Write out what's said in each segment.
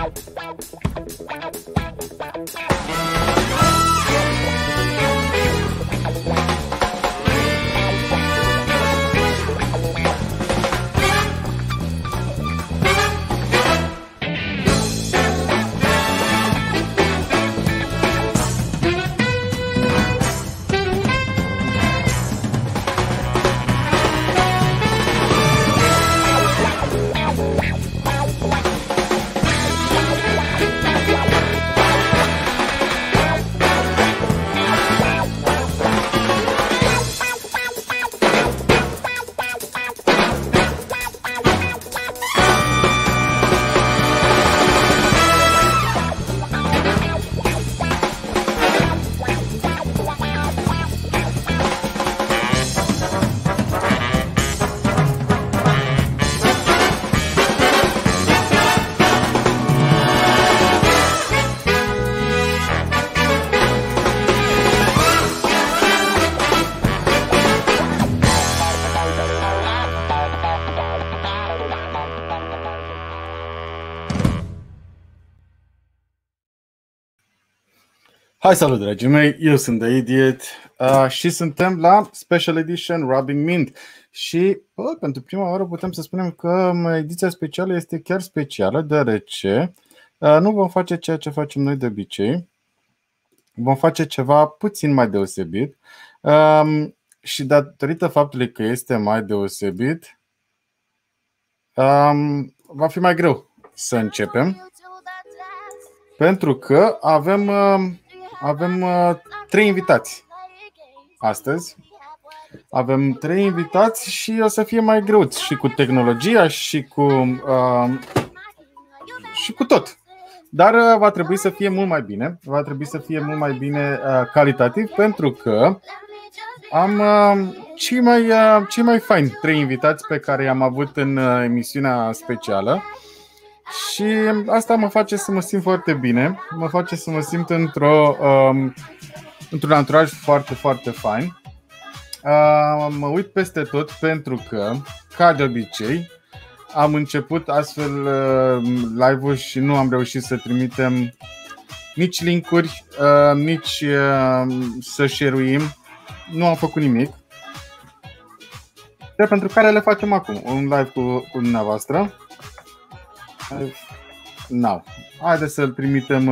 Hai, salut, dragii mei, eu sunt The Idiot și suntem la Special Edition Rubbing Mint. Și pentru prima oară putem să spunem că ediția specială este chiar specială, deoarece nu vom face ceea ce facem noi de obicei. Vom face ceva puțin mai deosebit și datorită faptului că este mai deosebit, va fi mai greu să începem, pentru că avem 3 invitați astăzi. Avem 3 invitați și o să fie mai greu și cu tehnologia și cu tot. Dar va trebui să fie mult mai bine. Va trebui să fie mult mai bine calitativ, pentru că am cei mai faini 3 invitați pe care i-am avut în emisiunea specială. Și asta mă face să mă simt foarte bine. Mă face să mă simt într-un anturaj foarte, foarte fain. Mă uit peste tot pentru că, ca de obicei, am început astfel live-ul și nu am reușit să trimitem nici link-uri, nici să share-uim. Nu am făcut nimic. De pentru care le facem acum, un live cu dumneavoastră. No. Haideți să-l trimitem.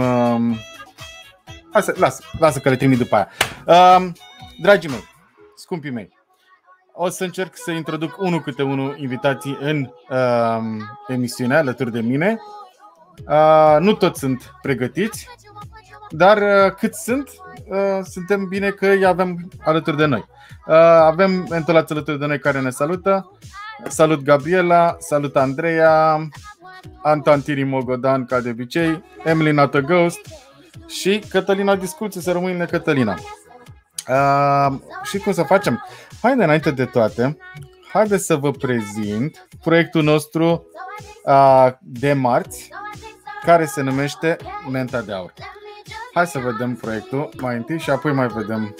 Lasă că le trimit după aia. Dragii mei, scumpii mei, o să încerc să introduc unul câte unul invitații în emisiune alături de mine. Nu toți sunt pregătiți, dar cât sunt, suntem bine că îi avem alături de noi. Avem mentolați alături de noi care ne salută. Salut Gabriela, salut Andreea, Anton Tiri Mogodan, ca de obicei, Emily Not a Ghost și Cătălina Disculțe, să rămâne Cătălina. Și cum să facem? Înainte de toate, haideți să vă prezint proiectul nostru de marți, care se numește Menta de Aur. Hai să vedem proiectul mai întâi și apoi mai vedem.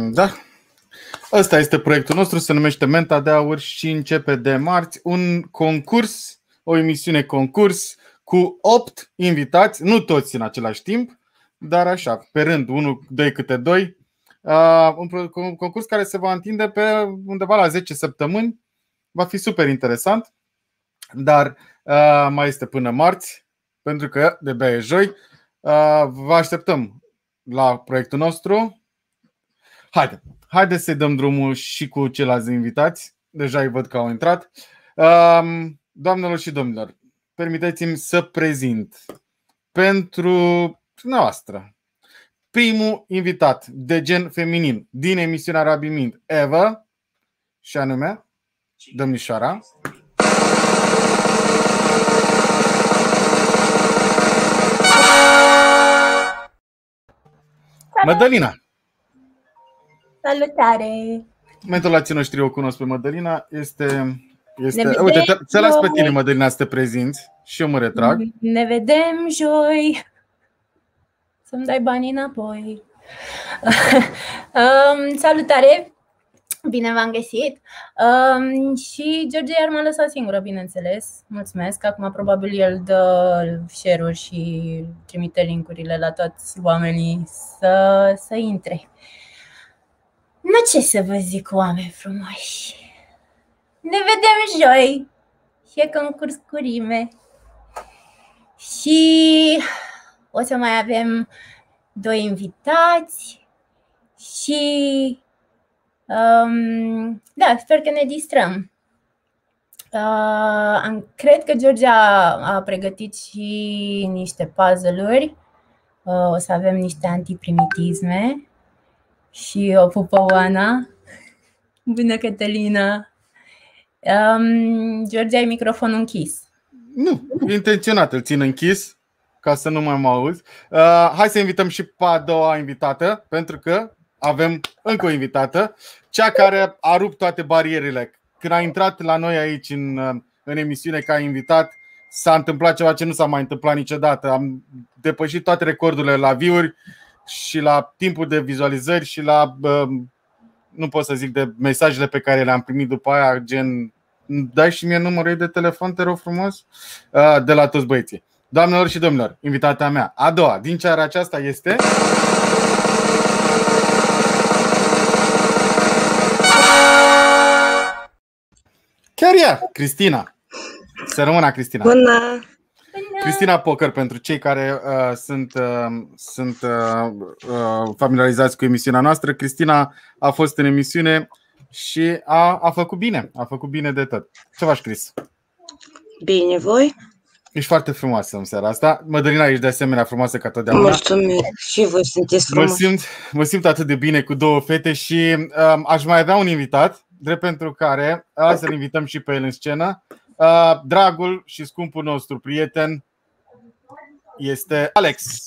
Da. Ăsta este proiectul nostru, se numește Menta de Aur și începe de marți un concurs, o emisiune concurs cu 8 invitați, nu toți în același timp, dar așa, pe rând, 1-2 câte 2. Un concurs care se va întinde pe undeva la 10 săptămâni. Va fi super interesant, dar mai este până marți, pentru că de-abia e joi. Vă așteptăm la proiectul nostru. Haideți să-i dăm drumul și cu ceilalți invitați. Deja îi văd că au intrat. Doamnelor și domnilor, permiteți-mi să prezint pentru dumneavoastră primul invitat de gen feminin din emisiunea Rabbi Mint ever, și anume domnișoara Mădălina. Salutare! Mentolații noștri o cunosc pe Mădălina. Uite, ți-a las pe tine, Mădălina, să te prezinți și eu mă retrag. Ne vedem joi. Să-mi dai banii înapoi. Salutare! Bine v-am găsit. Și George iar m-a lăsat singură, bineînțeles. Mulțumesc. Acum probabil el dă share-uri și trimite link-urile la toți oamenii să intre. Nu, ce să vă zic, oameni frumoși. Ne vedem joi. Și e concurs cu rime. Și o să mai avem 2 invitați. Și da, sper că ne distrăm. Cred că George a pregătit și niște puzzle-uri. O să avem niște antiprimitisme. Și o pupă Oana. Bună, Cătălina. George, ai microfonul închis. Nu, intenționat îl țin închis ca să nu mai mă auzi. Hai să invităm și pe a doua invitată, pentru că avem încă o invitată, cea care a rupt toate barierele. Când a intrat la noi aici în emisiune ca invitat, s-a întâmplat ceva ce nu s-a mai întâmplat niciodată. Am depășit toate recordurile la view-uri și la timpul de vizualizări și la, nu pot să zic, de mesajele pe care le-am primit după aia, gen, dai și mie numărul de telefon, te rog frumos, de la toți băieții. Doamnelor și domnilor, invitata mea a doua din seara aceasta este chiar ea, Cristina. Să rămână, Cristina. Bună! Cristina Poker, pentru cei care sunt familiarizați cu emisiunea noastră. Cristina a fost în emisiune și a făcut bine. A făcut bine de tot. Ce faci, Cris? Bine, voi? Ești foarte frumoasă în seara asta. Mădălina, ești de asemenea frumoasă ca totdeauna. Mulțumesc. Și voi sunteți frumoși. Mă simt atât de bine cu 2 fete și aș mai avea un invitat, drept pentru care să-l invităm și pe el în scenă. Dragul și scumpul nostru prieten este Alex.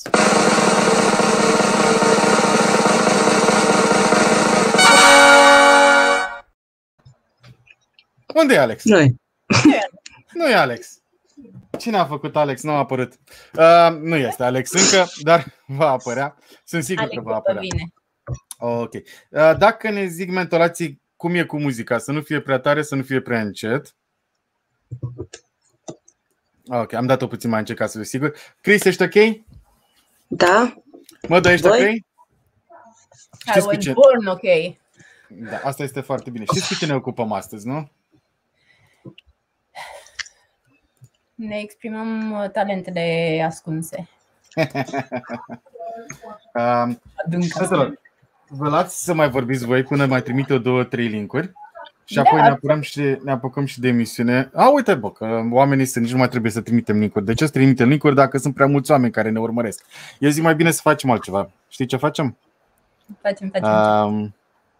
Unde e Alex? Nu e Alex. Cine a făcut Alex? Nu a apărut. Nu este Alex încă, dar va apărea. Sunt sigur Alex, că va apărea. Bine. Ok. Dacă ne zic mentolații cum e cu muzica, să nu fie prea tare, să nu fie prea încet. Ok, am dat-o puțin mai încet ca să fiu sigur. Chris, ești ok? Da. Mă, ești ok? I was born ok. Da, asta este foarte bine. Știți cu ce ne ocupăm astăzi, nu? Ne exprimăm talentele ascunse. Vă las să mai vorbiți voi până mai trimite 2-3 linkuri. Și apoi ne apucăm și de emisiune. Uite, bă, că oamenii nici nu mai trebuie să trimitem link-uri. De ce să trimitem link-uri dacă sunt prea mulți oameni care ne urmăresc? Eu zic mai bine să facem altceva. Știi ce facem? Facem.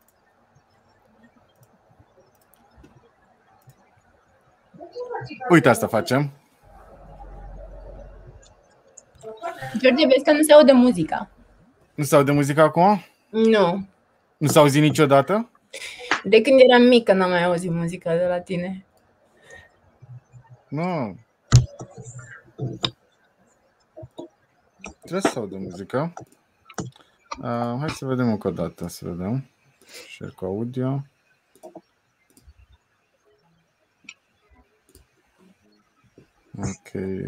Uite, asta facem. George, vezi că nu se aude muzica. Nu se aude muzica acum? Nu. Nu s-a auzit niciodată? De când eram mică n-am mai auzit muzica de la tine. Nu. Trebuie să audă muzica. Hai să vedem încă o dată. Să vedem. Share cu audio. Ok.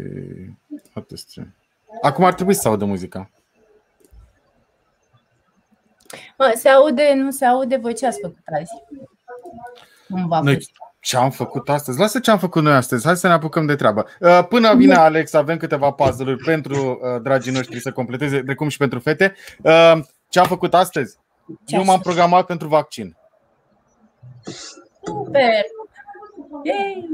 Acum ar trebui să audă muzica. Se aude, nu se aude? Voi ce ați făcut azi? Noi ce am făcut astăzi? Lasă ce am făcut noi astăzi. Hai să ne apucăm de treabă. Până vine Alex, avem câteva puzzle-uri pentru dragii noștri să completeze, precum și pentru fete. Ce am făcut astăzi? Eu m-am programat pentru vaccin. Super! Yay!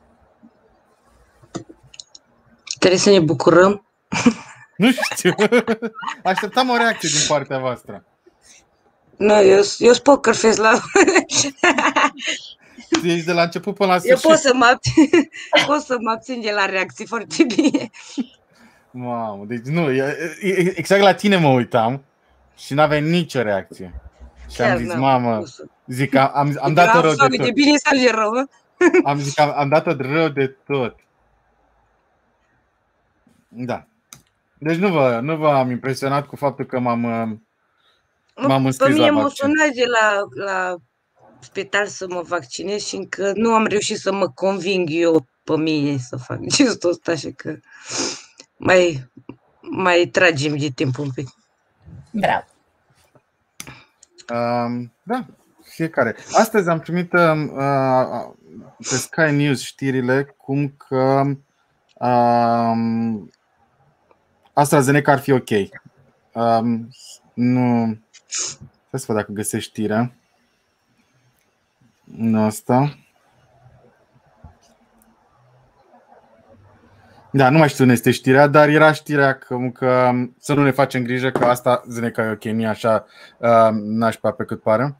Trebuie să ne bucurăm. Nu știu. Așteptam o reacție din partea voastră. Nu, eu sunt poker face la... Ești de la început până la sfârșit. Eu pot să mă abțin de la reacții foarte bine. Mamă, deci nu, exact la tine mă uitam și n-aveai nicio reacție. Și am zis, mamă, zic, am dat-o rău de tot. De bine sau de rău? Am zis că am dat-o rău de tot. Da. Deci nu v-am impresionat cu faptul că m-am înscris la vaccin. Mă sunat de la spital să mă vaccinez și încă nu am reușit să mă conving eu pe mine să fac gestul ăsta, așa că mai tragem de timp un pic. Bravo. Da, fiecare. Astăzi am primit pe Sky News știrile cum că AstraZeneca ar fi ok. Nu. Hai să văd dacă găsesc știrea. Asta. Da, nu mai știu unde este știrea, dar era știrea că să nu ne facem grijă că AstraZeneca e ok, nu e așa nașpa pe cât pare.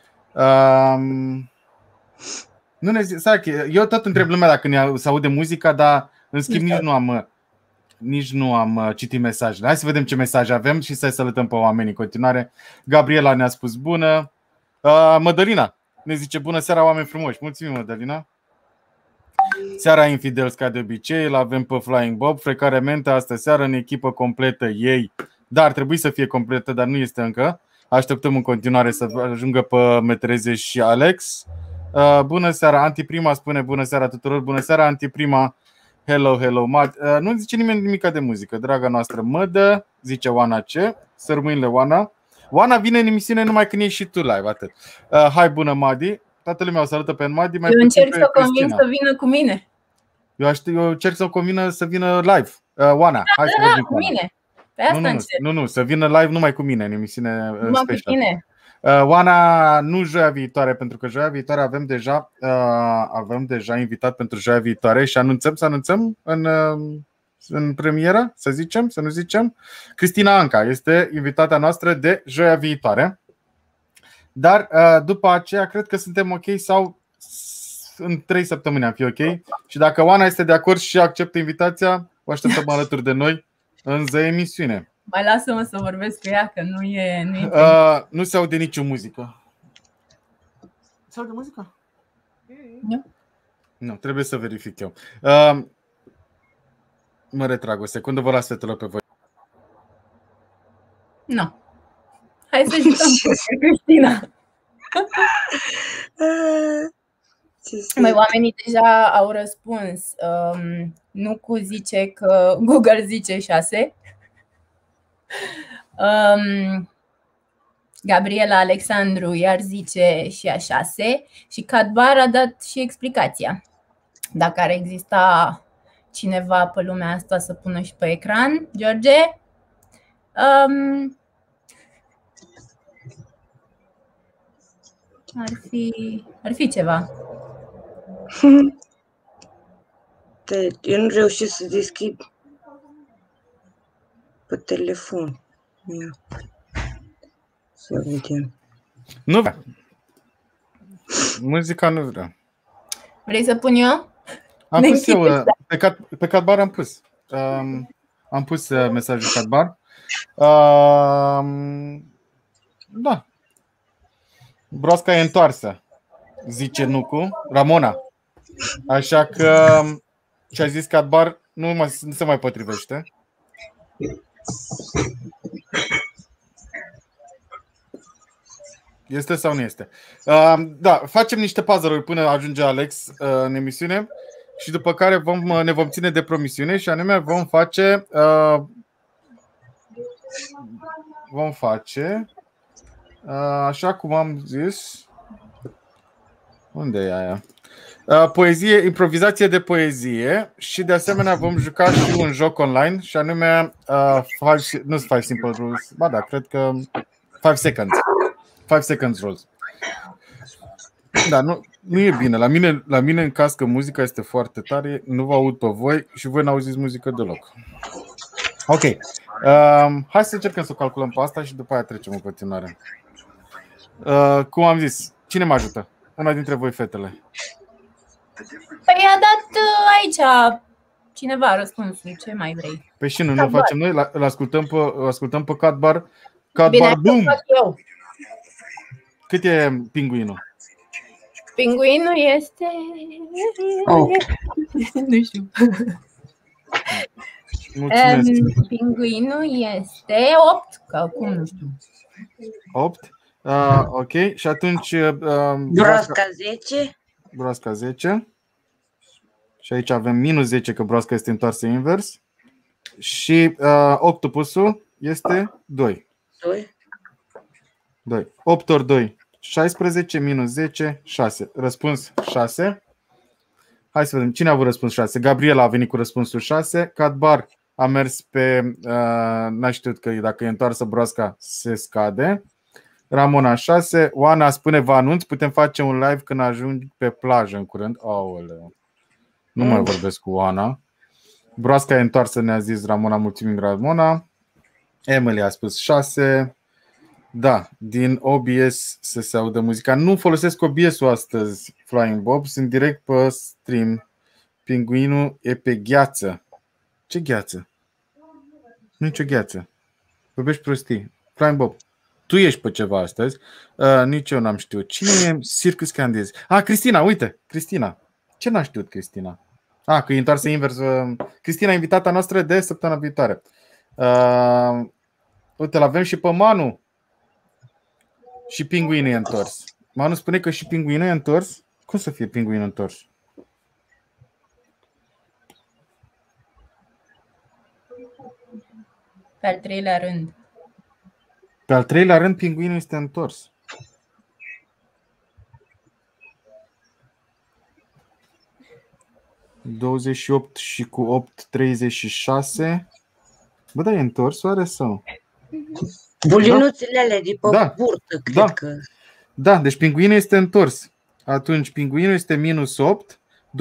Nu ne zic, eu tot întreb lumea dacă se aude muzica, dar în schimb nici nu am citit mesajele. Hai să vedem ce mesaje avem și să salutăm pe oameni în continuare. Gabriela ne-a spus bună. Mădălina ne zice bună seara, oameni frumoși. Mulțumim, Mădălina. Seara infidels ca de obicei, îl avem pe Flying Bob. Frecare astă seară în echipă completă ei. Da, ar trebui să fie completă, dar nu este încă. Așteptăm în continuare să ajungă pe Metreze și Alex. Bună seara, Antiprima spune bună seara tuturor. Bună seara, Antiprima. Hello, Mad. Nu zice nimeni nimica de muzică. Draga noastră Mădă, zice Oana ce. Sărmâinile Oana. Oana vine în emisiune numai când ești și tu live, atât. Hai bună Madi. Toată lumea o salută pe Madi. Eu încerc să o conving să vină cu mine. Eu încerc să o convină să vină live. Oana, hai să vorbim cu mine. Pe asta încerc. Nu, să vină live numai cu mine în emisiune numai specială. Cu tine. Oana, nu joia viitoare, pentru că joia viitoare avem deja invitat pentru joia viitoare și anunțăm în premieră, să zicem, să nu zicem. Cristina Anca este invitata noastră de joia viitoare. Dar după aceea cred că suntem ok sau în 3 săptămâni am fi ok. Și dacă Oana este de acord și acceptă invitația, o așteptăm alături de noi în emisiune. Mai lasă-mă să vorbesc cu ea, că nu e nu se aude nicio muzică. Se aude muzică? Nu. Nu, trebuie să verific eu. Mă retrag o secundă, vă las fetelor pe voi. Nu. Hai să jucăm cu Cristina. Mai oamenii deja au răspuns. Nucu zice că Google zice 6. Gabriela Alexandru iar zice și a 6. Și Cadbar a dat și explicația. Dacă ar exista cineva pe lumea asta să pună și pe ecran. George? Ar fi ceva. Eu nu reușesc să deschid pe telefon. Să vedem. Nu vrea. Muzica nu vrea. Vrei să pun eu? Am pus eu. Pe Cadbar am pus. Am pus mesajul Cadbar. Da. Broasca e întoarsă, zice Nucu, Ramona. Așa că ce-a zis Cadbar nu se mai potrivește. Este sau nu este? Da, facem niște puzzle-uri până ajunge Alex în emisiune și după care ne vom ține de promisiune și anume vom face așa cum am zis. Unde e aia? Poezie, improvizație de poezie și de asemenea vom juca și un joc online și anume nu 5 simple rules, ba da, cred că 5 seconds. 5 seconds rules. Da, nu e bine. La mine în caz că muzica este foarte tare, nu vă aud pe voi și voi n-auziți muzică deloc. Ok. Hai să încercăm să o calculăm pe asta și după aia trecem în continuare. Cum am zis, cine mă ajută? Una dintre voi, fetele. Păi a dat aici cineva răspunsul. Ce mai vrei? Păi și nu facem noi? Îl ascultăm pe Catbar. Bine, Boom! Eu. Cât e pinguinul? Pinguinul este... Nu știu. Mulțumesc. Pinguinul este 8, că acum nu știu. 8? Ok. Și atunci... Broasca 10. Broasca 10. Și aici avem minus 10, că broasca este întoarsă invers. Și octopusul este 2. 2. 8 ori 2, 16, minus 10, 6. Răspuns 6. Hai să vedem. Cine a avut răspuns 6? Gabriela a venit cu răspunsul 6. Catbar a mers pe... n-a știut că dacă e întoarsă broasca se scade. Ramona 6. Oana spune, vă anunț, putem face un live când ajung pe plajă în curând. Aoleu. Nu mai vorbesc cu Oana. Broasca e întoarsă, ne-a zis Ramona. Mulțumim, Ramona. Emily a spus 6. Da, din OBS să se audă muzica. Nu folosesc OBS-ul astăzi, Flying Bob. Sunt direct pe stream. Pinguinul e pe gheață. Ce gheață? Nu nicio gheață. Vorbești prostii. Flying Bob, tu ești pe ceva astăzi. Nici eu n-am știut. Cine e Circus Candies? Cristina, uite. Cristina. Ce n-a știut Cristina? Că e întoarsă invers. Cristina e invitata noastră de săptămâna viitoare. Uite, l-avem și pe Manu. Și pinguinul e întors. Manu spune că și pinguinul e întors? Cum să fie pinguinul întors? Pe al treilea rând. Pe al treilea rând pinguinul este întors. ...28 și cu 8, 36. Bă, da, e întors oare sau? Bulinuțele alea de pe burtă, cred că. Da, deci pinguinul este întors. Atunci pinguinul este minus 8.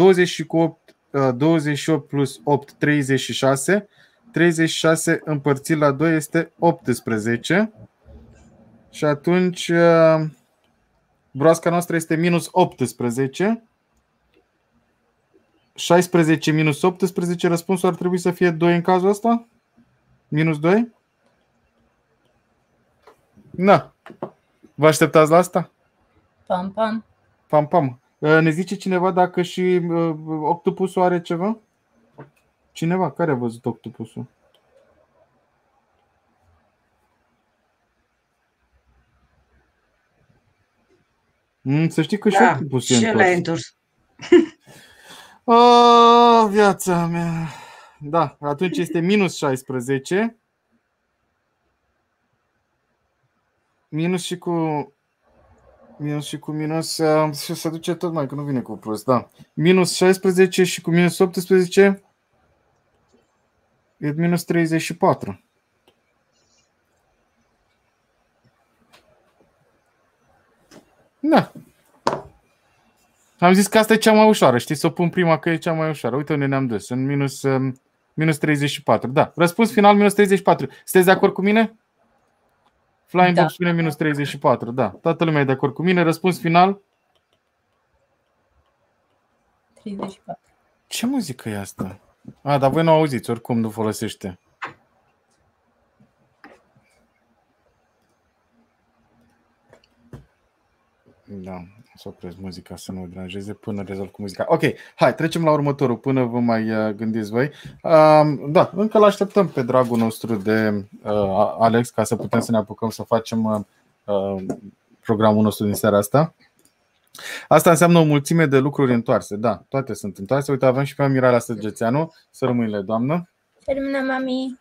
28 plus 8, 36. 36 împărțit la 2 este 18. Și atunci broasca noastră este minus 18. 16 minus 18, răspunsul ar trebui să fie 2 în cazul ăsta? Minus 2? Na. Vă așteptați la asta? Pam, pam. Pam, pam. Ne zice cineva dacă și octopusul are ceva? Cineva? Care a văzut octopusul? Să știi că și octopusul e întors. Viața mea. Da, atunci este minus 16. Minus și cu minus și se duce tot mai, că nu vine cu prost, da. Minus 16 și cu minus 18 e minus 34. Da. Am zis că asta e cea mai ușoară, știi, să o pun prima că e cea mai ușoară. Uite unde ne-am dus, în minus 34. Da, răspuns final minus 34. Sunteți de acord cu mine? Flying Bob spune minus 34, da. Toată lumea e de acord cu mine. Răspuns final? 34. Ce muzică e asta? Dar voi nu auziți, oricum nu folosește. Da, să opresc muzica să nu o deranjeze până rezolv cu muzica. Ok, hai, trecem la următorul până vă mai gândiți voi. Da, încă l-așteptăm pe dragul nostru de Alex ca să putem să ne apucăm să facem programul nostru din seara asta. Asta înseamnă o mulțime de lucruri întoarse. Da, toate sunt întoarse. Uite, avem și pe Mirala Săgețeanu. Să rămâinile, doamnă. Să rămână, mami.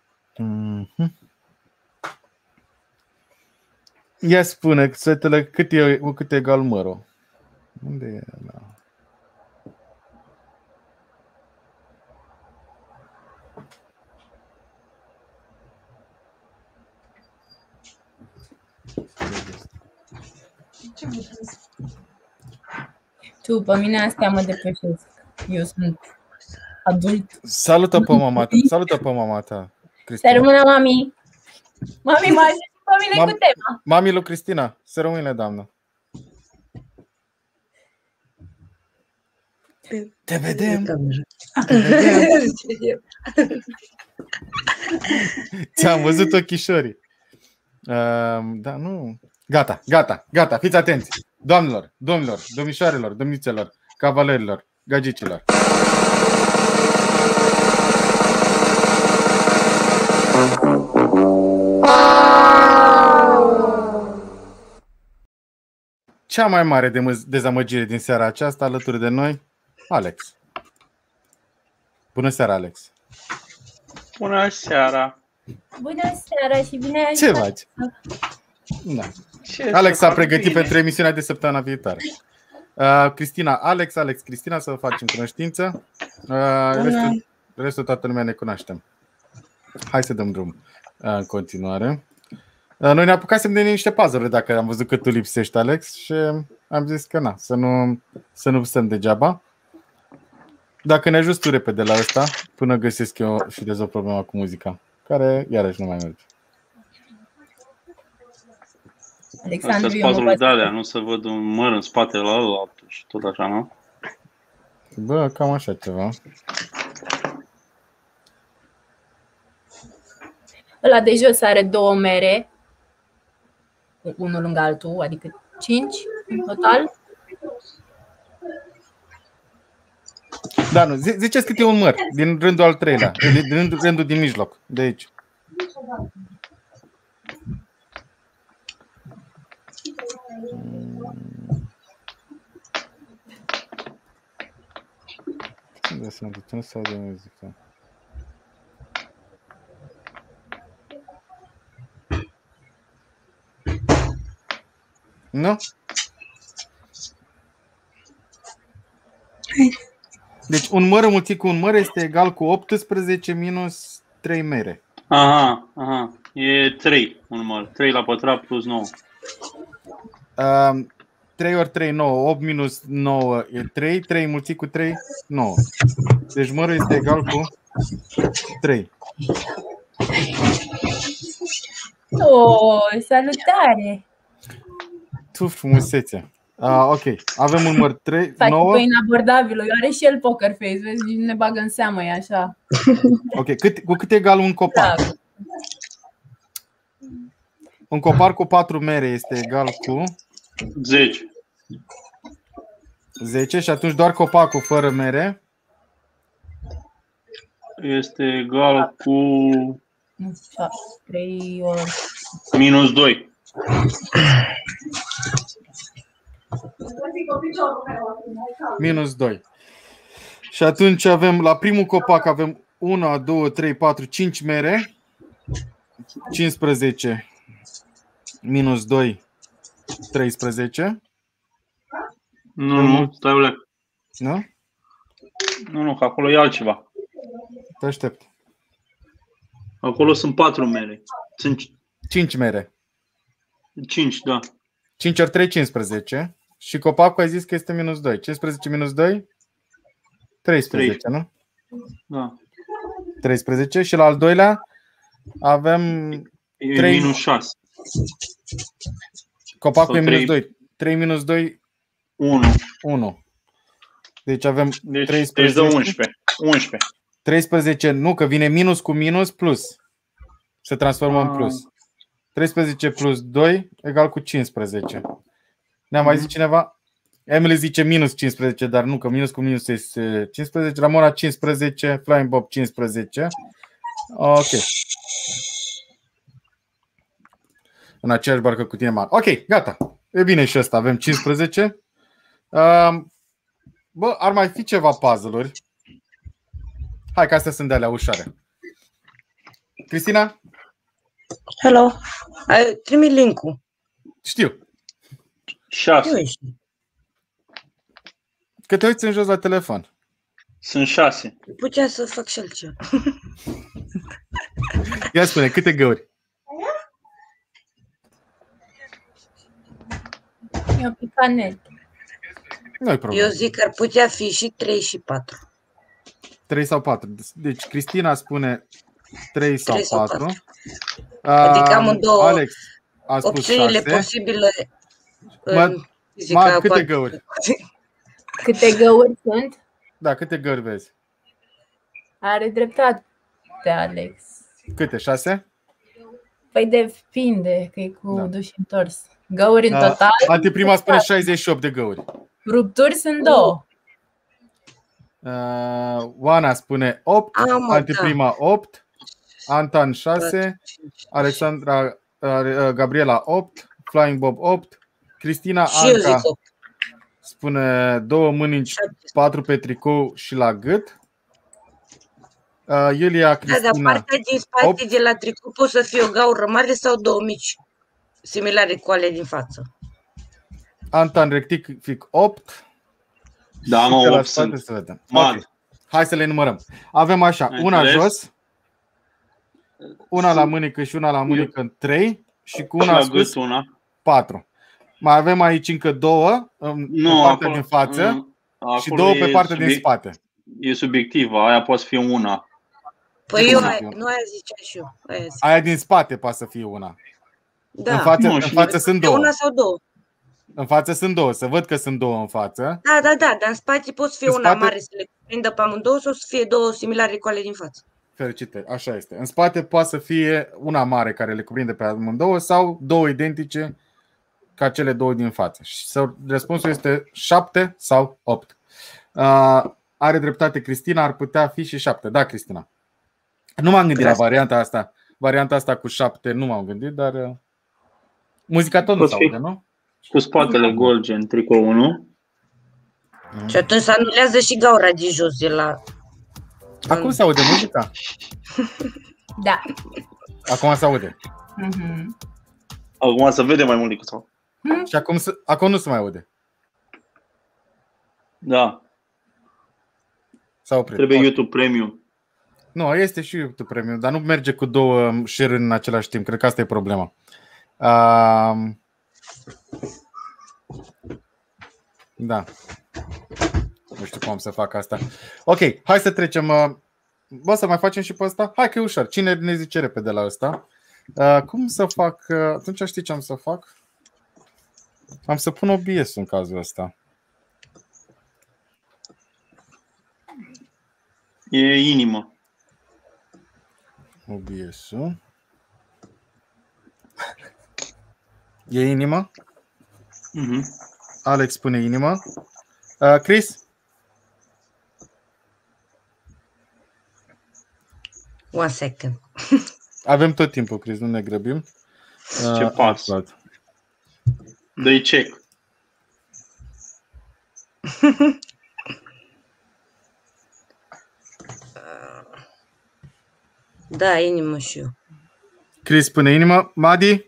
Ia spune, fetele, cât e egal mărul? Unde e ăla? Tu, pe mine astea mă depășesc. Eu sunt adult. Salută pe mama ta, Cristina. Să rămână, mami. Mami, mă ajut pe mine cu tema. Mami lui Cristina, să rămâne, doamnă. Te vedem. Ți-am văzut ochișorii. Da, nu. Gata, fiți atenți. Doamnelor, domnilor, domnișoarelor, domnițelor, cavalerilor, gagicilor. Cea mai mare dezamăgire din seara aceasta alături de noi, Alex. Bună seara, Alex. Bună seara. Bună seara și bine ai Ce faci? Da. Alex s-a pregătit pentru emisiunea de săptămâna viitoare. Cristina, Alex, Cristina, să facem cunoștință. Restul toată lumea ne cunoaștem. Hai să dăm drum în continuare. Noi ne apucasem de niște puzzle-uri dacă am văzut că tu lipsești, Alex, și am zis că na, să nu stăm degeaba. Dacă ne ajuți tu repede la asta, până găsesc eu și rezolv problema cu muzica, care iarăși nu mai merge. Alexandru, astea puzzle-uri de alea, nu să văd un măr în spatele la ăla și tot așa, nu? Bă, cam așa ceva. Ăla de jos are 2 mere, unul lângă altul, adică 5 în total. Da, nu, ziceți cât e un măr din rândul al treilea, din rândul din mijloc, de aici. Unde să ne sau de muzică? Nu? Deci un măr înmulțit cu un măr este egal cu 18 minus 3 mere. Aha. E 3 un măr. 3 la pătrat plus 9. 3 ori 3, 9. 8 minus 9 e 3. 3 înmulțit cu 3, 9. Deci mărul este egal cu 3. Salutare! Tu frumusețe. Ok, avem un măr 3, Face 9. pe inabordabilul, are și el poker face, vezi, nici nu ne bagă în seamă, e așa. Ok, cu cât e egal un copac? Da. Un copac cu 4 mere este egal cu 10. 10 și atunci doar copacul fără mere este egal cu 3 ori minus 2. minus 2. Și atunci avem, la primul copac avem 1, 2, 3, 4, 5 mere. 15 minus 2, 13. Nu, stai ulec. Nu? Nu, că acolo e altceva. Te aștept. Acolo sunt 4 mere. Sunt 5 mere. 5, da. 5 ori 3, 15. Și copacul ai zis că este minus 2. 15 minus 2? 13, nu? Da. 13. Și la al doilea avem E 3 minus 6. Copacul Sau e minus 3. 2. 3 minus 2, 1. 1. Deci avem Deci 13. dă 11. 11. 13, nu, că vine minus cu minus plus. Se transformă în plus. 13 plus 2 egal cu 15. Ne-a mai zis cineva? Emily zice minus 15, dar nu, că minus cu minus este 15. Ramona 15, Flying Bob 15. Ok. În aceeași barcă cu tine, Mar. Ok, gata. E bine și ăsta, avem 15. Bă, ar mai fi ceva puzzle-uri. Hai că astea sunt de alea ușoare. Cristina? Hello. Trimit link-ul. Știu. 6. Nu știu. Că te uiți în jos la telefon. Sunt 6. Putea să fac și altceva. Ia spune, câte găuri? Eu picat net. Nu-i problemă. Eu zic că ar putea fi și 3 și 4. 3 sau 4. Deci Cristina spune 3 sau 3 sau 4. Adică amândouă Alex a spus opțiunile 6. posibile în Câte fizica găuri? Câte găuri sunt? Da, câte găuri vezi? Are dreptate, Alex. Câte? 6? Păi depinde, că e cu Da. duș întors. Găuri în total? Anteprima spune 68 de găuri. Rupturi sunt 2. Oana spune 8, Am, anteprima 8, Antan 6, Alexandra, Gabriela 8, Flying Bob 8, Cristina Și eu Anca zic 8. spune 2 mânici, 4 pe tricou și la gât. Iulia, Da, dar Cristina, partea din spate 8. de la tricou pot să fie o gaură mare sau 2 mici, similare cu ale din față. Antan rectific 8. Da, Și mă, de la 8 spate sunt. să vedem. Mari. Ok. Hai să le numărăm. Avem așa, Ai una înțeles? jos, una la mânică și una la mânică în 3 și cu Și una la sus gât una. 4. Mai avem aici încă 2 pe Nu, partea acolo, din față și acolo 2 pe e partea din spate. E subiectivă, aia poate fi una. Păi De eu cum să aia, fiu? nu aia zicea și eu. Aia zic. Aia din spate poate să fie una. Da. În față, Nu, în și față sunt 2. Una sau 2. În față sunt 2. Să văd că sunt 2 în față. Da, dar în spate pot să fie În una spate- mare să le prindă pe amândouă sau să fie 2 similare cu ale din față. Fericite, așa este. În spate poate să fie una mare care le cuprinde pe amândouă sau 2 identice ca cele 2 din față. Și răspunsul este 7 sau 8. Are dreptate Cristina, ar putea fi și 7. Da, Cristina. Nu m-am gândit la varianta asta. Varianta asta cu 7 nu m-am gândit, dar muzica tot nu Poți se fi. aude, nu? Cu spatele gol, gen tricou, nu? Și atunci se anulează și gaura din jos de la... Acum se aude muzica? Da. Acum se aude. Mhm. Acum să vedem mai mult decât sau. Și acum nu se mai aude. Da, S-a oprit. trebuie Ok. YouTube Premium. Nu, este și YouTube Premium, dar nu merge cu 2 share în același timp. Cred că asta e problema. Da. Nu știu cum să fac asta. Ok, hai să trecem. Bă, să mai facem și pe ăsta? Hai că e ușor. Cine ne zice repede la ăsta? Cum să fac? Atunci știi ce am să fac? Am să pun OBS în cazul ăsta. E inimă. OBS-ul. E inimă? Mhm. Alex spune inimă. Chris? One second. Avem tot timpul, Chris, nu ne grăbim. Ce pas. Dă-i check. Da, inimă și eu. Chris spune inimă. Madi?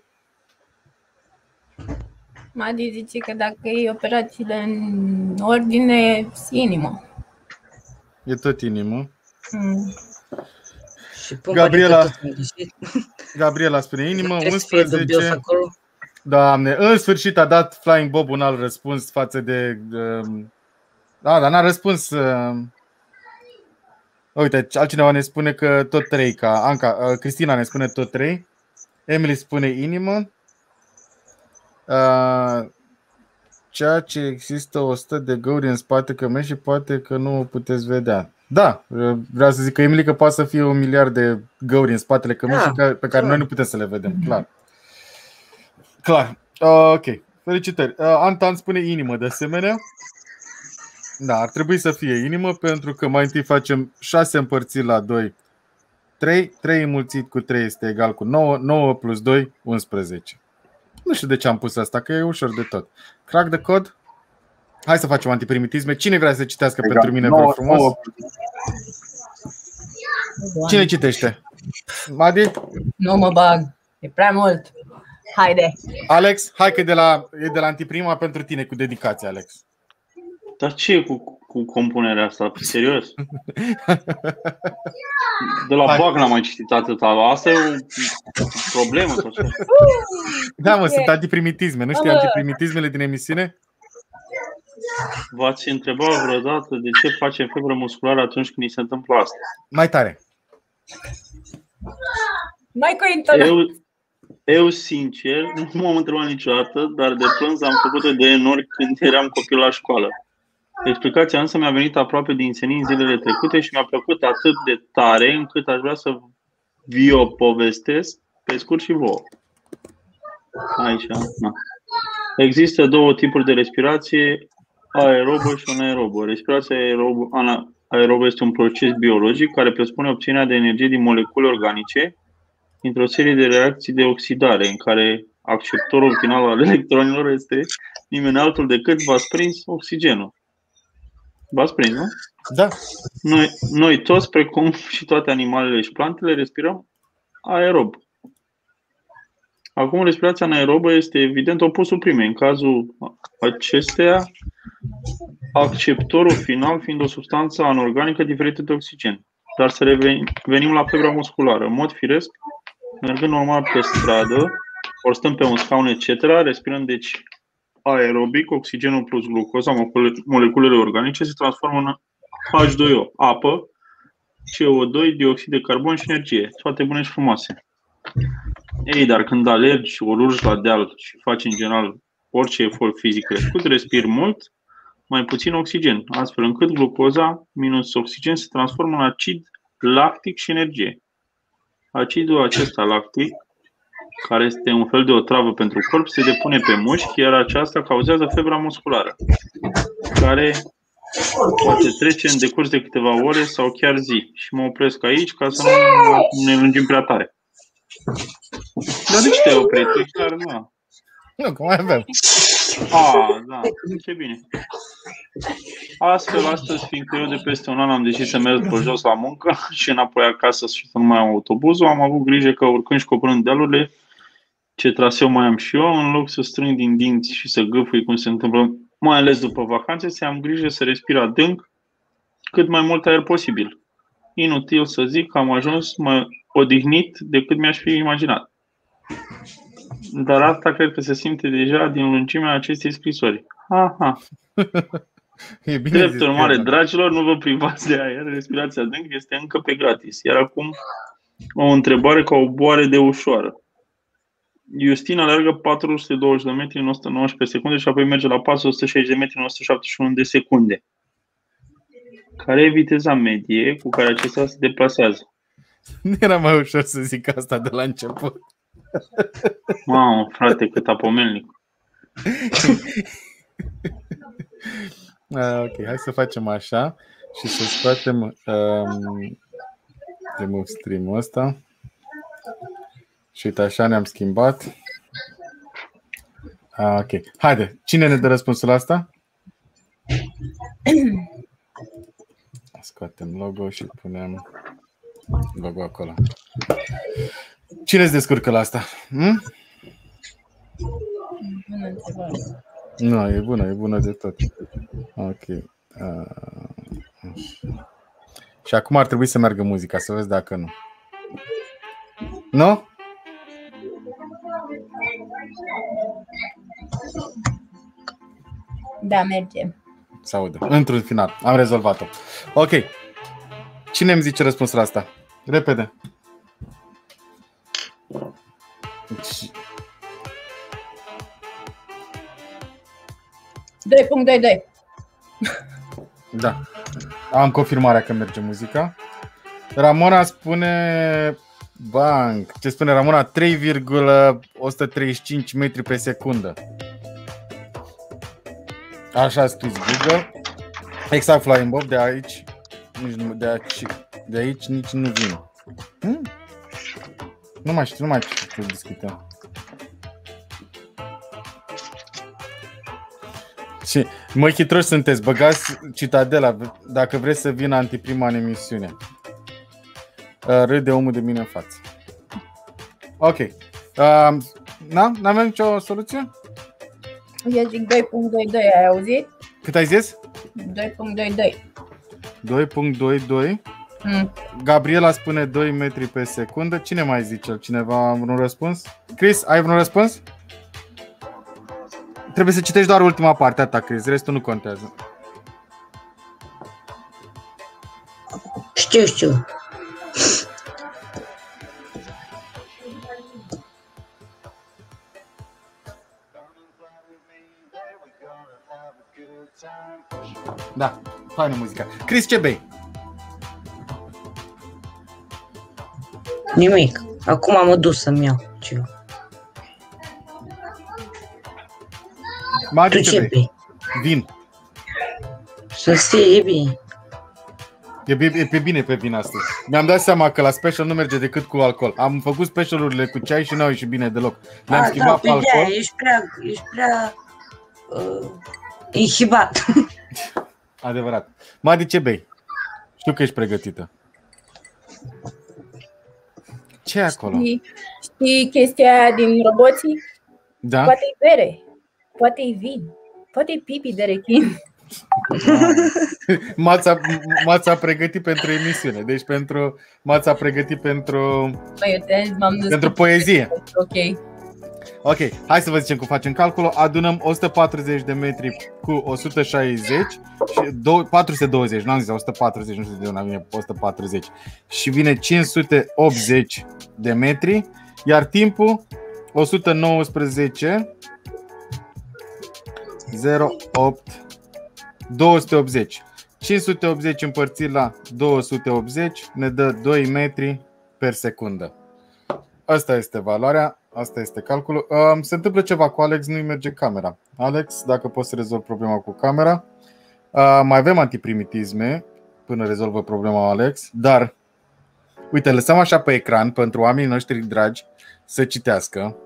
Madi zice că dacă e operațiile în ordine, inimă. E tot inimă. Și pun Gabriela. pare că tot sunt greșit. Gabriela spune inimă. Trebuie să fie dubios 11. acolo. Doamne, în sfârșit a dat Flying Bob un alt răspuns față de... Da, dar n-a răspuns... Uite, altcineva ne spune că tot 3, ca Anca, Cristina ne spune tot 3. Emily spune inimă. Ceea ce există 100 de găuri în spate cămești și poate că nu o puteți vedea. Da, vreau să zic că Emily că poate să fie 1 miliard de găuri în spatele cămești pe care noi nu putem să le vedem, clar. Clar. Ok. Felicitări. Antan spune inimă de asemenea. Da, ar trebui să fie inimă pentru că mai întâi facem 6 împărțit la 2, 3. 3 înmulțit cu 3 este egal cu 9. 9 plus 2, 11. Nu știu de ce am pus asta, că e ușor de tot. Crack the code. Hai să facem antiprimitivisme. Cine vrea să citească pentru mine, vă frumos? Cine citește? Madi? Nu mă bag, e prea mult. Haide. Alex, hai că e de la antiprima pentru tine, cu dedicație, Alex. Dar ce e cu compunerea asta? Serios? De la BAC n-am mai citit atâta. Asta e o problemă sau ce? Da, mă, sunt antiprimitivisme. Nu știi antiprimitivismele din emisiune? V-ați întrebat vreodată de ce facem febră musculară atunci când ni se întâmplă asta? Mai tare. Mai cu intonat. Eu, sincer, nu m-am întrebat niciodată, dar de plâns am făcut-o de enori când eram copil la școală. Explicația însă mi-a venit aproape din senin zilele trecute și mi-a plăcut atât de tare încât aș vrea să vi-o povestesc pe scurt și vouă. Aici, na. Există două tipuri de respirație, aerobă și anaerobă. Respirația aerobă este un proces biologic care presupune obținerea de energie din molecule organice într-o serie de reacții de oxidare, în care acceptorul final al electronilor este nimeni altul decât v-ați prins oxigenul. V-ați prins, nu? Da. Noi toți, precum și toate animalele și plantele, respirăm aerob. Acum, respirația anaerobă este evident opusul primei. În cazul acesteia, acceptorul final fiind o substanță anorganică diferită de oxigen. Dar să revenim la febra musculară. În mod firesc, mergând normal pe stradă, ori stăm pe un scaun, etc., respirăm deci aerobic, oxigenul plus glucoza, moleculele organice, se transformă în H2O, apă, CO2, dioxid de carbon și energie. Toate bune și frumoase. Ei, dar când alergi, ori urci la deal și faci în general orice efort fizic crescut, respiri mult, mai puțin oxigen, astfel încât glucoza minus oxigen se transformă în acid lactic și energie. Acidul acesta lactic, care este un fel de otravă pentru corp, se depune pe mușchi, iar aceasta cauzează febra musculară, care poate trece în decurs de câteva ore sau chiar zi. Și mă opresc aici ca să nu ne lungim prea tare. Dar de ce te-ai oprit? Clar, nu. Nu, că mai avem. Da, ce bine. Astfel, astăzi, fiindcă eu de peste un an am decis să merg pe jos la muncă și înapoi acasă și să nu mai am autobuzul, am avut grijă că urcând și coborând dealurile, ce traseu mai am și eu, în loc să strâng din dinți și să gâfâi cum se întâmplă, mai ales după vacanțe, să am grijă să respir adânc cât mai mult aer posibil. Inutil să zic că am ajuns mai odihnit decât mi-aș fi imaginat. Dar asta cred că se simte deja din lungimea acestei scrisori. E bine. Drept urmare, dragilor, nu vă privați de aer, respirația adânc este încă pe gratis. Iar acum o întrebare ca o boare de ușoară. Justin alergă 420 de metri în 119 secunde și apoi merge la 460 de metri în 171 de secunde. Care e viteza medie cu care acesta se deplasează? Nu era mai ușor să zic asta de la început. Mamă, frate, cât apomelnic. Ok, hai să facem așa și să scoatem remove stream-ul ăsta. Și uite, așa ne-am schimbat. Ok, haide, cine ne dă răspunsul la asta? Scoatem logo și punem logo acolo. Cine se descurcă la asta? Bună întrebare. Nu, e bună de tot. Ok. Și acum ar trebui să meargă muzica, să vezi dacă nu. Nu? Da, merge. Se aude. Într-un final. Am rezolvat-o. Ok. Cine îmi zice răspunsul la asta? Repede. 2.22. Da. Am confirmarea că merge muzica. Ramona spune Bang. Ce spune Ramona? 3,135 metri pe secundă. Așa a scris Google. Exact, Flying Bob, de aici nici nu vine. Nu mai știu, discutăm. Și măi, chitroși sunteți, băgați Citadela dacă vreți să vină Antiprima în emisiune. Râde omul de mine în față. Ok. N-avem nicio soluție? Eu zic 2.22, ai auzit? Cât ai zis? 2.22. 2.22. Gabriela spune 2 metri pe secundă. Cine mai zice? Cineva a vreun răspuns? Chris, ai vreun răspuns? Trebuie să citești doar ultima parte a ta, Chris. Restul nu contează. Știu. Da, faină muzica. Chris, ce bei? Nimic. Acum am dus să-mi iau ceva. Madi, Tu ce bei? Vin. Să-ți fie bine. E pe bine pe vin astăzi. Mi-am dat seama că la special nu merge decât cu alcool. Am făcut specialurile cu ceai și n-au ieșit bine deloc. Le-am schimbat pe alcool. Ești prea inhibat. Adevărat. Madi, ce bei? Știu că ești pregătită. Ce e acolo? Știi chestia aia din roboții? Da? Poate-i bere, poate-i vin, poate-i pipi de rechin. M-ați pregătit pentru emisiune. Deci m-ați pregătit pentru pentru poezie. Ok, hai să vă zicem cum facem calculul. Adunăm 140 de metri cu 160 și 420, n-am zis 140, nu știu de unde vine 140. Și vine 580 de metri, iar timpul 119 08 280. 580 împărțit la 280 ne dă 2 metri per secundă. Asta este valoarea, asta este calculul. Se întâmplă ceva cu Alex, nu-i merge camera. Alex, dacă poți să rezolvi problema cu camera. Mai avem antiprimitisme până rezolvă problema Alex. Dar, uite, lăsăm așa pe ecran pentru oamenii noștri dragi să citească.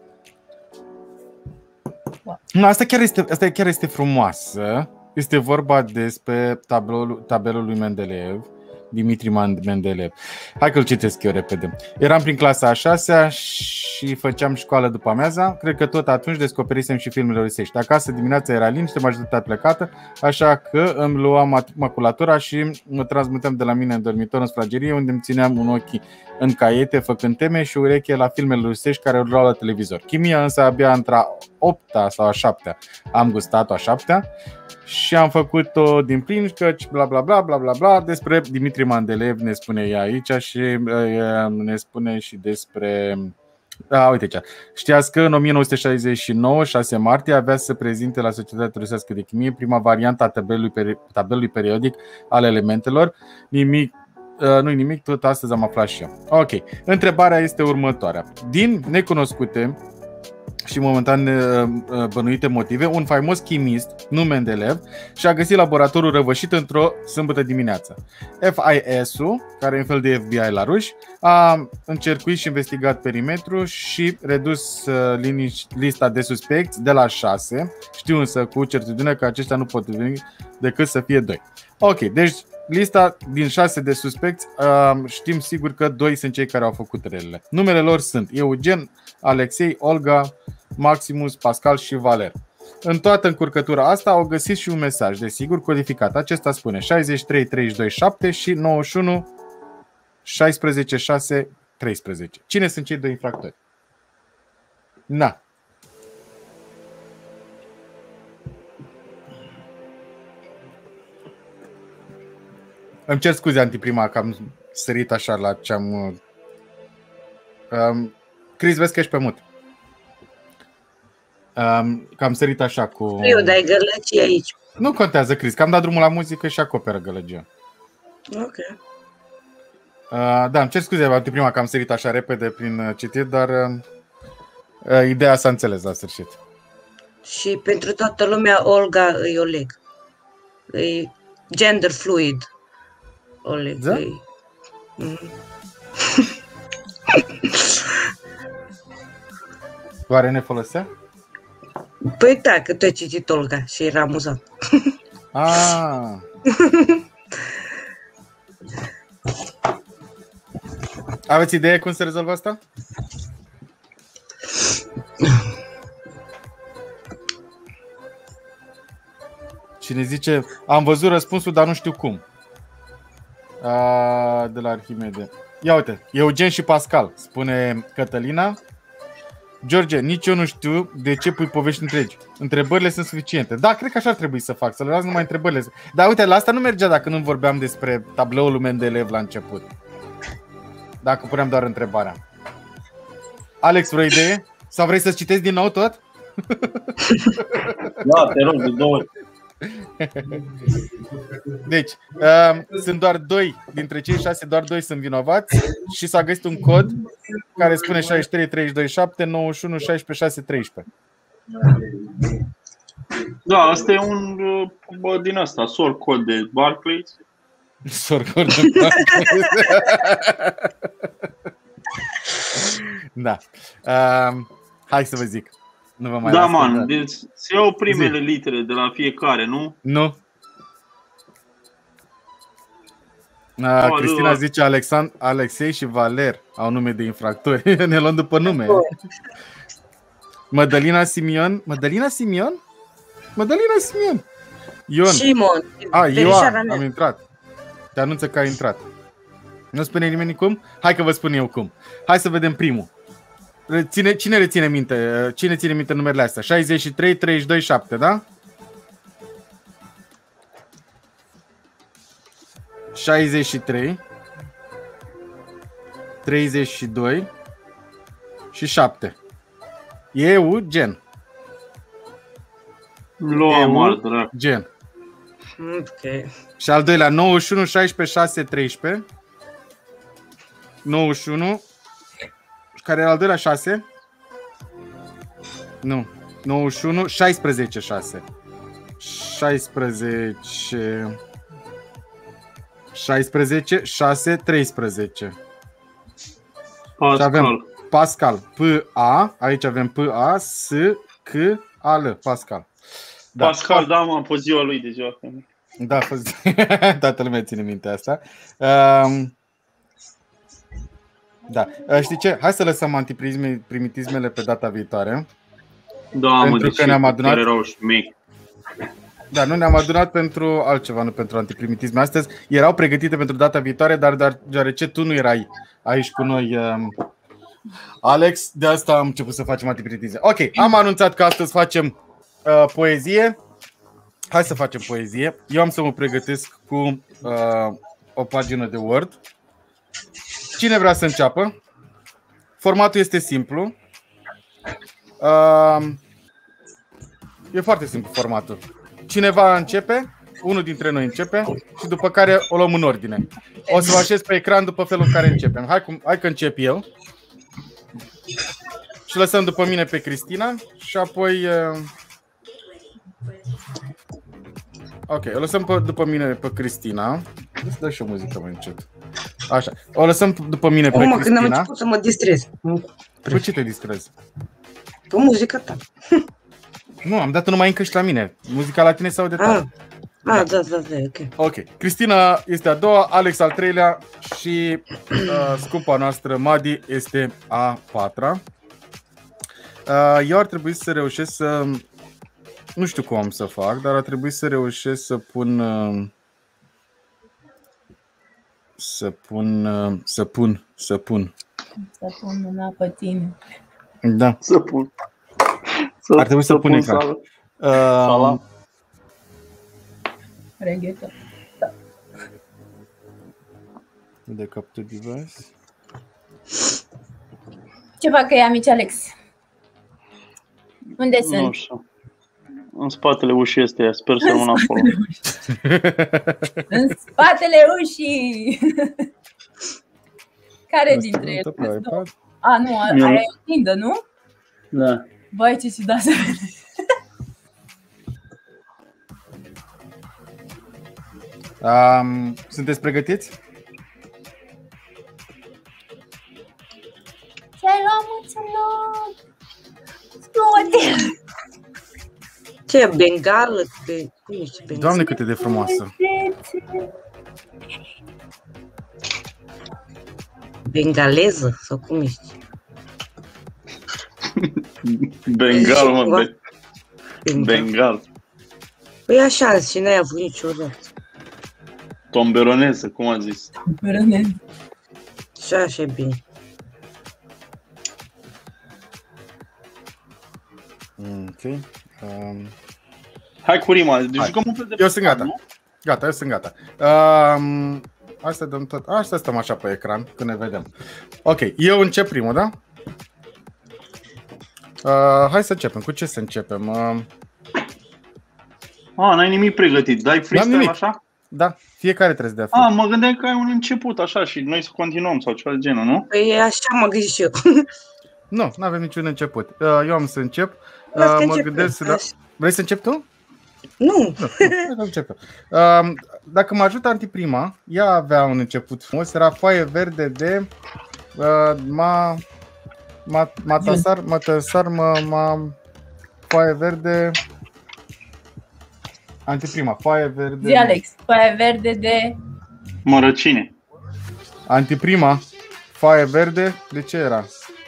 Asta chiar este frumoasă. Este vorba despre tabelul lui Mendeleev, Dimitri Mendeleev. Hai că îl citesc eu repede. Eram prin clasa a 6-a și făceam școală după amiaza. Cred că tot atunci descoperisem și filmele rusești. Acasă dimineața era liniște, majoritatea plecată, așa că îmi luam maculatura și mă transmutam de la mine în dormitor în sufragerie, unde îmi țineam un ochi în caiete făcând teme și ureche la filmele rusești care urlau la televizor. Chimia însă abia între a 8-a sau a 7-a. Am gustat-o a 7-a și am făcut-o din plin, căci bla bla bla bla bla bla. Despre Dimitri Mendeleev ne spune ea aici și ne spune și despre... uite aici. Știați că în 1969, 6 martie, avea să prezinte la Societatea Rusească de Chimie prima variantă a tabelului periodic al elementelor. Nu-i nimic, tot astăzi am aflat și eu. Ok, întrebarea este următoarea. Din necunoscute și momentan bănuite motive, un faimos chimist, nu Mendeleev, și-a găsit laboratorul răvășit într-o sâmbătă dimineață. FIS-ul, care e un fel de FBI la ruși, a încercuit și investigat perimetrul și redus lista de suspecți de la 6. Știu însă cu certitudine că aceștia nu pot veni decât să fie 2. Ok, deci lista din 6 de suspecți, știm sigur că 2 sunt cei care au făcut relele. Numele lor sunt Eugen, Alexei, Olga, Maximus, Pascal și Valer. În toată încurcătura asta au găsit și un mesaj, desigur, codificat. Acesta spune 63 32 7 și 91 16 6 13. Cine sunt cei 2 infractori? Na. Îmi cer scuze, Antiprima, că am sărit așa la ce am... Chris, vezi că ești pe mut. Că am sărit așa cu... Eu dai gălăgie aici. Nu contează, Chris, că am dat drumul la muzică și acoperă gălăgia. Ok. Da, îmi cer scuze, Antiprima, că am sărit așa repede prin citit, dar ideea s-a înțeles la sfârșit. Și pentru toată lumea, Olga e Oleg. E gender fluid. Oleg. Da? Oare ne folosea? Păi da, că tu ai citit Olga și era amuzant. Ah. Aveți idee cum se rezolvă asta? Cine zice, am văzut răspunsul, dar nu știu cum. De la Arhimede. Ia uite, Eugen și Pascal, spune Cătălina. George, nici eu nu știu de ce pui povești întregi. Întrebările sunt suficiente. Da, cred că așa ar trebui să fac, să le las numai întrebările. Dar uite, la asta nu mergea dacă nu vorbeam despre tabloul Mendeleev la început. Dacă puneam doar întrebarea. Alex, vreo idee? Sau vrei să-ți citesc din nou tot? Da, te rog, de 2 ori. Deci, sunt doar 2 dintre cei 6, doar 2 sunt vinovați și s-a găsit un cod care spune 63 32 7 91 16 6 13. Da, asta e un din asta, source code de Barclays. Source code de Barclays. Da. Hai să vă zic. Nu vă mai da, man, deci se iau primele litere de la fiecare, nu? Nu. Cristina zice Alexei și Valer au nume de infractori. Ne luăm după nume. Mădălina Simion. Mădălina Simion? Mădălina Simion. Ion. Simon. Ioan, am intrat. Te anunță că ai intrat. Nu spune nimeni cum? Hai că vă spun eu cum. Hai să vedem primul. Cine reține minte? Cine ține minte numerele astea? 63 32 7, da? 63 32 și 7. Eugen. Eugen. Ok. Și al doilea 91 16 6 13. 91. Care era al doilea 6? Nu. 91 16 6. 16 6 13. Pascal. Și avem Pascal. P-A. Aici avem P-A S-C-A-L. Pascal. Da. Pascal, da, m-am fost ziua lui de ziua. Da, toată lumea ține minte asta. Da. Știi ce? Hai să lăsăm antiprimitismele pe data viitoare. Da, pentru că ne-am adunat. Erau șmei. Da, nu ne-am adunat pentru altceva, nu pentru antiprimitisme. Astăzi erau pregătite pentru data viitoare, dar deoarece tu nu erai aici cu noi, Alex, de asta am început să facem antiprimitisme. Ok, am anunțat că astăzi facem poezie. Hai să facem poezie. Eu am să mă pregătesc cu o pagină de Word. Cine vrea să înceapă? Formatul este simplu. E foarte simplu formatul. Cineva începe, unul dintre noi începe și după care o luăm în ordine. O să vă așez pe ecran după felul în care începem. Hai că încep eu. Și lăsăm după mine pe Cristina și apoi... Ok, o lăsăm după mine pe Cristina. Să dau și o muzică mai încet. Așa, o lăsăm după mine pe Cristina. Când am început să mă distrez. Cu ce te distrezi? Cu muzica ta. Nu, am dat-o numai încă și la mine. Muzica la tine sau de tare? Da, ok. Ok, Cristina este a doua, Alex al treilea și scumpa noastră Madi este a patra. Eu ar trebui să reușesc să... Nu știu cum am să fac, dar ar trebui să reușesc să pun... Să pun mâna pe tine. Da. Să pun. Ar trebui să pun ecran. Reghetă. De capture device. Ce fac ei, amici Alex? Unde Nu sunt? știu. În spatele ușii este, sper să rămână acolo. În spatele ușii! Care dintre ele? Nu, aia e tindă, nu? Da. Băi, ce ciudat să vede. Sunteți pregătiți? Ce-ai luat, mățălău? Scoate! Ce e, bengală? Cum ești bengală? Doamne, cât e de frumoasă. Bengaleză? Sau cum ești? Bengal, mă, Bengal. Păi așa, și n-ai avut niciodată. Tomberoneză, cum a zis. Și așa e bine. Ok. Hai cu rima, deci Hai. jucăm un fel de... Eu sunt gata. nu? Gata, eu sunt gata. Asta dăm tot. Asta stăm așa pe ecran când ne vedem. Ok, eu încep primul, da? Hai să începem. Cu ce să începem? N-ai nimic pregătit, dai freestyle nimic. așa? Da, fiecare trebuie să dea free. Mă gândeam că ai un început așa și noi să continuăm sau ceva de genul, nu? Păi așa mă gândesc și eu. Nu, nu avem niciun început. Eu am să încep. Las că Mă încep gândesc eu. să... Vrei să încep tu? Nu. Hai să încep eu. Dacă mă ajută antiprima, ea avea un început frumos. Era foaie verde de Matasar, foaie verde. Antiprima, foaie verde. Zi, Alex, foaie verde de... Mărăcine. Antiprima, foaie verde, de ce era?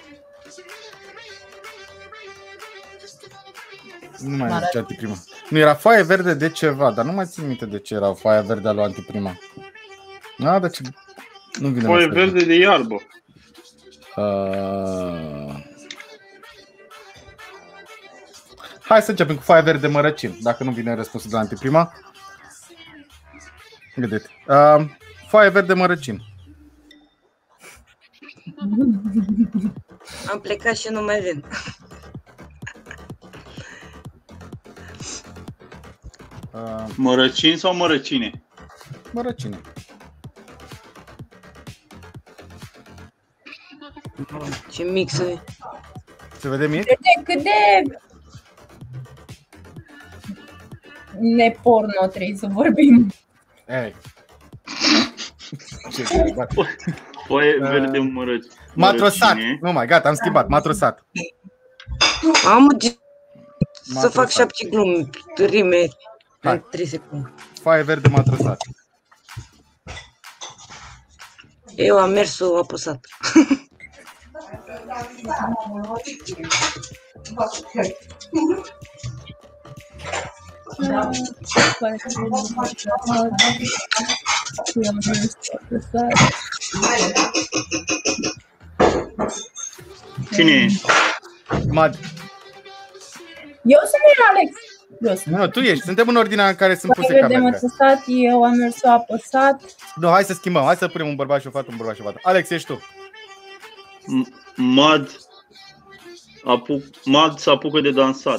Nu mai zice antiprima. Nu, era foaie verde de ceva, dar nu mai țin minte de ce era foaia verde a lui antiprima. Dar ce... Nu vine. Foaie verde de iarbă. Hai să începem cu foaia verde mărăcin, dacă nu vine răspunsul de la antiprima. Gândiți. Foaie verde mărăcin. Am plecat și nu mai vin. Mărăcin sau mărăcine? Mărăcine. Ce mix e. Se vede mic? Cât de neporno trebuie să vorbim. Ei. Ce Foaie verde mărăcine. Matrosat. Nu mai, gata, am schimbat. Matrosat. Să fac 7 glume, rime. Hai. 3 secunde. Foaie verde matrosat. Eu am mersul apăsat. Cine e? Mad. Eu sunt Alex. Nu, tu ești. Suntem în ordinea în care sunt puse Foaie verde camerele. matrosat, eu am mersul apăsat. Nu, hai să schimbăm. Hai să punem un bărbat și o fată, un bărbat și o fată. Alex, ești tu. Mad se apucă de dansat.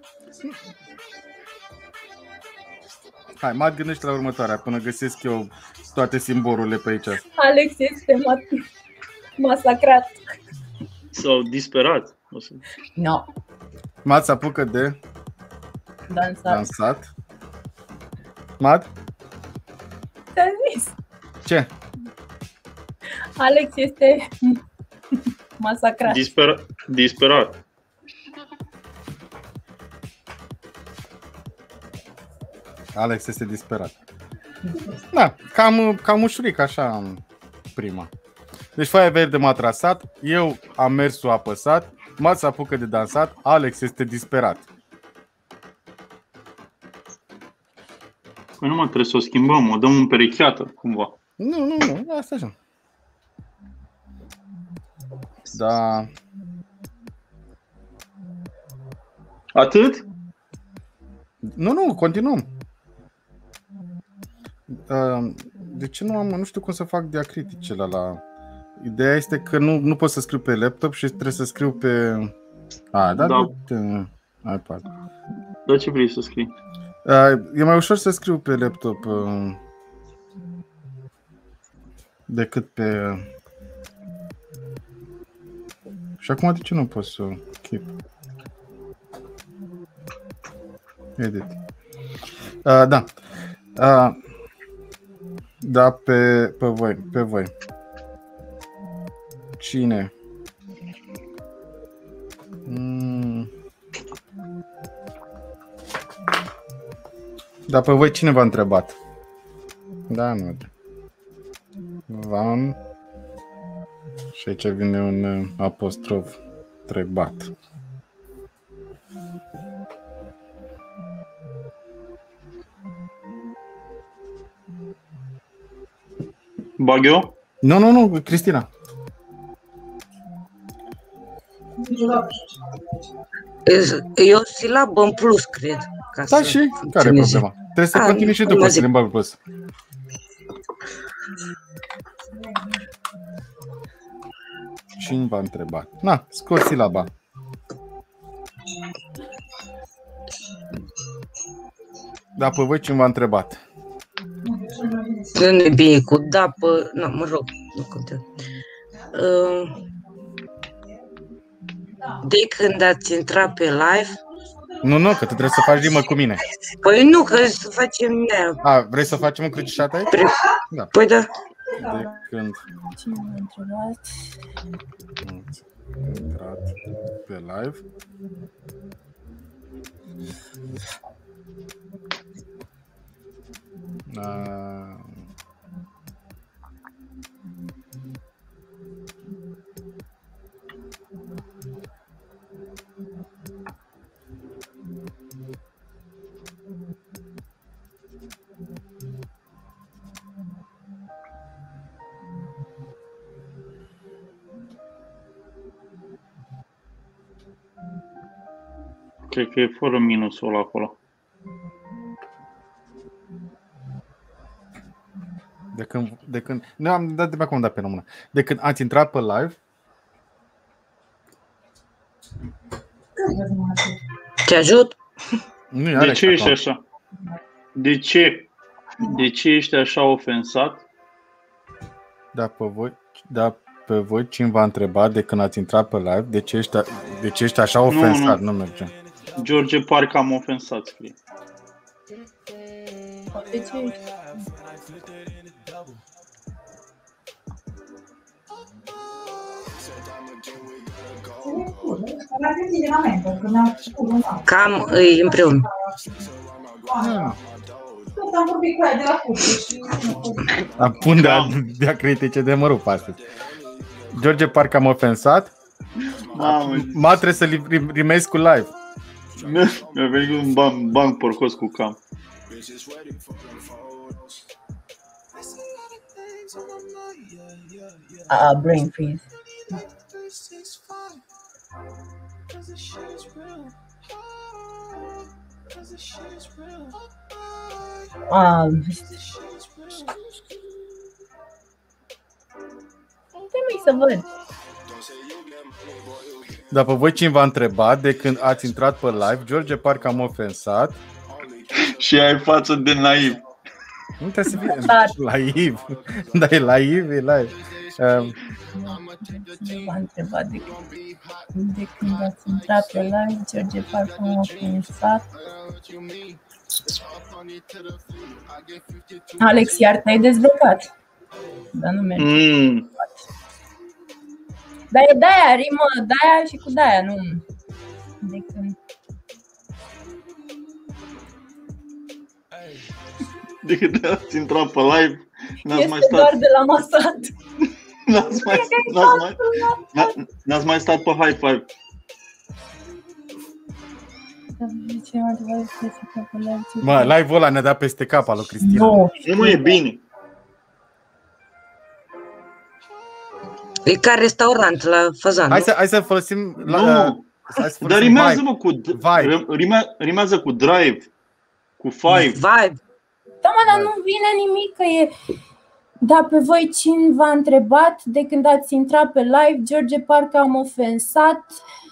Hai, Mad, gândește la următoarea, până găsesc eu toate simbolurile pe aici. Alex este masacrat. Sau disperat. No, Mad se apucă de dansat. Mad? Te-am zis. Ce? Alex este masacrat. Disperat. Alex este disperat. Da, cam ușuric așa prima. Deci foaia verde m-a trasat, eu am mersul apăsat, Mad se apucă de dansat, Alex este disperat. Păi nu trebuie să o schimbăm, o dăm împerecheată cumva. Nu, asta așa. Da. Atât? Nu, continuăm. De ce nu știu cum să fac diacriticele la... Ideea este că nu pot să scriu pe laptop și trebuie să scriu pe... iPad. Dar ce vrei să scrii? E mai ușor să scriu pe laptop decât pe... Și acum de ce nu pot să keep? Edit. Da. Da, pe voi. Cine? Dar pe voi cine v-a întrebat? Da, nu. V-am... Și aici vine un apostrof întrebat. Bag eu? Nu, Cristina. E o silabă în plus, cred. Da, și care e problema? Trebuie să continui și după silabă plus. Cine v-a întrebat? Na, scot silaba. Da, pe voi cine v-a întrebat? Nu e bine cu da, pe... Nu, mă rog, nu contează. De când ați intrat pe live... Nu, că tu trebuie să faci rimă cu mine. Păi nu, că să facem... Vrei să facem o crucișată aici? Da. Păi da. De când Cine m-a întrebat? ați intrat pe live? Cred că e fără minusul acolo. De când nu am dat de pe acum, dat pe română. De când ați intrat pe live? Te ajut? Nu, de ce ești așa? De ce ești așa ofensat? Pe voi cine v-a întrebat de când ați intrat pe live? De ce ești așa ofensat? Nu merge. George, parcă am ofensat, scrie. De ce ești? Cam îi împreună. Am vorbit cu ea de la curte și... Pun de-a critice de mă rup astăzi. George, parcă am ofensat. Ma trebuie să rimezi cu live. Mi-a venit un banc porcos cu cam. Brain freeze. Trebuie să văd. Dar pe voi cine v-a întrebat de când ați intrat pe live? George, parcă am ofensat. Și ai față de naiv. Nu trebuie să fie naiv. Da, e naiv, e live. V-a întrebat de când ați intrat pe live. George, parcă am ofensat. Alex, iar te-ai dezblocat. Dar nu merge. Dar e de-aia, rimă de-aia și cu de-aia, nu de când. De când ați intrat pe live, n-ați mai stat. Doar de la masat. N-ați mai stat pe high five. Mă, live-ul ăla ne-a dat peste cap al lui Cristina. Nu e bine. E ca restaurant la Făzan. Hai să folosim dar rimează-mă cu rimează cu drive, cu five. Da, mă, dar nu vine nimic, că e. Da, pe voi cine v-a întrebat de când ați intrat pe live? George, parcă am ofensat.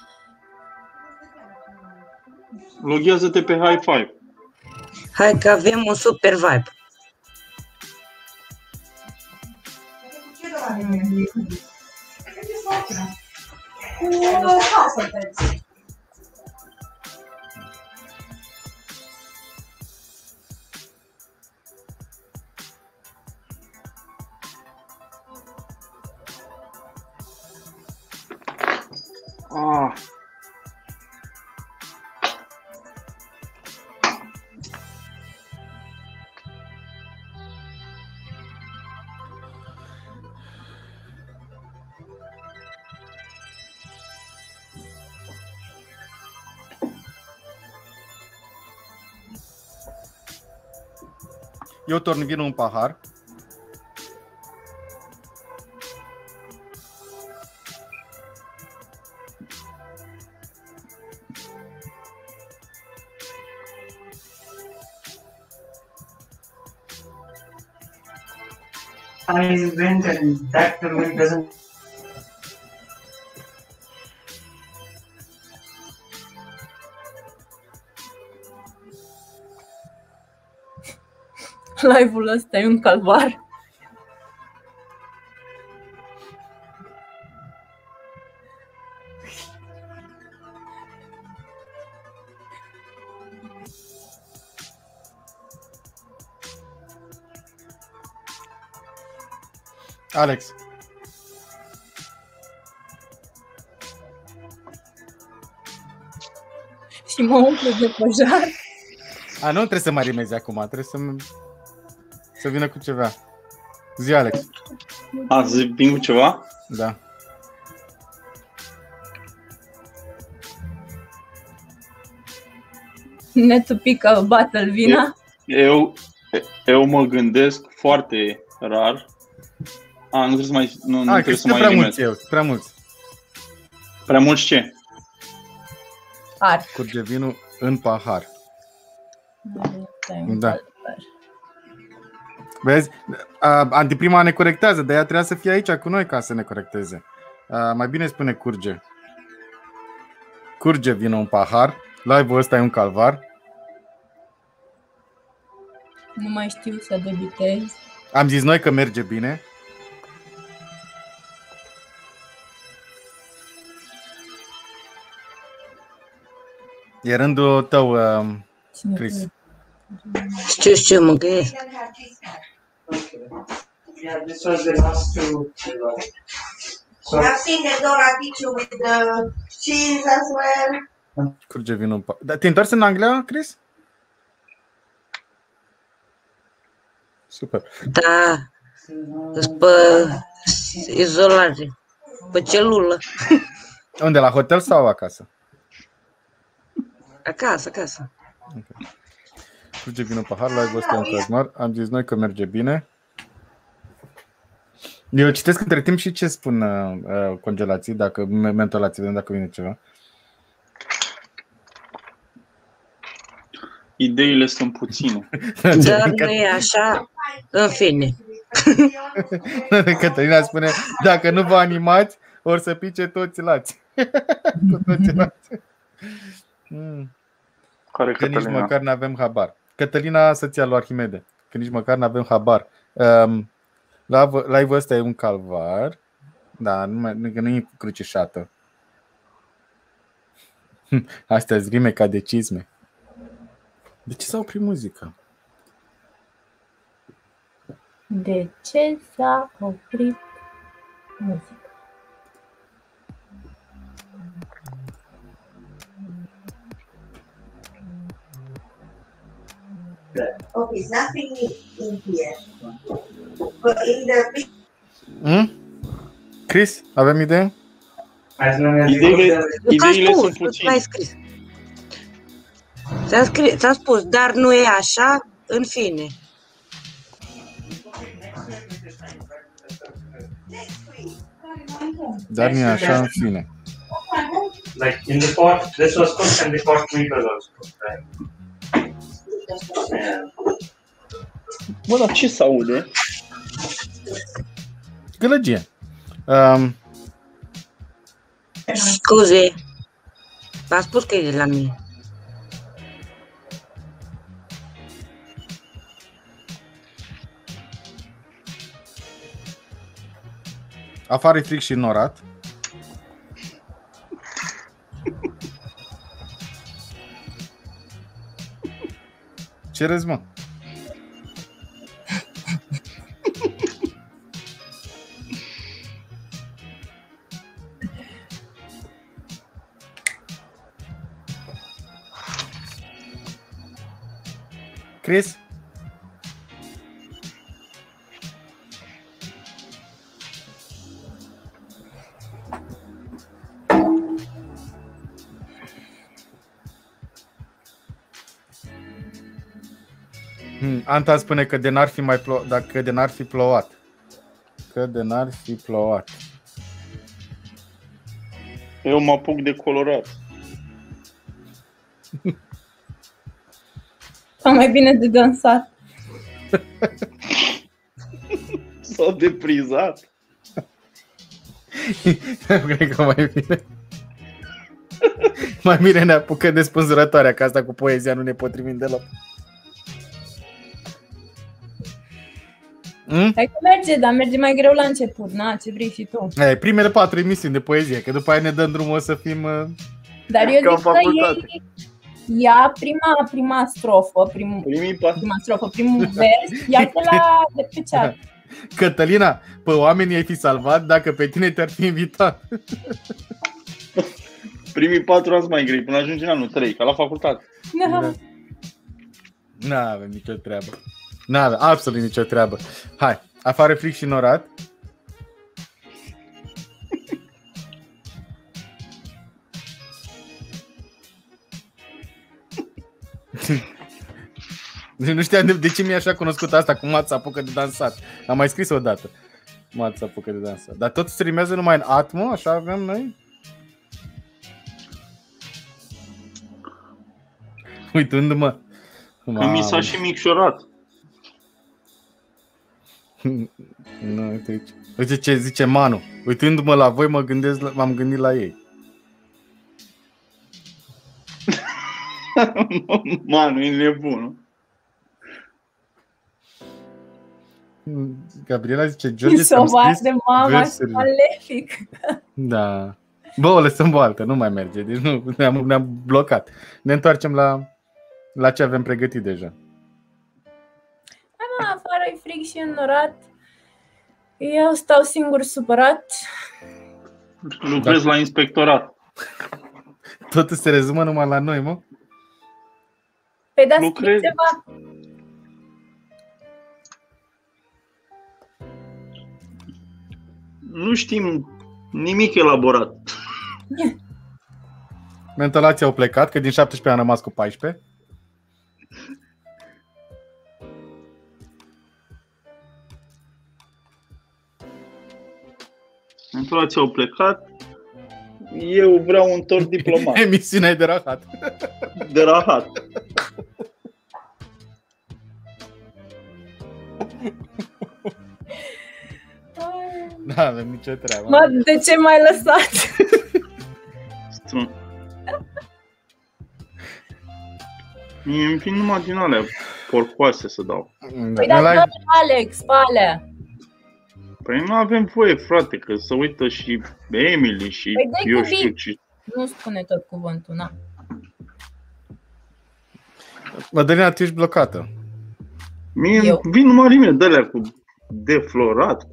Loghează-te pe high five. Hai că avem un super vibe. Eu torn vinul în pahar. I went and that tournament doesn't. Live-ul ăsta e un calvar. Alex. Și mă umple de pojar. Nu trebuie să mă rimezi acum, trebuie să vină cu ceva. Zi, Alex. Azi vin cu ceva? Da. Netupică battle vina. Eu mă gândesc foarte rar. Nu trebuie să mai nu trebuie să mai prea rimez. mulți eu, prea mulți. Prea mulți ce? Ar. Curge vinul în pahar. Da. Vezi? Antiprima ne corectează, dar ea trebuia să fie aici cu noi ca să ne corecteze. Mai bine spune curge. Curge vinul în pahar. Live-ul ăsta e un calvar. Nu mai știu să debitez. Am zis noi că merge bine. E rândul tău, Chris. Știu ce mă gândesc. Yeah, this was the last two. So I've seen the Dora teacher with the cheese as well. Curge vinul în pahar. Dar te întorci în Anglia, Chris? Super. Da, pe izolare, pe celulă. Unde, la hotel sau acasă? Acasă. Curge vinul în pahar, live-ul ăsta e un calvar. Am zis noi că merge bine. Eu citesc între timp și ce spun congelații, mentolații, vedem dacă vine ceva. Ideile sunt puține. Dar nu e așa, în fine. Cătălina spune, dacă nu vă animați, or să pice toți lați. Cu toți lați. Care Că nici Cătălina? măcar n-avem habar. Cătălina, soția lui Arhimede. Că nici măcar n-avem habar. Live-ul ăsta e un calvar. Da, nu e crucișată. Astea-s rime ca de cizme. De ce s-a oprit muzica? De ce s-a oprit muzica? Okay, it's nothing in here. But in the big Chris, avem idee? as long as Ideile sunt Nu puține. ai scris. Ți-am spus, dar nu e așa, în fine. Dar nu e așa în fine. like in the pot, this was cooked and the pot meat was also cooked, right? Yeah. Bă, dar ce se aude? Gălăgie. Scuze. V-am spus că e de la mine. Afară e frig și norat. Ce râzi, mă? Chris? Anta spune că de n-ar fi dacă de n-ar fi plouat. Că de n-ar fi plouat. Eu mă apuc de colorat. Sau mai bine de dansat. S-au deprizat. Cred că mai bine. Mai bine ne apucă de spânzurătoarea, că asta cu poezia nu ne potrivim deloc. Hai că merge, dar merge mai greu la început, na, ce vrei și tu. Primele 4 emisiuni de poezie, că după aia ne dăm drumul să fim... Dar eu zic că ei ia prima strofă, primul vers, ia de pe chat. Cătălina, pe oamenii ai fi salvat dacă pe tine te-ar fi invitat. Primii 4 ani mai grei, până ajungi în anul 3, ca la facultate. N-avem nicio treabă. N-avem absolut nicio treabă. Hai, afară fric și norat. Nu știam de ce mi-e așa cunoscut asta cu Mat s-apucă de dansat. Am mai scris odată. Mat s-apucă de dansat. Dar tot se rimează numai în Atmo, așa avem noi? Uitându-mă. Că mi s-a și micșorat. Nu, uite ce zice Manu. Uitându-mă la voi, m-am gândit la ei. Manu, e nebun. Gabriela zice, George, ți-am scris versurile. Malefic. Da. Bă, o lăsăm boaltă, nu mai merge. Deci nu, ne-am blocat. Ne întoarcem la ce avem pregătit deja. Hai mă, afară e frig și înnorat. Eu stau singur supărat. Lucrez la inspectorat. Totul se rezumă numai la noi, mă? Păi da, scrie ceva. Nu știm nimic elaborat. Mentalații au plecat, că din 17 am rămas cu 14. Mentalații au plecat. Eu vreau un tort diplomat. Emisiunea e de rahat. De rahat. Nu avem nicio treabă. Mă, de ce m-ai lăsat? Mie îmi vin numai din alea porcoase să dau. Păi da, Alex, Palea. Păi nu avem voie, frate, că să uită și Emily și păi eu știu ce. Nu spune tot cuvântul, na. Mădălina, tu ești blocată. Mie vin numai rimele de alea cu deflorat.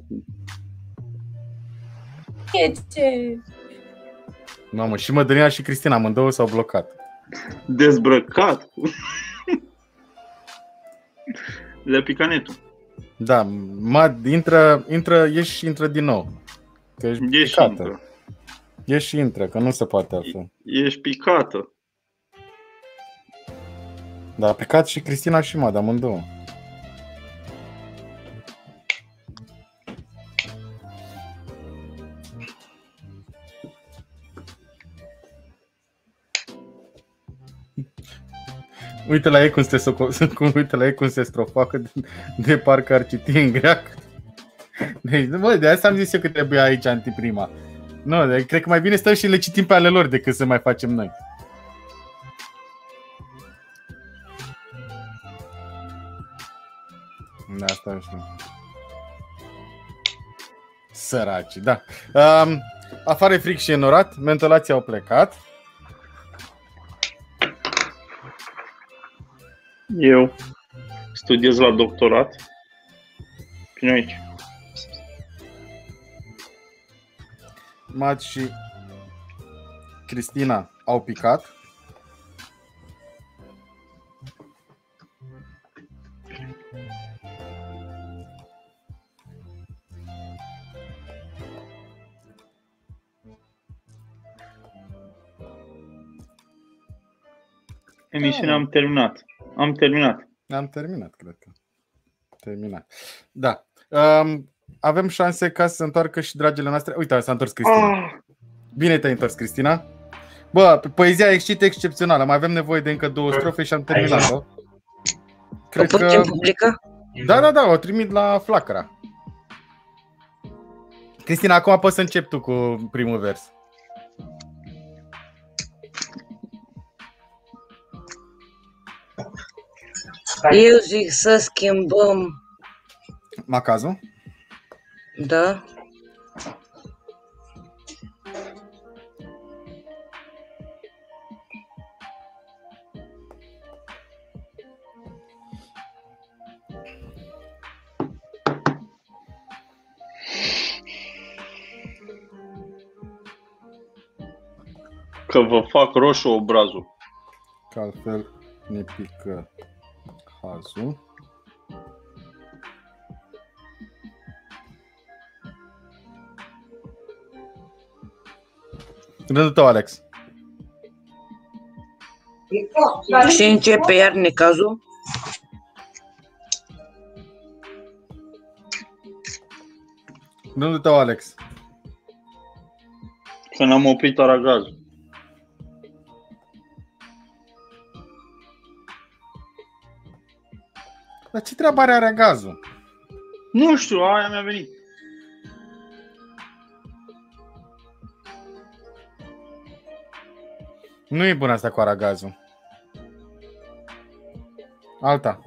Ce? Mamă, și Mădălina și Cristina, amândouă s-au blocat. Dezbrăcat. Le-a picat netul. Da, intră din nou. Că ești picată. Ieși și intră, că nu se poate altfel. Ești picată. Da, a picat și Cristina și Mad, amândouă. Uite la ei cum se strofacă de parcă ar citi în greacă. Deci, bă, de asta am zis eu că trebuie aici antiprima. Nu, cred că mai bine stăm și le citim pe ale lor decât să mai facem noi. Da, asta știu. Săraci, da. Afară e fric și enorat, mentolații au plecat. Eu studiez la doctorat. Vino aici. Mat și Cristina au picat. Emisiunea am terminat. Am terminat, cred că. Terminat. Da. Avem șanse ca să se întoarcă și dragile noastre. Uite, s-a întors Cristina. Bine te-ai întors, Cristina. Bă, poezia excită excepțională. Mai avem nevoie de încă 2 strofe și am terminat-o. Cred o putem publica? Da, o trimit la Flacăra. Cristina, acum poți să începi tu cu primul vers. Eu zic să schimbăm. Macazul? Da. Că vă fac roșu obrazul. Că altfel ne pică hazul. Rândul tău, Alex. Și începe iar necazul. Rândul tău, Alex. Când am oprit aragazul. Dar ce treabă are gazul? Nu știu, aia mi-a venit. Nu e bun asta cu aragazul. Alta.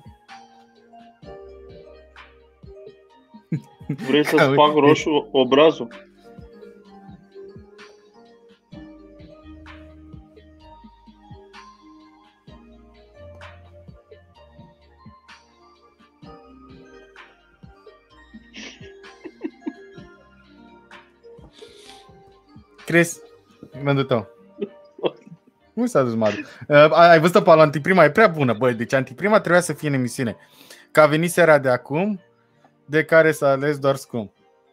Vrei să-ți fac roșu obrazul? Chris, rândul tău. Nu s-a dus mare. Ai văzut-o pe antiprima? E prea bună, băi. Deci antiprima trebuia să fie în emisiune. Că a venit seara de acum, de care s-a ales doar scump.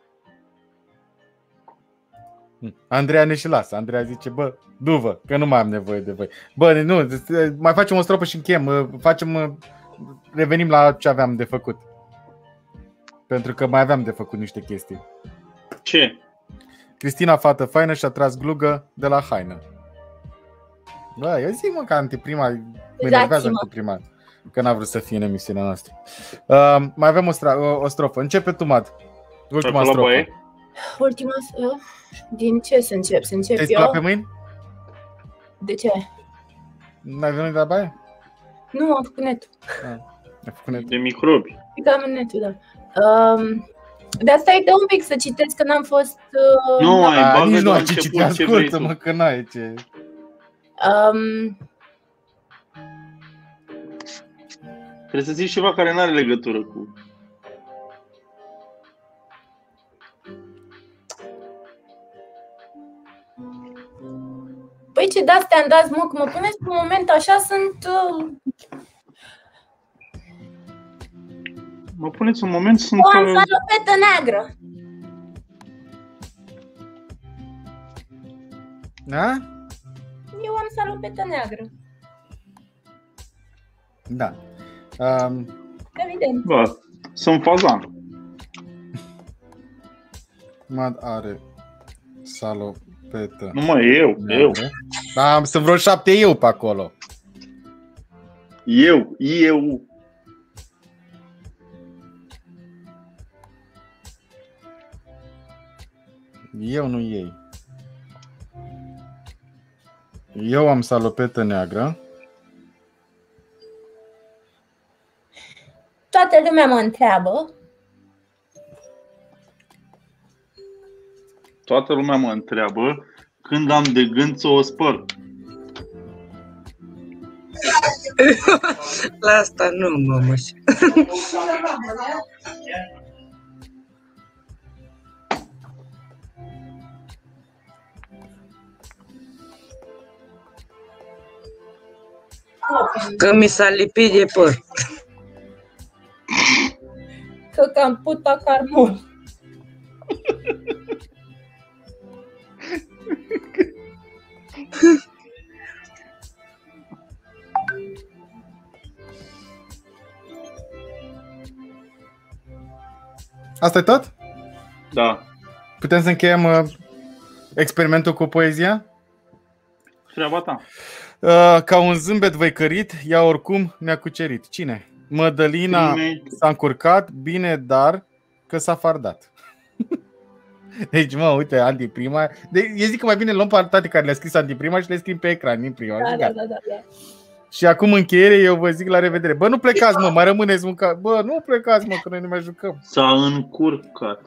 Andreea ne și lasă. Andreea zice, bă, du-vă, că nu mai am nevoie de voi. Bă, nu, mai facem o stropă și încheiem. Revenim la ce aveam de făcut. Pentru că mai aveam de făcut niște chestii. Ce? Cristina, fată faină, și-a tras glugă de la haină. Bă, eu zic, mă, că antiprima mă enervează antiprima, că n-a vrut să fie în emisiunea noastră. Mai avem o strofă. Începe tu, Mad. Ultima strofă. Ultima strofă? Din ce să încep? Să încep eu? Te-ai pe mâini? De ce? N-ai venit de la baie? Nu, am făcut netul. Ai făcut netul. De microbi. Cam în netul, da. De asta e de un pic să citesc, că n-am fost... Nu, ai nici nu ai ce citi, ascultă-mă, că n-ai ce... Trebuie să zici ceva care n-are legătură cu... Păi ce de-astea îmi dați, mă, că mă puneți pe un moment așa, sunt... Mă puneți un moment, sunt... O am salopetă neagră. Da? Eu am salopetă neagră. Da. Evident. Bă, sunt fazan. Mad are salopetă. Nu mă, eu. Da, sunt vreo 7 eu pe acolo. Eu. Eu, nu ei. Eu am salopetă neagră. Toată lumea mă întreabă. Toată lumea mă întreabă când am de gând să o spăl. La asta nu mă măși. Că mi s-a lipit de păr. Că cam puta carmon. Asta e tot? Da. Putem să încheiem experimentul cu poezia? Treaba ta. Ca un zâmbet văicărit, ea oricum ne-a cucerit. Cine? Mădălina s-a încurcat, bine, dar că s-a fardat. Deci, mă, uite, antiprima. Eu zic că mai bine luăm pe toate care le-a scris antiprima și le scriem pe ecran din prima. Da. Și acum încheiere, eu vă zic la revedere. Bă, nu plecați, mă, mai rămâneți mâncați. Bă, nu plecați, mă, că noi ne mai jucăm. S-a încurcat.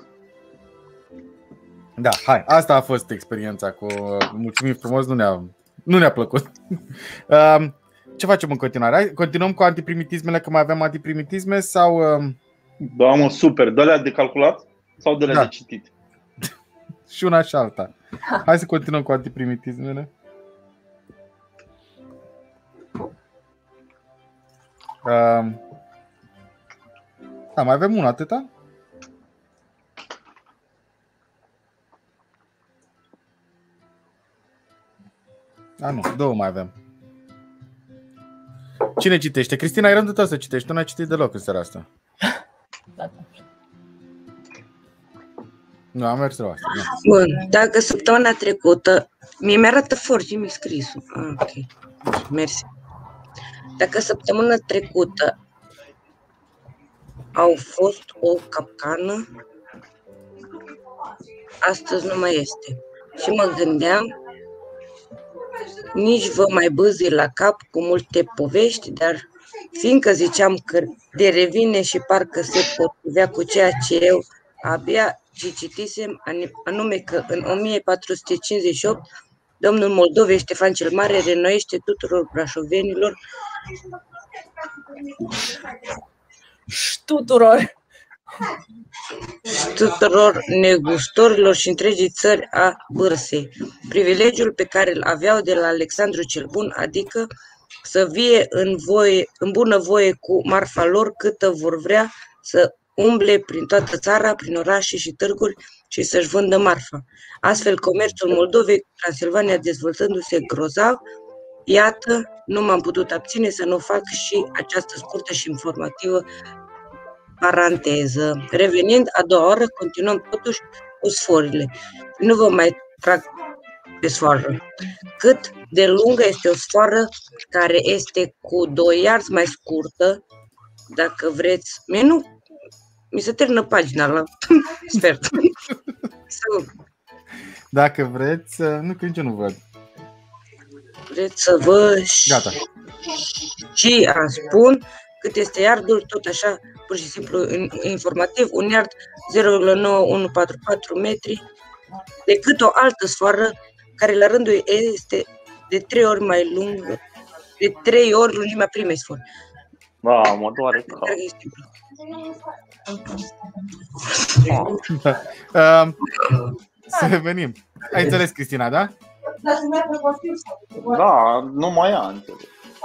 Da, hai, asta a fost experiența cu mulțumim frumos, nu ne-a plăcut. Ce facem în continuare? Hai, continuăm cu antprimitismele, că mai avem antprimitisme sau Da, mă, super. De-alea de calculat sau de-alea de citit? Și una și alta. Hai să continuăm cu antprimitismele. Da, mai avem una, atâta? Nu, două mai avem. Cine citește? Cristina, ai rândul tău să citești. Tu n-ai citit deloc în seara asta. Da. Nu, am mers rău asta. Bun, dacă săptămâna trecută, mie mi-arată foarte mic scrisul. Ok, mersi. Dacă săptămâna trecută au fost o capcană, astăzi nu mai este. Și mă gândeam, nici vă mai bâzui la cap cu multe povești, dar fiindcă ziceam că de revine și parcă se potrivea cu ceea ce eu abia citisem, anume că în 1458 domnul Moldovei Ștefan cel Mare reînnoiește tuturor brașovenilor tuturor negustorilor și întregii țări a Bârsei privilegiul pe care îl aveau de la Alexandru cel Bun, adică să vie în bună voie cu marfa lor câtă vor vrea, să umble prin toată țara, prin orașe și târguri și să-și vândă marfa. Astfel, comerțul Moldovei cu Transilvania dezvoltându-se grozav, iată, nu m-am putut abține să nu fac și această scurtă și informativă paranteză. Revenind, a doua oră, continuăm totuși cu sforile. Nu vă mai trag pe sfoară. Cât de lungă este o sfoară care este cu 2 iarzi mai scurtă, dacă vreți. Mi se termină pagina la sfert. Dacă vreți, nu, că nici eu nu văd. Vreți să vă Gata. și spun cât este iardul, tot așa, pur și simplu informativ, un iard 0,9144 metri, decât o altă sfoară care la rândul ei este de 3 ori mai lungă, de 3 ori lungimea primei sfori. Mă doare cap. Să revenim. Ai înțeles, Cristina, da? Da, nu mai ea înțeles.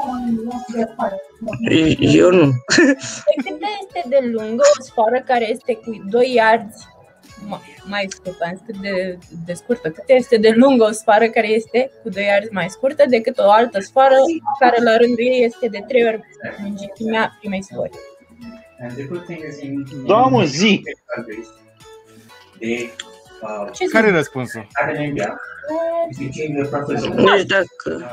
Eu nu. Cât este de lungă o sfoară care este cu 2 iarzi mai scurtă, cât de scurtă, cât este de lungă o sfoară care este cu 2 iarzi mai scurtă decât o altă sfoară care la rândul ei este de 3 ori lungimea primei sfori. Da, mă, zi! Care e răspunsul? Deci dacă...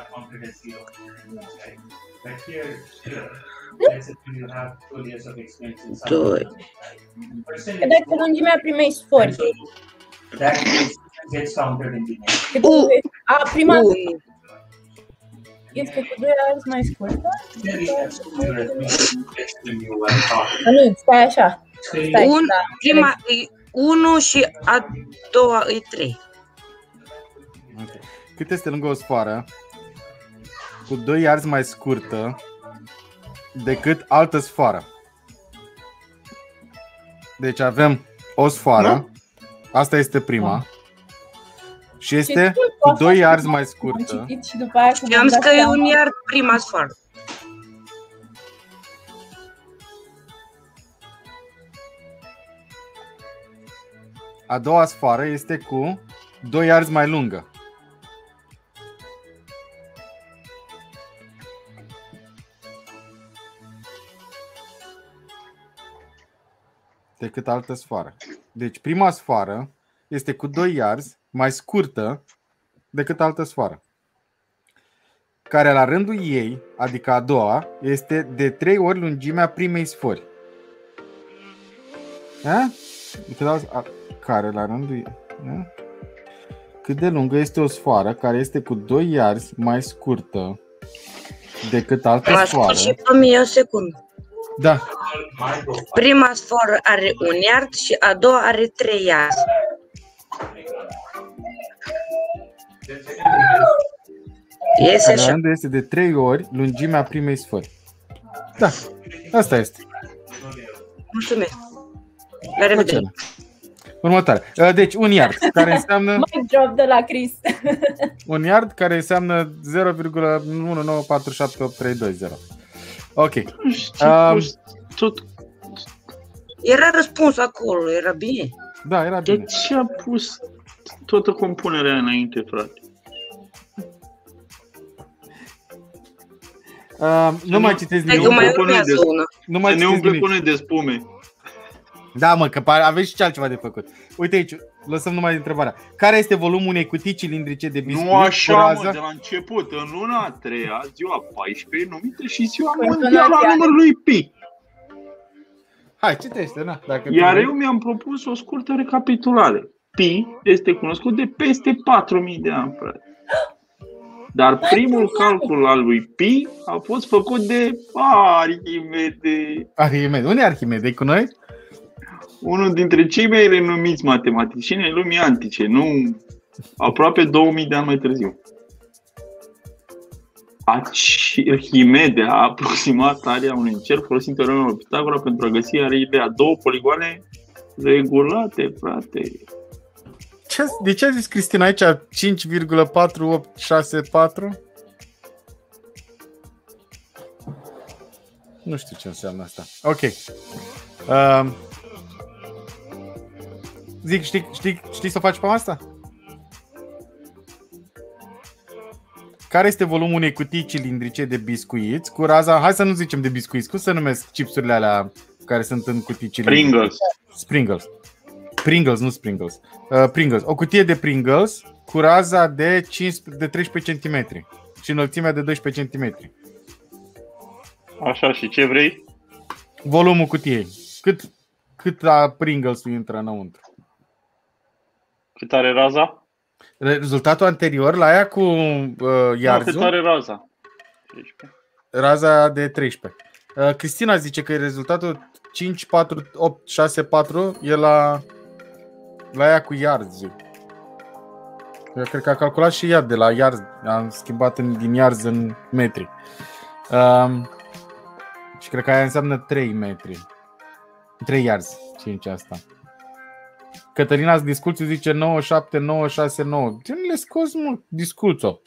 Doi. Că dacă lungimea primei sfori. Prima este cu 2 arzi mai scurtă. Nu, stai așa. Prima e 1 și a doua e 3. Okay. Cât este lungă o sfoară cu 2 arzi mai scurtă decât altă sfoară? Deci avem o sfoară, asta este prima, și este cu 2 arzi mai scurtă. Știam că e un iard prima sfoară. A doua sfoară este cu 2 arzi mai lungă. decât altă sfoară. Deci prima sfoară este cu 2 yards mai scurtă decât altă sfoară, care la rândul ei, adică a doua, este de 3 ori lungimea primei sfori. Care la rândul ei, cât de lungă este o sfoară care este cu 2 yards mai scurtă decât altă sfoară? Și pe mine o secundă. Da. Prima sfoară are 1 yard și a doua are 3 yards. La rândul este de 3 ori lungimea primei sfori. Da, asta este. Mulțumesc. La revedere. Următoare. Deci un yard, care înseamnă Mic drop de la Chris. un yard care înseamnă 0,1947832. Ok. Era răspuns acolo, era bine. Da, era bine. De ce a pus toată compunerea înainte, frate? Nu mai citesc nimic. Nu mai ne umple pune de spume. Da, mă, că aveți și altceva de făcut. Uite aici, lăsăm numai întrebarea. Care este volumul unei cutii cilindrice de biscuit? Nu așa, mă, de la început. În luna a treia, ziua 14, numită și ziua mondială a numărului Pi. Hai, citește, na. Iar eu mi-am propus o scurtă recapitulare. Pi este cunoscut de peste 4000 de ani, frate. Dar primul calcul al lui Pi a fost făcut de Arhimede. Arhimede. Unde e Arhimede? E cu noi? Unul dintre cei mai renumiți matematicieni ai lumii antice, nu aproape 2000 de ani mai târziu. Arhimede a aproximat area unui cerc folosind teorema lui Pitagora pentru a găsi area a 2 poligoane regulate, frate. De ce a zis Cristina aici 5,4864? Nu știu ce înseamnă asta. Ok. Zic, știi să faci pe asta? Care este volumul unei cutii cilindrice de biscuiți cu raza... Hai să nu zicem de biscuiți. Cum se numesc chipsurile alea care sunt în cutii cilindrice? Pringles, nu Sprinkles. Pringles. O cutie de Pringles cu raza de 13 cm și înălțimea de 12 cm. Așa, și ce vrei? Volumul cutiei. Cât a Pringles-ul intră înăuntru? Cât are raza? Rezultatul anterior la aia cu iarzul. Cât are raza? 13. Raza de 13. Cristina zice că rezultatul 54864 e la aia cu iarzul. Eu cred că a calculat și ea de la iarz. Am schimbat din iarz în metri. Și cred că aia înseamnă 3 metri. 3 iarzi. 5 asta. Cătălina Disculțiu zice 97969. Ce nu le scos, mă? Disculțo.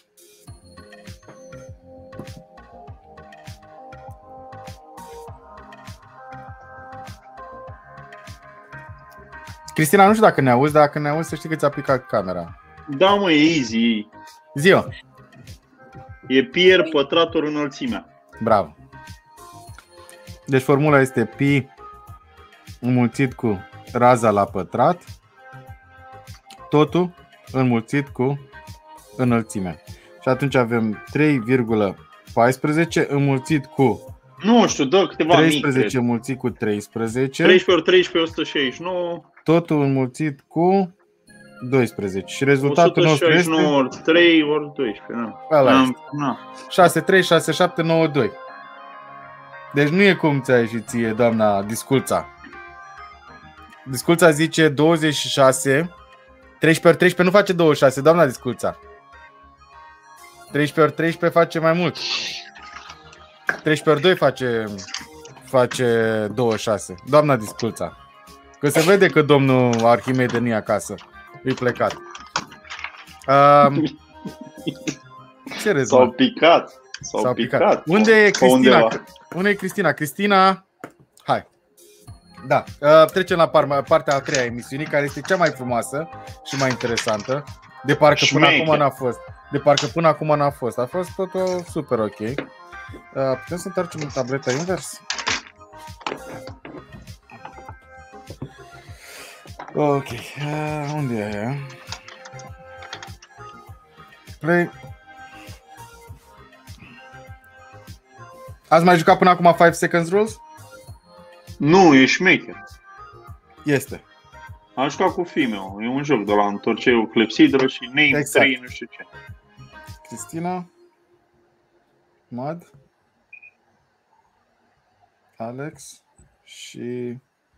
Cristina, nu știu dacă ne auzi, dar dacă ne auzi să știi că ți-a picat camera. Da, mă, e easy. Zi-o. E pi r pătrat ori înălțimea. Bravo. Deci formula este pi înmulțit cu raza la pătrat, totul înmulțit cu înălțimea. Și atunci avem 3,14 înmulțit cu... Nu știu, dă câteva 13 mici, înmulțit cu 13. 13 ori 13, 169. Totul înmulțit cu 12. Și rezultatul nostru este... 169 ori 3 ori 12. Da. 6, 3, 6, 7, 9, 2. Deci nu e cum ți-a ieșit ție, doamna Disculța. Disculța zice 26. 13 ori 13 nu face 26, doamna Disculța. 13 ori 13 face mai mult. 13 ori 2 face 26. Doamna Disculța. Că se vede că domnul Arhimede nu e acasă. E plecat. Ce râzi, S-au picat. S-au picat. Unde e Cristina? Unde e Cristina? Cristina, hai. Da, trecem la partea a treia a emisiunii, care este cea mai frumoasă și mai interesantă. De parcă până acum n-a fost. A fost totul super ok. Putem să întoarcem tableta invers? Ok. Unde e aia? Play. Ați mai jucat până acum 5 Seconds Rules? Nu, e șmecher. Este. Am jucat cu fiul meu. E un joc de la întorce o clepsidră și name Exact. 3, nu știu ce. Cristina. Mad. Alex. Și...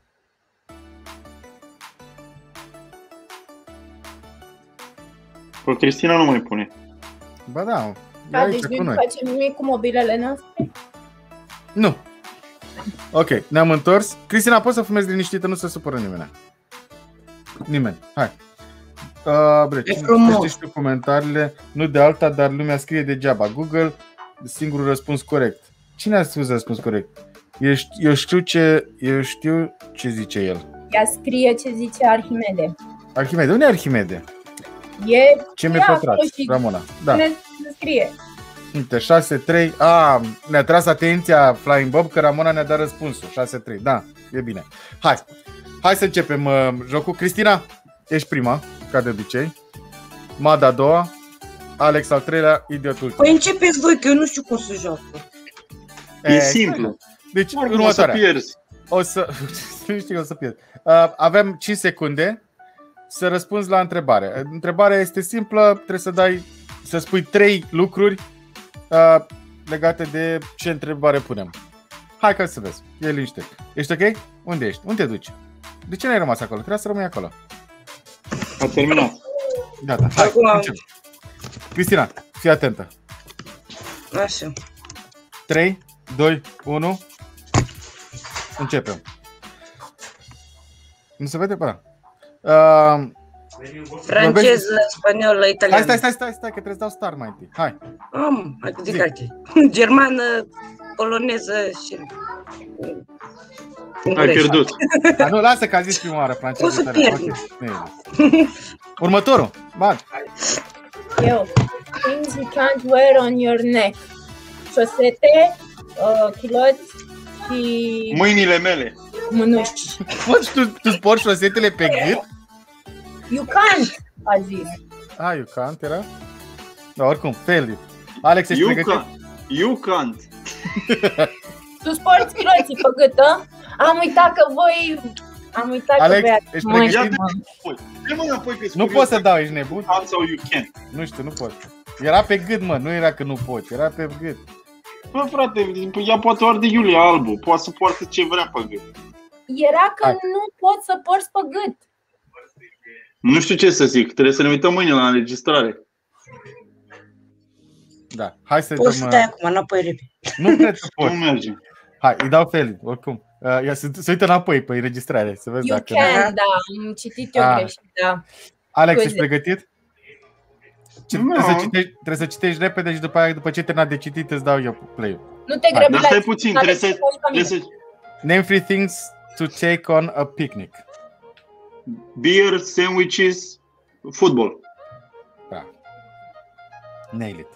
Păi Cristina nu mai pune. Ba da, e Da, aici deci cu nu noi. facem nimic cu mobilele noastre. Nu. Ok, ne-am întors. Cristina, poți să fumezi liniștită, nu se supără nimeni. Nimeni. Hai. E frumos. Știi comentariile, nu de alta, dar lumea scrie degeaba. Google, singurul răspuns corect. Cine a spus răspuns corect? Eu știu ce zice el. Ea scrie ce zice Arhimede. Arhimede. Unde e Arhimede? E Ce mi-e ea pătrat? acolo și Ramona. Da. ne scrie. Uite, 6-3. Ne-a tras atenția Flying Bob că Ramona ne-a dat răspunsul. 6-3. Da, e bine. Hai să începem jocul. Cristina, ești prima, ca de obicei. Mada a doua. Alex al treilea, Idiot ultimul. Păi începeți voi, că eu nu știu cum să joc. E simplu. Deci, Oricum o să următoarea. pierzi. O să... Nu știu că o să pierd. Avem 5 secunde să răspunzi la întrebare. Întrebarea este simplă, trebuie să spui 3 lucruri legate de ce întrebare punem. Hai ca să vezi. E liniște. Ești ok? Unde ești? Unde te duci? De ce n-ai rămas acolo? Trebuie să rămâi acolo. A terminat. Gata, hai, Acum- încep. Cristina, fii atentă. Așa. 3, 2, 1. Începem. Nu se vede? Bă. Franceză, spaniolă, italiană. Stai, că trebuie să dau start mai întâi. Hai. Hai că zic alte. Germană, poloneză și... Ai pierdut. Dar nu, lasă că a zis prima oară franceză. O să italiană. pierd. Ok. Următorul. Bun. Eu. Things you can't wear on your neck. Șosete, chiloți și Mâinile mele. mânuși. Poți tu porți șosetele pe gât? You can't, a zis. You can't, era? Da, oricum, fail. Alex, ești pregătit? You can't. Tu sporți chiloții pe gâtă? Am uitat că Alex, băiat. ești Măi, pregătit? Dă mă înapoi că Nu poți să dau, ești nebun? Can't sau you can. Nu știu, nu pot. Era pe gât, mă, nu era că nu poți, era pe gât. Bă, frate, ea poate ori de Iulia Albu. Poate să poarte ce vrea pe gât. Era că Hai. nu poți să porți pe gât. Nu știu ce să zic. Trebuie să ne uităm mâine la înregistrare. Da, hai să Poți să dai acum, înapoi repede. Nu cred că Nu poți. merge. Hai, îi dau fail, oricum. Ia să uită înapoi pe înregistrare, să vezi You dacă... can, da. Am citit eu greșit, da. Alex, Scuze. ești pregătit? Nu. Trebuie să citești repede și după ce terminat de citit îți dau eu play-ul. Nu te Hai, grăbi Dar la stai puțin, Alex, trebuie să... Name 3 things to take on a picnic. Beer, sandwiches, football. Da. Nail it.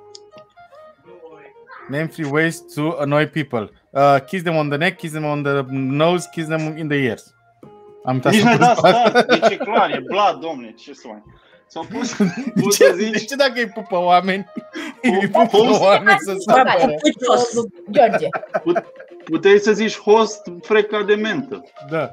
Name 3 ways to annoy people. Kiss them on the neck, kiss them on the nose, kiss them in the ears. Am uitat Nici să n-ai pun dat asta. start. Deci e clar, e blat, domne, ce să mai... Sau poți De să ce, de zici... ce dacă îi pupă oameni, îi pupă Host? oameni să se apere? George. Puteai să zici host freca de mentă. Da.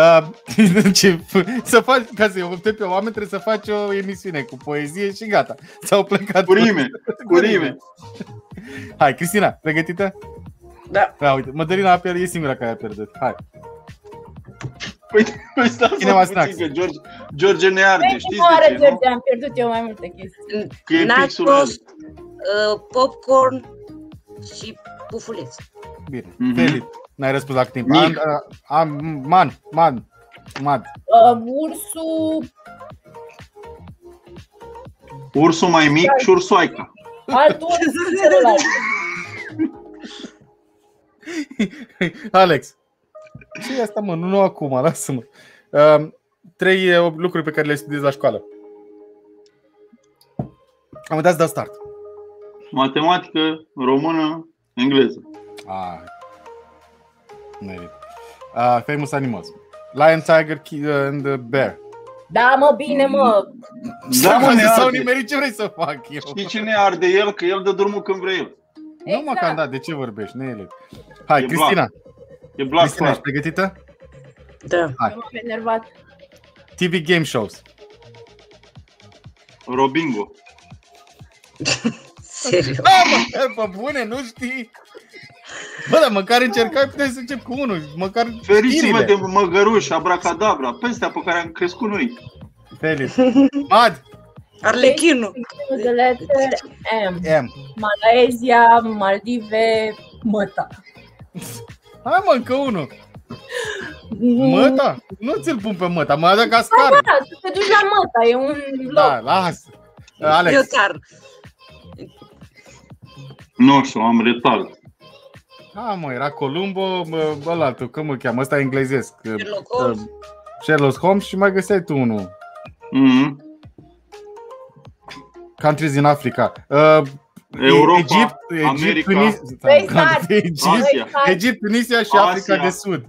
Să faci, ca să-i obțin pe oameni, trebuie să faci o emisiune cu poezie și gata. S-au plecat. Cu rime, cu rime. Hai, Cristina, pregătită? Da. Da, uite, Mădălina e singura care a pierdut. Hai. Păi stai Cineva să snacks. puțin, că George ne arde, știți Prima oară, de ce, nu? George, am pierdut eu mai multe chestii. Că e pixul ăla. Nachos, popcorn și pufuleț. Bine, Mhm. Feli, n-ai răspuns la timp. Mic. Mad. Ursul, Ursul mai mic și ursoaica. alt urs, celălalt. Alex. Ce e asta, mă? Nu acum, lasă-mă. 3 lucruri pe care le studiezi la școală. Am dat să dau start. Matematică, română, engleză. Merit. Famous Animals. Lion, Tiger and the Bear. Da, mă, bine, mă. Da, mă, ne s-au arde. nimerit, ce vrei să fac eu? Știi ce ne arde el? Că el dă drumul când vrea el. Nu mă, că am dat, de ce vorbești? Nele. Hai, E Cristina. E black Cristina, ești clar. pregătită? Da. M-am enervat. TV game shows. Robingo. Serios. Da, mă, pe bune, nu știi? Bă, dar măcar încercai, puteai să încep cu unul. Măcar Feriți-vă știrile. de măgăruș, abracadabra, pe astea pe care am crescut noi. Felix. Mad. Arlechinul. The letter M. M. Malaezia, Maldive, Măta. Hai mă, încă unul. Măta? Nu ți-l pun pe Măta, Madagascar. Da, să te duci la Măta, e un loc. Da, lasă. Alex. Iotar. Nu știu, am retard. Ah, mă, era Columbo, ălaltul, cum îl cheamă? Ăsta e englezesc. Sherlock Holmes. Sherlock Holmes și mai găseai tu unul. Mhm. Countries din Africa. Europa, Egipt, America, Egipt, Tunisia și Asia. Africa de Sud.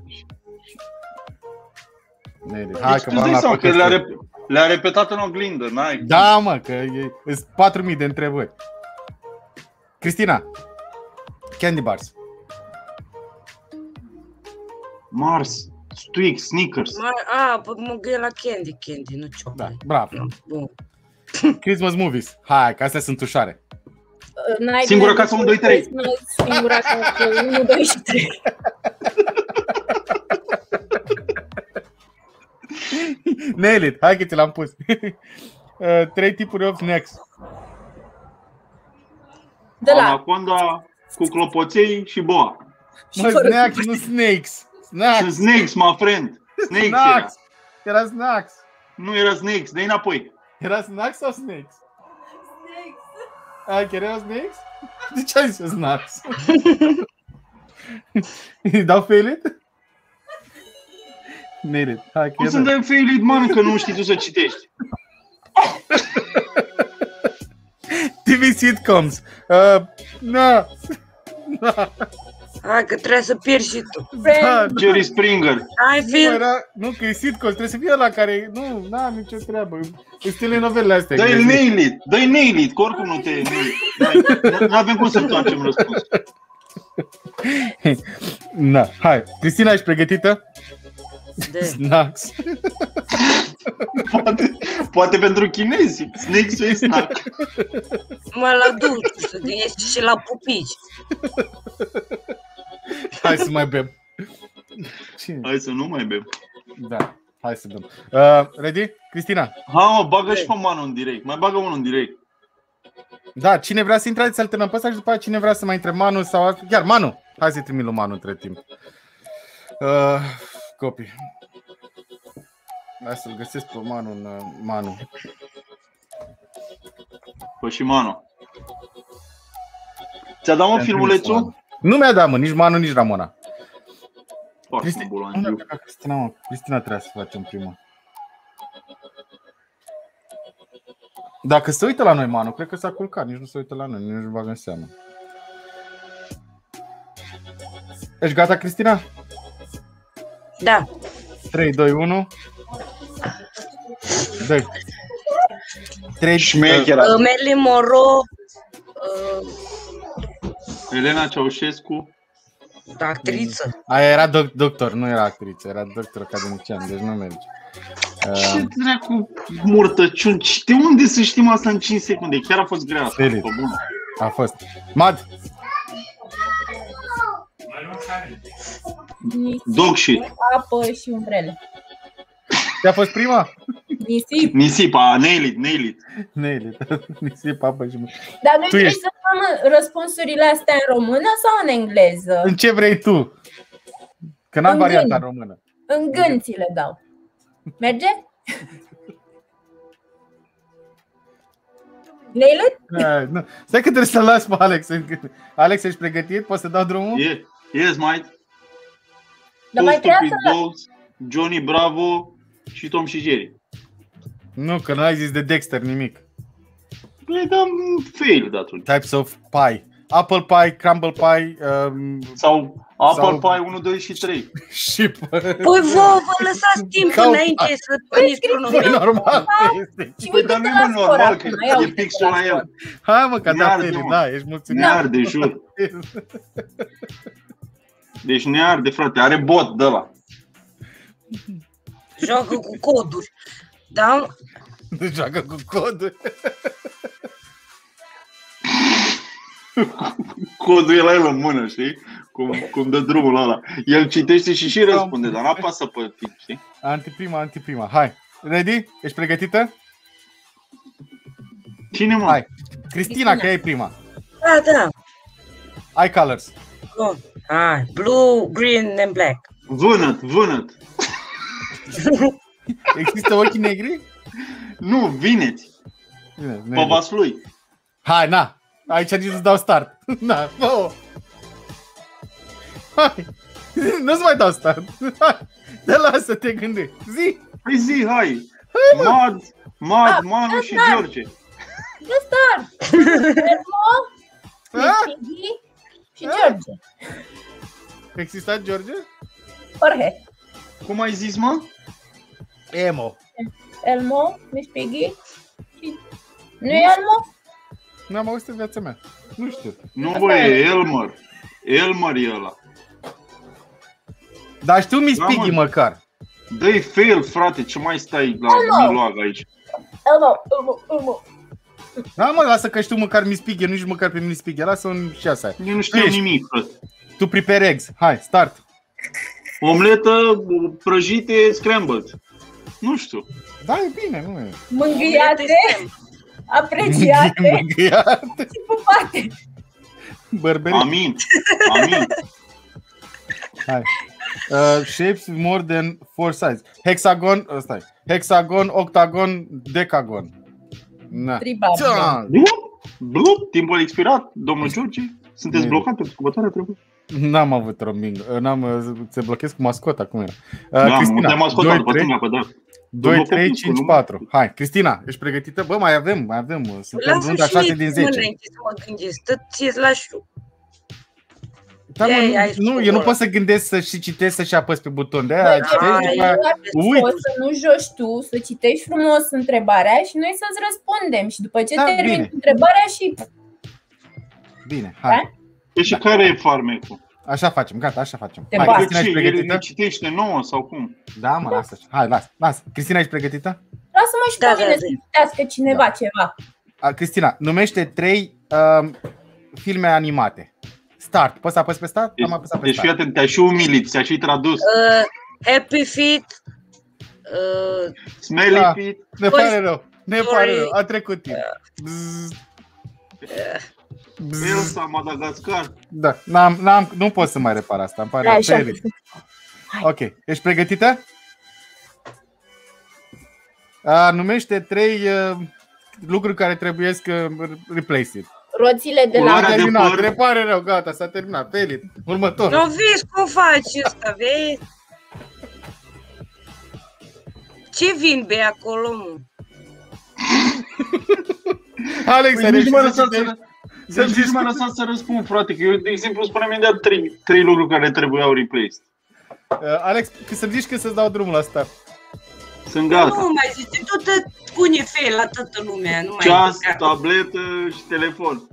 Hai Deci că tu v-am dai la seama că păcăstări. le-a repetat în oglindă, n-ai. Da, mă, că sunt 4.000 de întrebări. Cristina. Candy bars. Mars, Twix, Snickers. Mă gândesc la Candy, nu Da, chocolate. bravo. Bun. Christmas movies. Hai, că astea sunt ușoare. Singura casă 1, 2, 3. Singura casă 1, 2 și 3. Nail it. Hai că ți l-am pus. 3 tipuri of snacks. De la Anaconda cu clopoței și boa. Mă, snacks, nu snakes. Snacks. Sunt snakes, my friend. Snakes era. Snacks. Era snacks. Nu era snakes, dă-i înapoi. Era snacks sau snakes? Ai, chiar erau snakes? De ce ai zis snacks? Îi dau fail it? Nail it. Hai că Cum e să-mi dai fail man, că nu știi tu să citești? TV sitcoms. Na. Hai că trebuie să pierzi și tu. Da, Jerry Springer. Hai, nu, Phil. nu, că e sitcoms, trebuie să fie ăla care... Nu, n-am nicio treabă. Sunt telenovelele astea. Dă-i nail it, dă-i nail it, că oricum nu te... N-avem cum să întoarcem răspunsul. Na, hai. Cristina, ești pregătită? Snacks. Poate pentru chinezi. Snakes e snack. Mă la dulci, să ești și la pupici. Hai să mai bem. Cine? Hai să nu mai bem. Da, hai să bem. Ready? Cristina. Ha, mă, bagă și pe Manu în direct. Mai bagă unul în direct. Da, cine vrea să intre, să alternăm pe ăsta și după aceea cine vrea să mai intre Manu sau alt... Chiar Manu. Hai să-i trimit lui Manu între timp. Copii. Hai să-l găsesc pe Manu în Manu. Păi și Manu. Ți-a dat, mă, filmulețul? Nu mi-a dat, mă, nici Manu, nici Ramona. Foarte bulangiu. Cristina, mă. Cristina trebuie să facem prima. Dacă se uită la noi, Manu, cred că s-a culcat. Nici nu se uită la noi, nici nu bagă în seamă. Ești gata, Cristina? Da. 3, 2, 1. Dă-i. 3, Șmechera. Marilyn Monroe. Elena Ceaușescu. Actriță. Aia era doctor, nu era actriță, era doctor academician, deci nu merge. Ce dracu murtăciuni? De unde să știm asta în 5 secunde? Chiar a fost grea asta. Felix. Pe bun. A fost. Mad. Dog shit. Apă și umbrele. Ți-a fost prima? Nisip. Nisipa, nail it, nail it. Nail it. Nisip, apă și... Dar noi trebuie ești. să dăm răspunsurile astea în română sau în engleză? În ce vrei tu? Că n-am În varianta gând. română. În gând ți le dau. Merge? Nail it? Nu. Stai că trebuie să-l las pe Alex. Alex, ești pregătit? Poți să dau drumul? Yes, mate. Dar mai trebuie să Dogs, Johnny Bravo și Tom și Jerry. Nu, că n-ai zis de Dexter nimic. Le dăm fail de atunci. Types of pie. apple pie, crumble pie Sau apple pie 1, 2 și 3. și Păi vă lăsați timp înainte să puneți pronume. normal. Și Păi, uite dar nu de e la mă scor normal, acum. că Ia e uite pixul la la scor. el. Hai mă, că Ne da, arde, Feli, mă. da, ești mulțumit. Ne arde, jur. Deci ne arde, frate. Are bot de ăla. Joacă cu coduri. Da? Joacă cu codul. Codul e la el în mână, știi? Cum dă drumul ăla. El citește și răspunde, dar n-apasă pe timp, știi? Antiprima. Hai. Ready? Ești pregătită? Cine, mă? Hai. Cristina, că e prima. Da. Ai colors. Bun. Hai. Blue, green and black. Vânăt. Există ochii negri? Nu, vineți. Bine, Pe negri. vaslui. Hai, na. Aici nici nu-ți dau start. Na, fă-o. Hai. Nu-ți mai dau start. Hai. Te las să te gândești. Zi. Păi zi, hai. Manu și George. The Star. Elmo, Ah? Piggy și George. Exista George? Jorge. Cum ai zis, mă? Emo. Elmo, Miss Piggy și... Nu e Elmo? N-am auzit în viața mea. Nu știu. Nu, bă, e Elmer. Elmer e ăla. Dar știu Miss Da, Piggy mă. măcar. Dă-i fail, frate, ce mai stai la miloag aici? Elmo. Da, mă, lasă că știu măcar Miss Piggy, nu știu măcar pe Miss Piggy. Lasă-o și asta. Eu nu știu Ești. nimic, frate. Tu prepare eggs. Hai, start. Omletă, prăjite, scrambled. Nu știu. Da, e bine, nu e. Mângâiate, apreciate Mângâiat. și pupate. Bărberi. Amin. Hai. Shapes with more than 4 sizes. Hexagon, ăsta e. Hexagon, octagon, decagon. Na. Tribal. Ța! Blup, timpul expirat, domnul George. Sunteți Nu. blocat pentru sărbătoarea trecută? N-am avut roaming. Se blochez cu mascota, cum era. Da, Cristina, nu te-am ascultat 2, după 3, stânga, pe da. 2, 3, 5, 4. Hai, Cristina, ești pregătită? Bă, mai avem. Suntem Lasă runda și 6 mie din să 10. mă gândesc. Ție-ți lași eu. Da, Ei, mă, ai nu, spus eu nu ăla. pot să gândesc să și citesc să și apăs pe buton. De-aia Băi, citesc, ai, după aia uit. Poți să nu joci tu, să citești frumos întrebarea și noi să-ți răspundem. Și după ce Da, termin bine. întrebarea și... Bine, hai. Păi și care e farmecul? Așa facem, gata, așa facem. Te Hai, bag. Cristina, Ce, ești el pregătită? ne citește nouă sau cum? Da, mă, lasă. Hai, lasă. Cristina, ești pregătită? Lasă-mă și Da, pe mine da, să citească cineva ceva. Cristina, numește 3 filme animate. Start. Poți să apăs pe start? Am apăsat pe Deci fii start. atent, te-a și umilit, ți-a și tradus. Happy Feet. Smelly Da. feet. Ne Păi, pare rău. A trecut timp. Elsa, Madagascar. Da, nu pot să mai repar asta. Îmi pare Da, rău. așa. Feli. Ok, ești pregătită? Numește 3 lucruri care trebuie să replace-it. Roțile de S-a la... Culoarea de terminat, păr. ne pare rău, gata, s-a terminat. Feli, următor. Nu vezi cum faci ăsta, vezi? Ce vin be acolo, mă? Alex, Păi ai nici reușit m-a să lăsat citești? să... Deci nici m-a lăsat să răspund, frate, că eu, de exemplu, spuneam imediat 3 lucruri care trebuiau replaced. Alex, să-mi zici când să-ți dau drumul la start. Sunt gata. Nu mai zice, tu te pune fel la toată lumea, nu mai Ceas, băga. tabletă și telefon.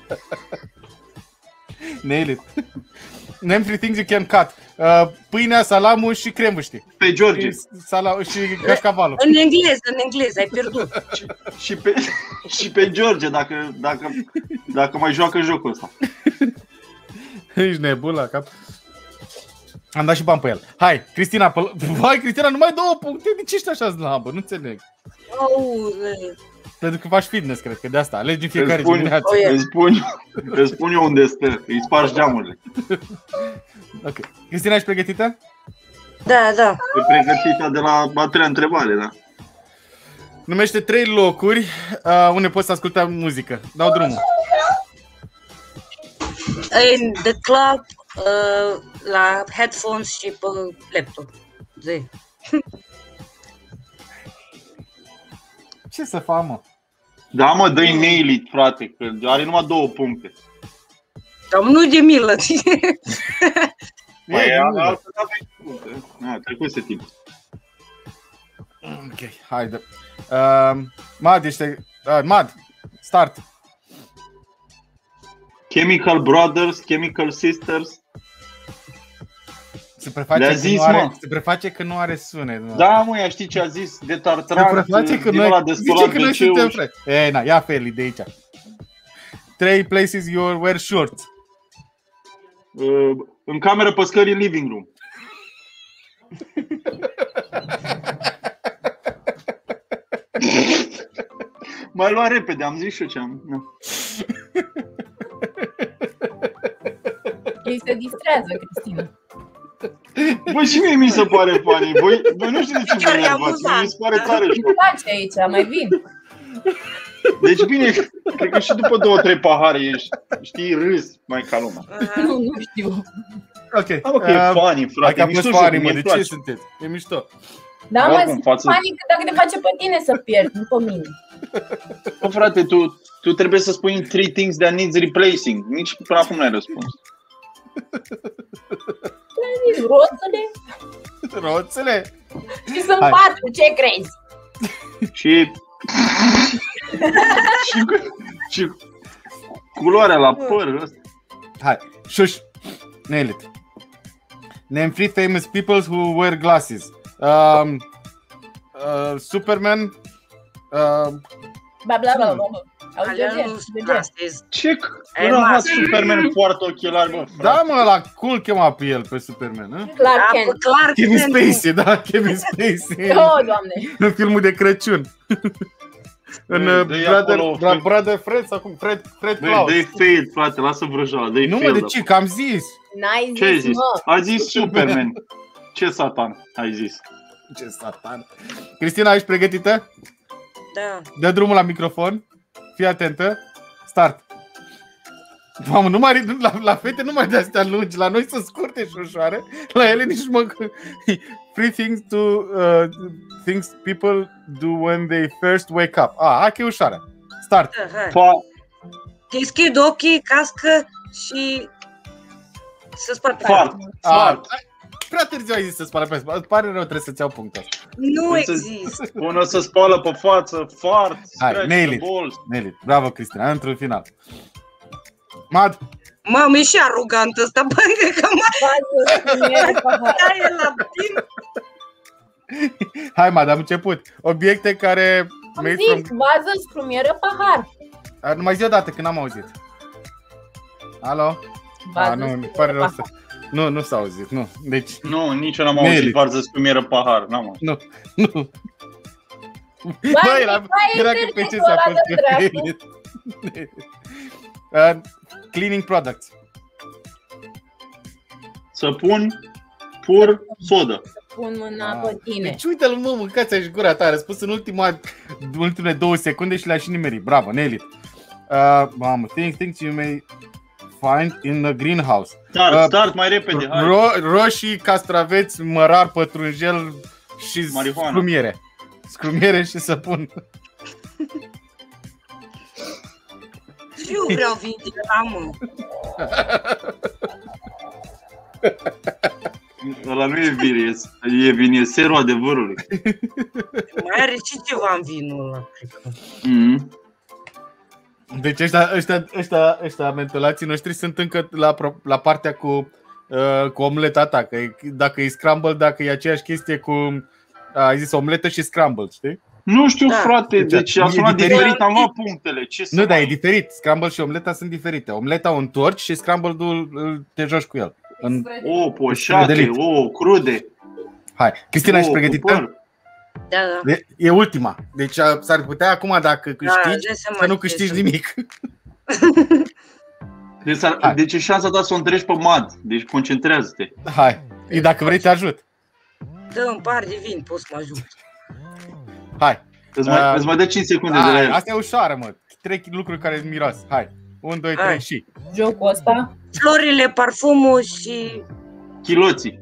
Nail it. Name 3 things you can cut. Pâinea, salamul și crembuștii. Pe George. Și cașcavalul. În engleză, ai pierdut. Și pe George, dacă mai joacă jocul ăsta. Ești nebun la cap. Am dat și bani pe el. Hai, Cristina, vai, Cristina, numai 2 puncte. De ce ești așa slabă? Nu înțeleg. Auzi. Pentru că faci fitness, cred că de asta. Alegi în fiecare dimineață. Îți spun eu unde stă. Îi spargi geamurile. Ok. Cristina, ești pregătită? Da. E pregătită de la a treia întrebare, da? Numește 3 locuri unde poți să asculta muzică. Dau drumul. In the club, la headphones și pe laptop. Zi. Ce să fac, mă? Da, mă, dă-i nail it, frate, că are numai 2 puncte. Cam nu de milă. Păi, altfel n-aveai trecuse timp. Ok, haide. Mad, Mad, start. Chemical Brothers, Chemical Sisters. Se preface că nu are sunet. Mă. Da, mă, ea știi ce a zis? De tartran. Se preface că noi zice că noi suntem frate. Ei, na, ia Feli de aici. 3 places you wear shorts. În cameră, pe scări, în living room. Mai lua repede, am zis și eu ce am. No. Ei se distrează, Cristina. Băi, și mie mi se pare funny. Voi nu știu de ce vă enervați. Mi se pare tare știu. Ce faci aici? Mai vin. Deci bine, cred că și după 2-3 pahare ești, știi, râs mai ca lumea. Nu știu. Ok. E funny, frate. E mișto funny, mă, de ce sunteți? E mișto. Da, mă, sunt funny că dacă te face pe tine să pierzi, nu pe mine. Bă, frate, tu trebuie să spui 3 things that needs replacing. Nici până acum n-ai răspuns. Roțele? Și sunt 4, ce crezi? Și culoarea la păr ăsta. Hai, shush. Nail it. Name 3 famous people who wear glasses. Superman. Bla bla bla. Ce? Nu Superman poartă ochelari, bă, frate. Da, mă, la cool chema pe el, pe Superman, nu? Clark Kent. Kevin Spacey, da, Kevin Spacey. Oh, Doamne. În filmul de Crăciun. În Brother Fred sau cum? Fred Claus. Dă-i fail, frate, lasă vrăjoala, dă-i fail. Nu, mă, de ce? Că am zis. N-ai ce ai zis, zis? mă. A zis Superman. Ce satan ai zis? Ce satan. Cristina, ești pregătită? Da. Dă drumul la microfon. Fii atentă. Start. Mamă, la fete nu mai de astea lungi. La noi sunt scurte și ușoare. La ele nici mă... 3 things people do when they first wake up. Hai că e ușoară. Start. Deschid ochii, cască și să spăl pe Fart. Prea târziu ai zis să spală pe spate. Îți pare rău, trebuie să-ți iau punctul ăsta. Nu există. Până să spală pe față, fart, hai, nail it. Bravo, Cristina, într-un final. Mad. Mamă, e și arogant ăsta, băi, că e la timp. Hai, Mad, am început. Obiecte care... Am zis, vază, scrumieră, pahar. Nu mai zi odată, că n-am auzit. Alo? Nu, mi pare rău să... Nu s-a auzit, nu. Deci... Nu, nici eu n-am auzit varză, scrumieră, pahar, n-am auzit. Nu. Băi, era că pe ce s-a fost preferit. Cleaning products. Săpun, pur, sodă. Pun mâna pe tine. Deci uite-l, mă, mâncați-aș gura ta. A răspuns în ultimele 2 secunde și le-a și nimerit. Bravo, nail it. Mamă, things you may find in a greenhouse. Start mai repede, hai. Roșii, castraveți, mărar, pătrunjel și scrumiere. Scrumiere și săpun. Și eu vreau vindica, mă. Ăla nu e vin, e serul adevărului. Mai are și ceva în vinul ăla, cred că. Deci ăștia mentolații noștri sunt încă la partea cu omleta ta. Că dacă e scramble, dacă e aceeași chestie cu, ai zis, omletă și scramble, știi? Nu știu, frate, deci a sunat diferit, am luat punctele. Nu, dar e diferit, scramble și omleta sunt diferite. Omleta o întorci și scramble-ul te joci cu el. Poșate, crude. Hai, Cristina, ești pregătită? Da. E ultima. Deci s-ar putea acum, dacă câștigi, să nu câștigi nimic. Deci e șansa ta să o întrebi pe Mad. Deci concentrează-te. Hai, dacă vrei te ajut. Dă-mi par de vin, poți să mă ajut. Hai. Îți mai dă 5 secunde de la el. Asta e ușoară, mă. 3 lucruri care îți miros. Hai. 1, 2, 3 și. Jocul ăsta. Florile, parfumul și... Chiloții.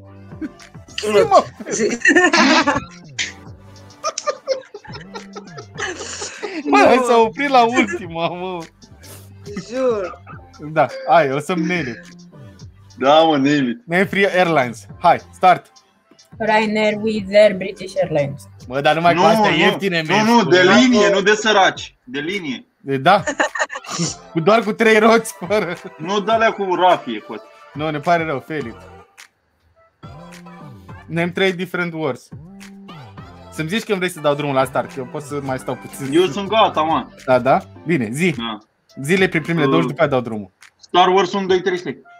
Mă, s-a oprit la ultima, mă. Jur. Da, hai, o să-mi nail it. Da, mă, nail it. Name Free Airlines. Hai, start. Ryanair, Wizz Air, British Airlines. Mă, dar numai cu astea ieftine. Nu, de linie, nu de săraci. De linie. Da? Doar cu 3 roți, fără. Nu de alea cu rafie, pot. Nu, ne pare rău, Felix. Name 3 different words. Să-mi zici când vrei să dau drumul la start, că eu pot să mai stau puțin. Eu sunt gata, mă. Da, da? Bine, zi. Da. Zile prin primele 20, după aia dau drumul. Star Wars 1, 2, 3, 3.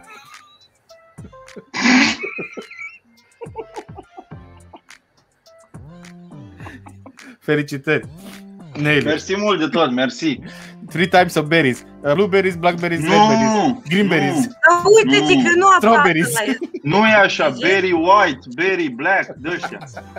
Felicitări. Nail. Mersi mult de tot, mersi. 3 types of berries. Blueberries, blackberries, redberries, greenberries. Uite-ți că nu apare Strawberries. la el. Nu e așa, berry white, berry black, de-ăștia.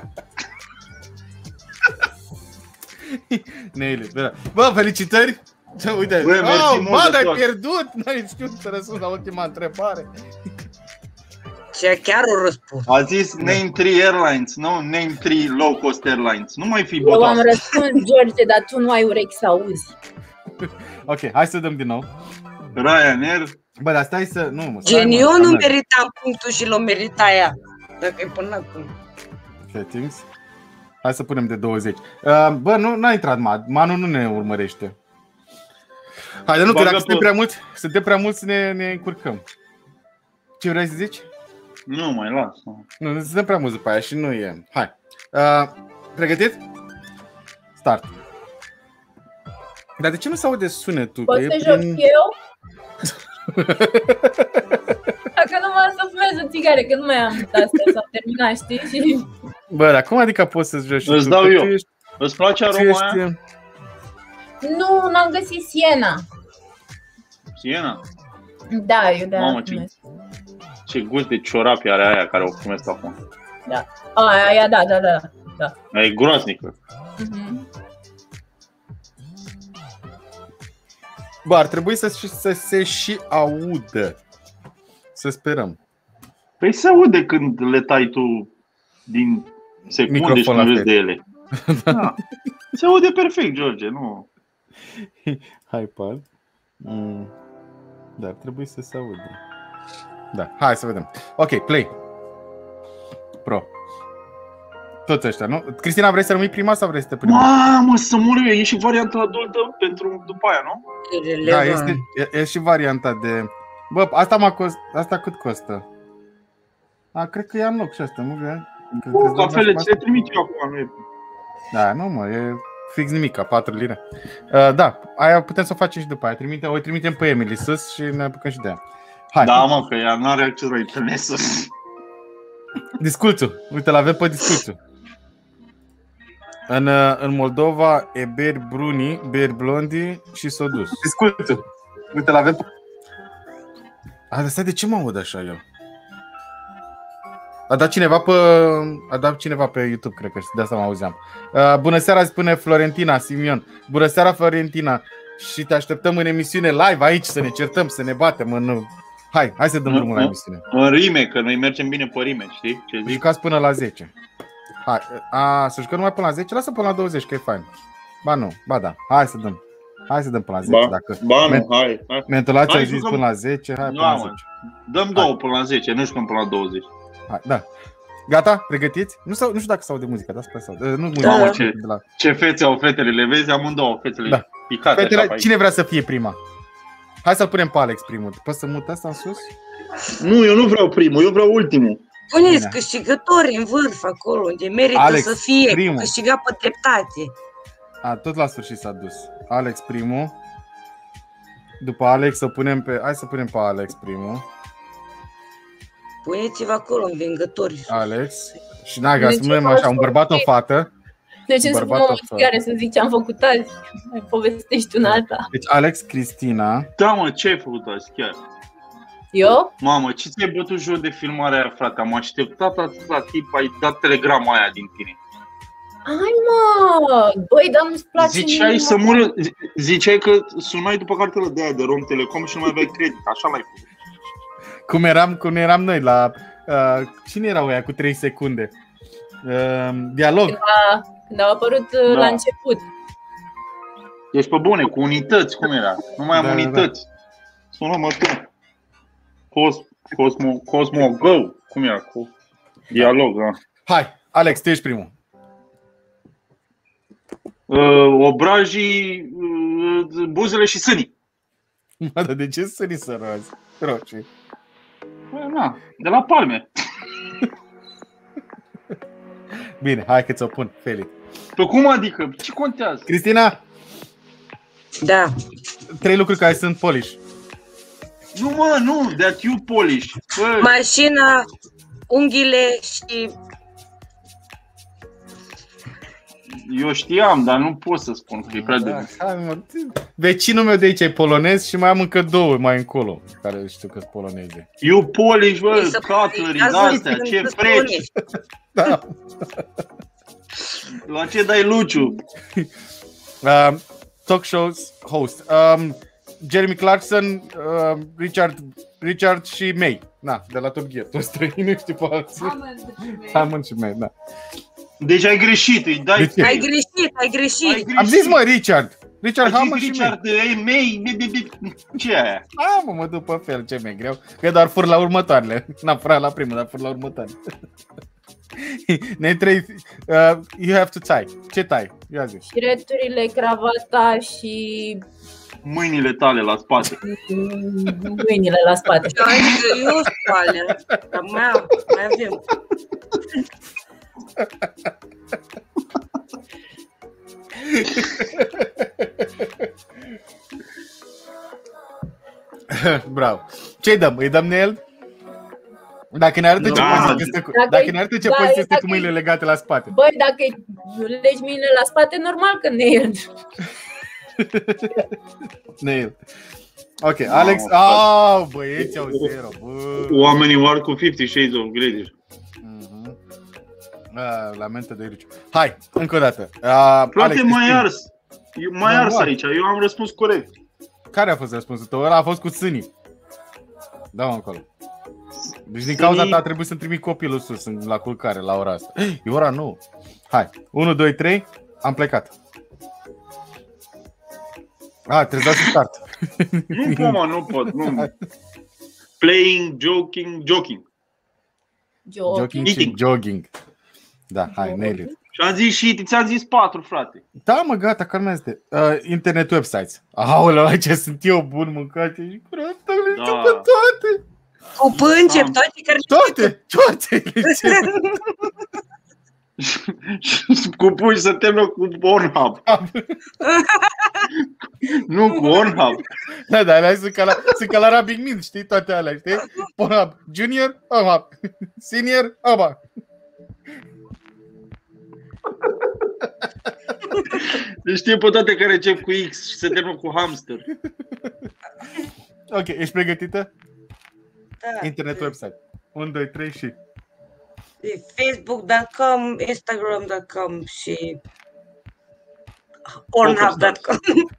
Nail. Bă, felicitări. Uite, Bă, mersi mult de ai tot. pierdut. N-ai știut să răspunzi la ultima întrebare. Ce chiar o răspuns. A zis name 3 airlines, nu name 3 low cost airlines. Nu mai fi Eu am botos. răspuns, George, dar tu nu ai urechi să auzi. Ok, hai să dăm din nou. Ryanair. Bă, dar stai să... Nu, Gen, eu nu meritam punctul și l-o merita ea. Dacă e până acum. Settings. Hai să punem de 20. Bă, nu n-a intrat Manu nu ne urmărește. Hai, dar nu, că dacă suntem prea mulți ne încurcăm. Ce vrei să zici? Nu, mai las. Nu, suntem prea mulți după aia și nu e. Hai. Pregătit? Start. Dar de ce nu se aude sunetul? Poți să joc eu? Dacă nu mă să fumez o țigară, că nu mai am astea, s-au terminat, știi? Și... Bă, dar cum adică poți să-ți joci? Îți dau eu. Îți place aroma aia? Nu, n-am găsit Siena. Siena? Da, eu de-aia Mamă, fumez. ce gust de ciorapi are aia care o fumesc acum. Da. Aia, da. E groaznică. Bă, ar trebui să se și audă. Să sperăm. Păi se aude când le tai tu din secunde Microfon și nu la râzi de ele. Da. Se aude perfect, George, nu? Hai, Paul. Dar trebuie să se audă. Da, hai să vedem. Ok, play. Pro. Toți ăștia, nu? Cristina, vrei să rămâi prima sau vrei să te prima? Mamă, să mor eu, e și varianta adultă pentru după aia, nu? Da, e și varianta de... Bă, asta cât costă? Cred că e în loc și asta, nu? Cafele, ți le trimit eu acum, nu e... Da, nu mă, e fix nimic, 4 lire. Da, aia putem să o facem și după aia. O trimitem pe Emily sus și ne apucăm și de ea. Hai. Da, mă, că ea n-are acces la internet sus. Disculțul, uite, l-avem pe disculțul. În Moldova e beri bruni, beri blondi și s-o dus. Disculțul, uite, l-avem pe... Stai, de ce mă aud așa eu? A dat cineva pe YouTube, cred că de asta mă auzeam. Bună seara, spune Florentina Simion. Bună seara, Florentina. Și te așteptăm în emisiune live aici, să ne certăm, să ne batem. Hai să dăm drumul la emisiune. În rime, că noi mergem bine pe rime, știi? Ce zic? Jucați până la 10. Hai, să jucăm numai până la 10? Lasă până la 20, că e fain. Ba nu, ba da, hai să dăm. Hai să dăm până la 10. Hai. Mentolația a zis până la 10, hai până la 10. Dăm 2 până la 10, nu jucăm până la 20. Hai, da. Gata? Pregătiți? Nu știu dacă s-aude muzica, dar sper să aude. Nu muzica. Mamă, ce fețe au fetele, le vezi? Amândouă fețele picate. Fetele, cine vrea să fie prima? Hai să-l punem pe Alex primul. Poți să mut asta în sus? Nu, eu nu vreau primul, eu vreau ultimul. Puneți câștigători în vârf acolo, unde merită Alex, să fie, primul. câștigat pe dreptate. Tot la sfârșit s-a dus. Alex primul. După Alex să punem pe... Hai să punem pe Alex primul. Puneți-vă acolo, învingători. Alex. Și naga, să punem așa, un bărbat, o fată. De ce să fumăm o țigară să zic ce am făcut azi? Mai povestești una alta. Deci Alex, Cristina. Da, mă, ce ai făcut azi chiar? Eu? Mamă, ce ți-ai bătut joc de filmarea aia, frate? Am așteptat atât la tip, ai dat telegrama aia din tine. Hai mă! Băi, dar nu-ți place Ziceai că sunai după cartelă de aia de Rom Telecom și nu mai aveai credit, așa l-ai făcut. Cum eram noi la... cine erau ăia cu 3 secunde? Dialog. Când au apărut la început. Ești pe bune, cu unități, cum era? Nu mai am unități. Sună-mă tu. Cosmo Go. Cum era? Dialog, da. Hai, Alex, tu ești primul. Obrajii, buzele și sânii. Mă, dar de ce sânii să roci? Na, de la palme. Bine, hai că ți-o pun, Felix. Pe cum adică? Ce contează? Cristina, Da. 3 lucruri care sunt polish. Nu, that you polish. Bă, Mașina, unghiile și... eu știam, dar nu pot să spun că e prea de... Hai, mă. Vecinul meu de aici e polonez și mai am încă 2 mai încolo care știu că sunt poloneze. You polish, bă, Să cutlery, polizează astea, când ce îți freci. Da. La ce dai Luciu? Talk shows host. Jeremy Clarkson, Richard și May. Na, de la Top Gear. Toți străini, nu știu pe alții. Hammond și May, da. Deci ai greșit, îi dai... De ce? Ai greșit. Am zis, mă, Richard Hammond și May. Richard, May, ce e aia? Mă duc pe fel, ce mi-e greu. Că doar fur la următoarele. N-am furat la primul, dar fur la următoarele. Ne trei. You have to tie. Ce tai? Ia zi. Șireturile, cravata și Mâinile tale la spate. mâinile la spate. Eu spală. Mai avem. Bravo. Ce-i dăm? Îi dăm nail? Dacă ne arătă ce poziție este cu, dacă ne arătă ce poziție este cu mâinile legate la spate. Băi, dacă legi mâinile la spate, normal că nail. Nail. Ok, Alex. Băieți au 0. Oamenii oar cu 50 Shades of Grey. Lamentă de Riciu. Hai, încă o dată. Frate, mai ars aici. Eu am răspuns corect. Care a fost răspunsul tău? Ăla a fost cu sânii. Da-mă încolo. Deci din cauza ta a trebuit să-mi trimit copilul sus la culcare la ora asta. E ora 9. Hai, 1, 2, 3. Am plecat. Trebuie să start. Nu pot. Playing, joking. Jogging. Da, hai, nail it. Și ți-am zis 4, frate. Da, mă, gata, calmează-te. Internet websites. Aoleu, aici sunt eu bun mâncate. Și frate, le știu pe toate. Cu pâncep, Toate. Cu pungi să termină cu Pornhub. Nu cu Pornhub. Da, alea sunt ca la Rabbit Mint, știi, toate alea, știi? Pornhub Junior, Pornhub Senior, Pornhub. Deci știi pe toate care încep cu X și se termină cu hamster. Ok, ești pregătită? Da. Internet website. 1, 2, 3 și... Facebook.com, Instagram.com și Pornhub.com.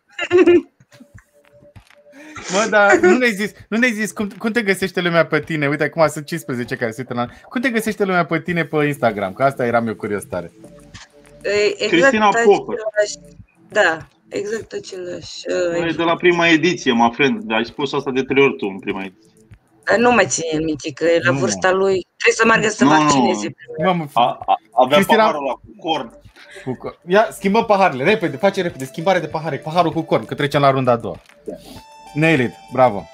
Mă, dar nu ne-ai zis cum te găsește lumea pe tine? Uite, acum sunt 15 care se uită la... Cum te găsește lumea pe tine pe Instagram? Că asta eram eu curios tare. Cristina Popă. Da, exact același. E de la prima ediție, mă friend. Ai spus asta de 3 ori tu în prima ediție. Nu mai ține în minte, că la vârsta lui trebuie să meargă să vaccineze. Avea paharul ăla cu corn. Ia, schimbăm paharele, repede, face repede, schimbare de pahare, paharul cu corn, că trecem la runda a doua. Nail it, bravo.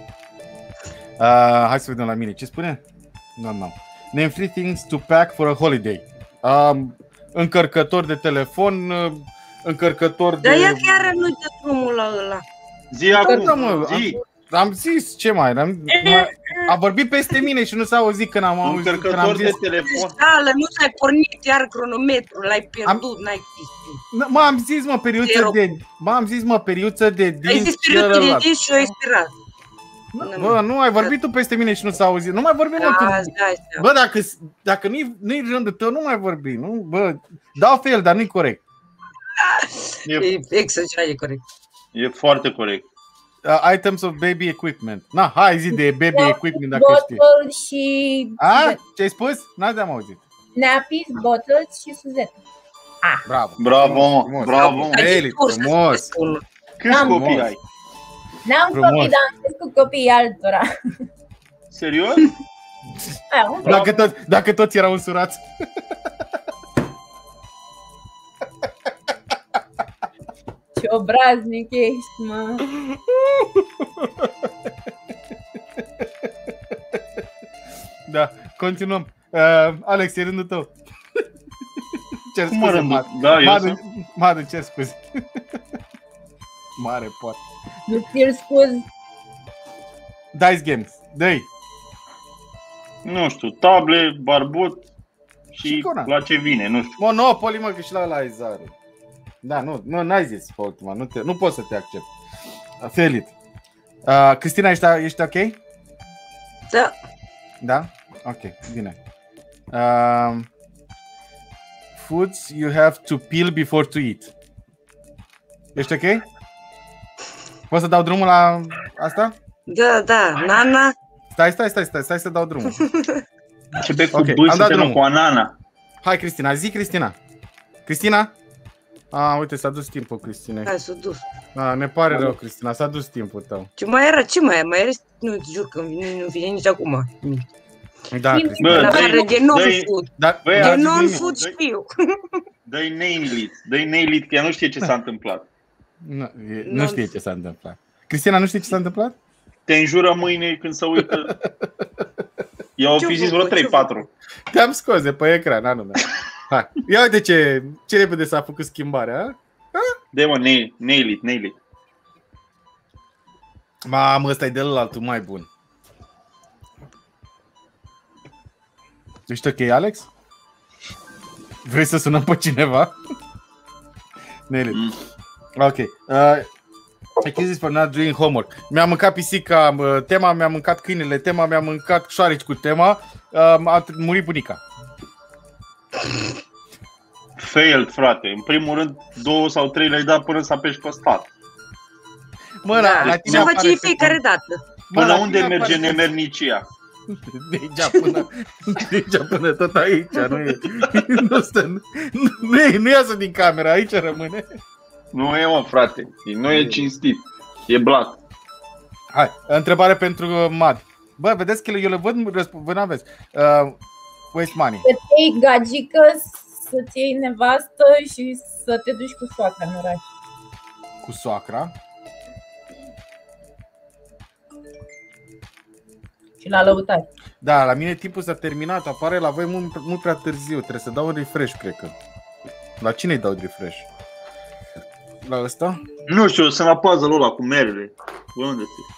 Hai să vedem la mine, ce spune? Nu. Name 3 things to pack for a holiday. Încărcător de telefon, încărcător de... Dar ea chiar nu-i dă drumul la ăla. Zi acum, zi. Am zis, ce mai? A vorbit peste mine și nu s-a auzit când am auzit. Încărcător de telefon. Nu s-ai pornit iar cronometrul, l-ai pierdut, n-ai chestii. Am zis, periuță de dinți. Ai zis periuță de dinți și o expirat. Bă, nu, ai vorbit tu peste mine și nu s-a auzit. Nu mai vorbi, mă. Bă, dacă nu-i rândul tău, nu mai vorbi. Nu? Bă, dau fel, dar nu-i corect. E exagerat, e corect. E foarte corect. Items of baby equipment. Na, hai zi de baby equipment dacă știi. Bottle și... Ce ai spus? N-am auzit. Nappies, bottles și suzete. Bravo. Bravo. Frumos. Câți copii ai? N-am Frumos. copii, dar am crescut copiii altora. Serios? Dacă toți erau însurați. Ce obraznic ești, mă. Da, continuăm. Alex, e rândul tău. Cer Cum mă scuze, rândul? Da, eu Madu, cer scuze. Mare poate. Nu ți-l scuzi. Dice Games, dă-i. nu știu, table, barbut Și și Conan. la ce vine, nu știu. Monopoly, mă, că și la ai zarul. Da, n-ai zis pe ultima, nu pot să te accept. Felit. Cristina, ești ok? Da. Da? Ok, bine. Foods you have to peel before to eat. Ești ok? Poți să dau drumul la asta? Da, Nana. Stai să dau drumul. Începe cu Ok, B am și dat termină drumul. cu Anana. Hai, Cristina, zi Cristina. Cristina? Uite, s-a dus timpul, Cristina. Hai, s-a dus. Ne pare rău, Cristina, s-a dus timpul tău. Ce mai era? Mai era? Nu, jur că nu vine nici acum. Da, În Cristina. afară de non-food. Da, Băi, De azi non-food bine. știu. Dă-i nail it, că ea nu știe ce s-a întâmplat. Nu știe ce s-a întâmplat. Cristina nu știe ce s-a întâmplat? Te înjură mâine când se uită. I-au fi zis vreo 3-4. Te-am scos de pe ecran, anume. Hai. Ia uite ce repede s-a făcut schimbarea. De mă, nail it. Mamă, ăsta e de altul mai bun. Ești ok, Alex? Vrei să sunăm pe cineva? Nail it. Ok. Excuses for not doing homework. Mi-a mâncat pisica tema, mi-a mâncat câinele tema, mi-a mâncat șoareci cu tema, a murit bunica. Failed, frate. În primul rând, 2 sau 3 le-ai dat până să apeși pe stat. Mă, Da, la ce tine apare faci fiecare dată. Până la unde tine merge apare- nemernicia? Deja până tot aici. Nu iasă din camera, aici rămâne. Nu e, mă, frate. Nu e cinstit. E blat. Hai, întrebare pentru Mad. Bă, vedeți că eu le văd, vă n-aveți. Waste money. Să-ți iei gagică, să-ți iei nevastă și să te duci cu soacra în oraș. Cu soacra. Și la lăutari. Da, la mine timpul s-a terminat, apare la voi mult prea târziu. Trebuie să dau un refresh, cred că. La cine îi dau refresh? La ăsta? Nu știu, sunt la puzzle-ul ăla cu merele. Bă, unde te?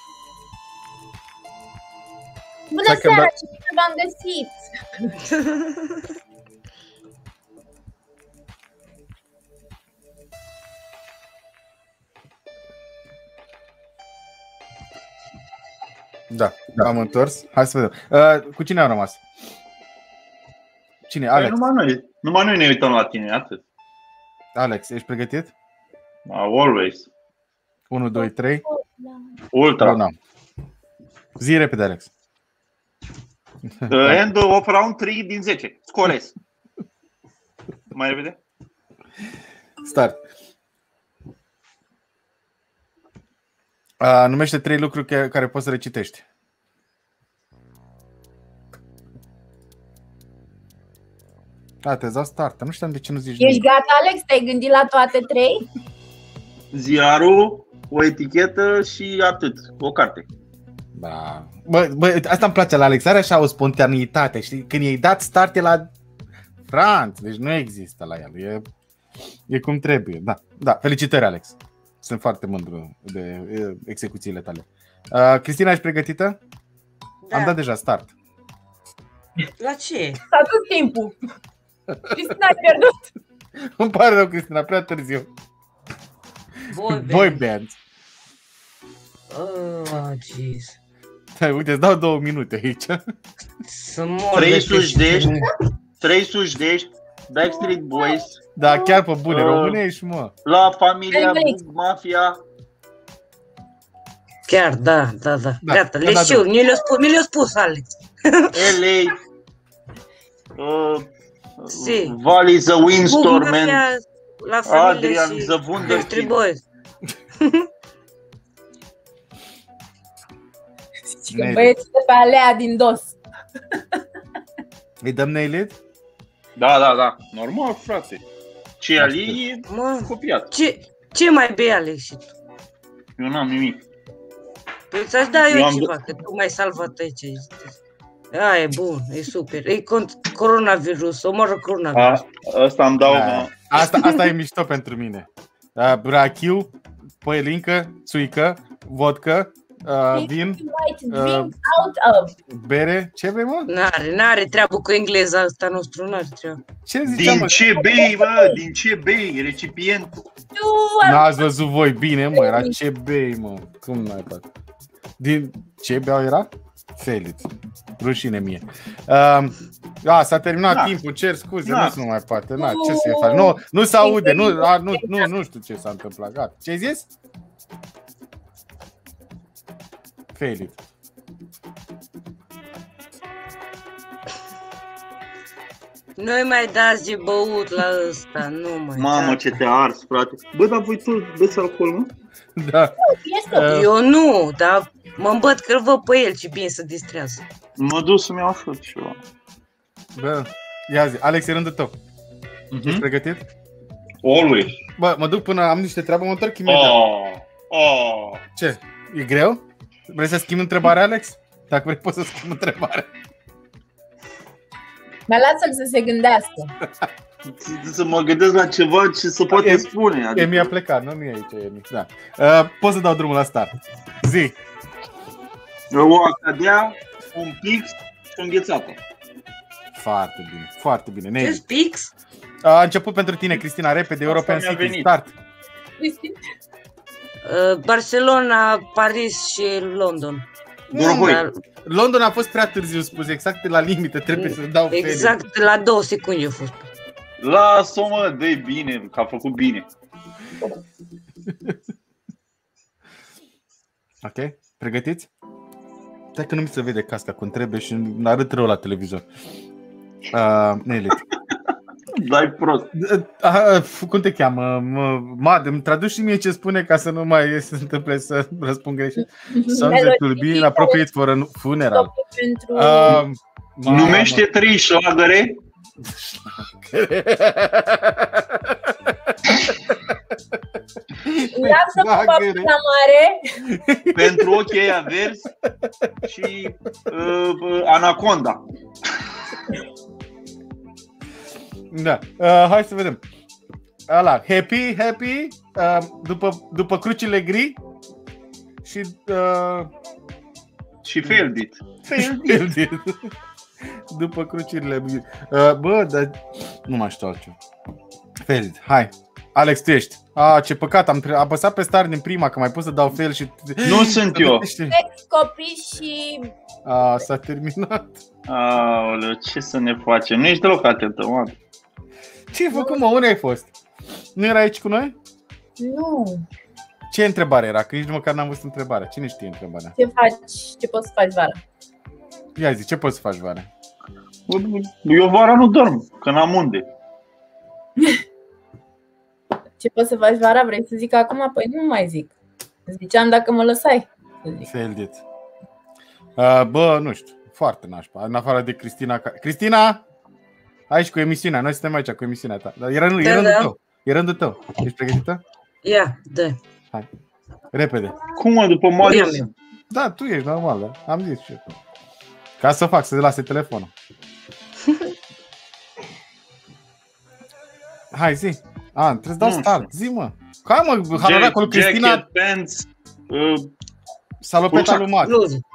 Bună Stai că seara, da- ce bine v-am găsit! Da, am întors. Hai să vedem. Cu cine am rămas? Cine? Păi, Alex. numai noi ne uităm la tine, atât. Alex, ești pregătit? Always. 1, 2, 3. Ultra. Bun, am. Zi repede, Alex. End of round 3 din 10. Scores. Mai repede? Start. Numește 3 lucruri care poți să le citești. Da, te dau start. Nu știam de ce nu zici Ești gata, Alex? Te-ai gândit la toate 3? Ziarul, o etichetă și atât. O carte. Da. Bă, asta îmi place la Alex. Are așa o spontaneitate. Știi? Când i-ai dat start e la Franț. Deci nu există la el. E cum trebuie. Da. Felicitări, Alex. Sunt foarte mândru de execuțiile tale. Cristina, ești pregătită? Da. Am dat deja start. La ce? S-a dus timpul. Cristina, ai pierdut. Îmi pare rău, Cristina, prea târziu. Boy band. Oh, jeez. Hai, uite, îți dau 2 minute aici. Să mor. 3 sujdești, Backstreet Boys, Da, chiar pe bune, românești, mă. La Familia Alex. Mafia. Chiar, da. Gata, le știu, mi le-a spus Alex. LA. Si. Valley the Windstorm and La familie Adrian și the Backstreet Wunderkind. Boys. Și când băieții de pe alea din dos. Îi dăm nail it? Da. Normal, frate. Ce Ali e Mă, copiat. ce mai bei, Alex, și tu? Eu n-am nimic. Păi ți-aș da Eu eu am ceva, că tu m-ai salvat aici. A, e bun, e super. E coronavirus, omoară coronavirus. Asta îmi dau... Da. Asta e mișto pentru mine. Brachiu, păielincă, țuică, vodcă, vin, Drink out of. bere. Ce vrei, mă? N-are treabă cu engleza asta nostru, n-are treabă. Ce ziceam, Din mă? ce bei, bă? Din ce bei? Recipientul. N-ați văzut voi bine, mă, era ce bei, mă. Cum n-ai pat? Din ce beau era? Felit. Rușine mie. S-a terminat timpul, cer scuze, nu se mai poate. Ce să faci? Nu se aude, nu știu ce s-a întâmplat. Gata. Ce ai zis? Felit. Nu-i mai dați de băut la ăsta, nu mai Mamă, dați. ce te ars, frate. Bă, dar voi tu beți alcool, mă? Da. Eu nu, dar mă îmbăt că-l văd pe el, ce bine se distrează. Mă duc să-mi iau așa ceva. Bă, ia zi. Alex, e rândul tău. Ești pregătit? Always. Bă, mă duc până am niște treabă, mă întorc imediat. Ce? E greu? Vrei să schimb întrebarea, Alex? Dacă vrei, poți să schimb întrebarea. Dar lasă-l să se gândească. Să mă gândesc la ceva ce se poate spune. Adică... Emi a plecat, nu e aici, Emi. Da. Pot să dau drumul la start. Zi. O cădea un pix și o înghețată. Foarte bine, foarte bine. Ce pix? A început pentru tine, Cristina, repede, European mi-a City, venit. start. Barcelona, Paris și London. Dorogoi. London a fost prea târziu spus, exact la limită, trebuie să dau felie. Exact, la 2 secunde a fost. Lasă-o, mă, dă-i bine, că a făcut bine. Ok, pregătiți? Stai că nu mi se vede casca cum trebuie și arăt rău la televizor. Nelit. Dai prost. Cum te cheamă? Mad, îmi traduci și mie ce spune ca să nu mai se întâmple să răspund greșit. Songs that will be appropriate for a funeral. Numește 3 șlagăre. Lasă pupa până mare. Pentru ochii ăia verzi și Anaconda. Da, hai să vedem. Ala, happy, după crucile gri și și Feldit. După crucile gri. Bă, dar nu mai știu altceva. Feldit, hai. Alex, tu ești. Ce păcat, am apăsat pe start din prima, că mai pot să dau fail și... Nu sunt eu. Copii și... S-a terminat. Aoleu, ce să ne facem? Nu ești deloc atentă, mă. Ce ai făcut, mă? Unde ai fost? Nu era aici cu noi? Nu. Ce întrebare era? Că nici măcar n-am văzut întrebarea. Cine știe întrebarea? Ce faci? Ce poți să faci vara? Ia zi, ce poți să faci vara? Eu vara nu dorm, că n-am unde. Ce poți să faci vara? Vrei să zic acum? Păi nu mai zic. Ziceam dacă mă lăsai. Feldit. Bă, nu știu. Foarte nașpa. În afară de Cristina. Cristina! Aici cu emisiunea. Noi suntem aici cu emisiunea ta. Dar e rândul tău. E rândul tău. Ești pregătită? Ia, dă. Hai. Repede. Cum, mă, după Marius? Da, tu ești normal, da? Am zis și eu. Ca să fac, să lase telefonul. Hai, zi. Trebuie să dau start. Zi, mă. Hai, mă, Hanoracul Cristina. Jacket, pants, salopeta lui Mat.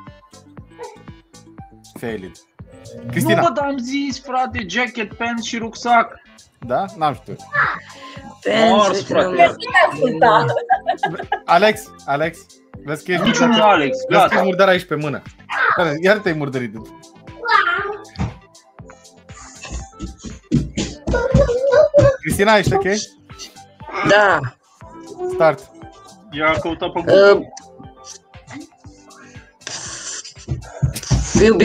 Failed. Cristina. Nu, bă, dar am zis, frate, jacket, pants și rucsac. Da? N-am știut. Mors, frate. Alex, vezi că ești murdar aici pe mână. Iar te-ai murdărit. Cristina, ești ok? Da. Start. Ia căuta pe Google. Will be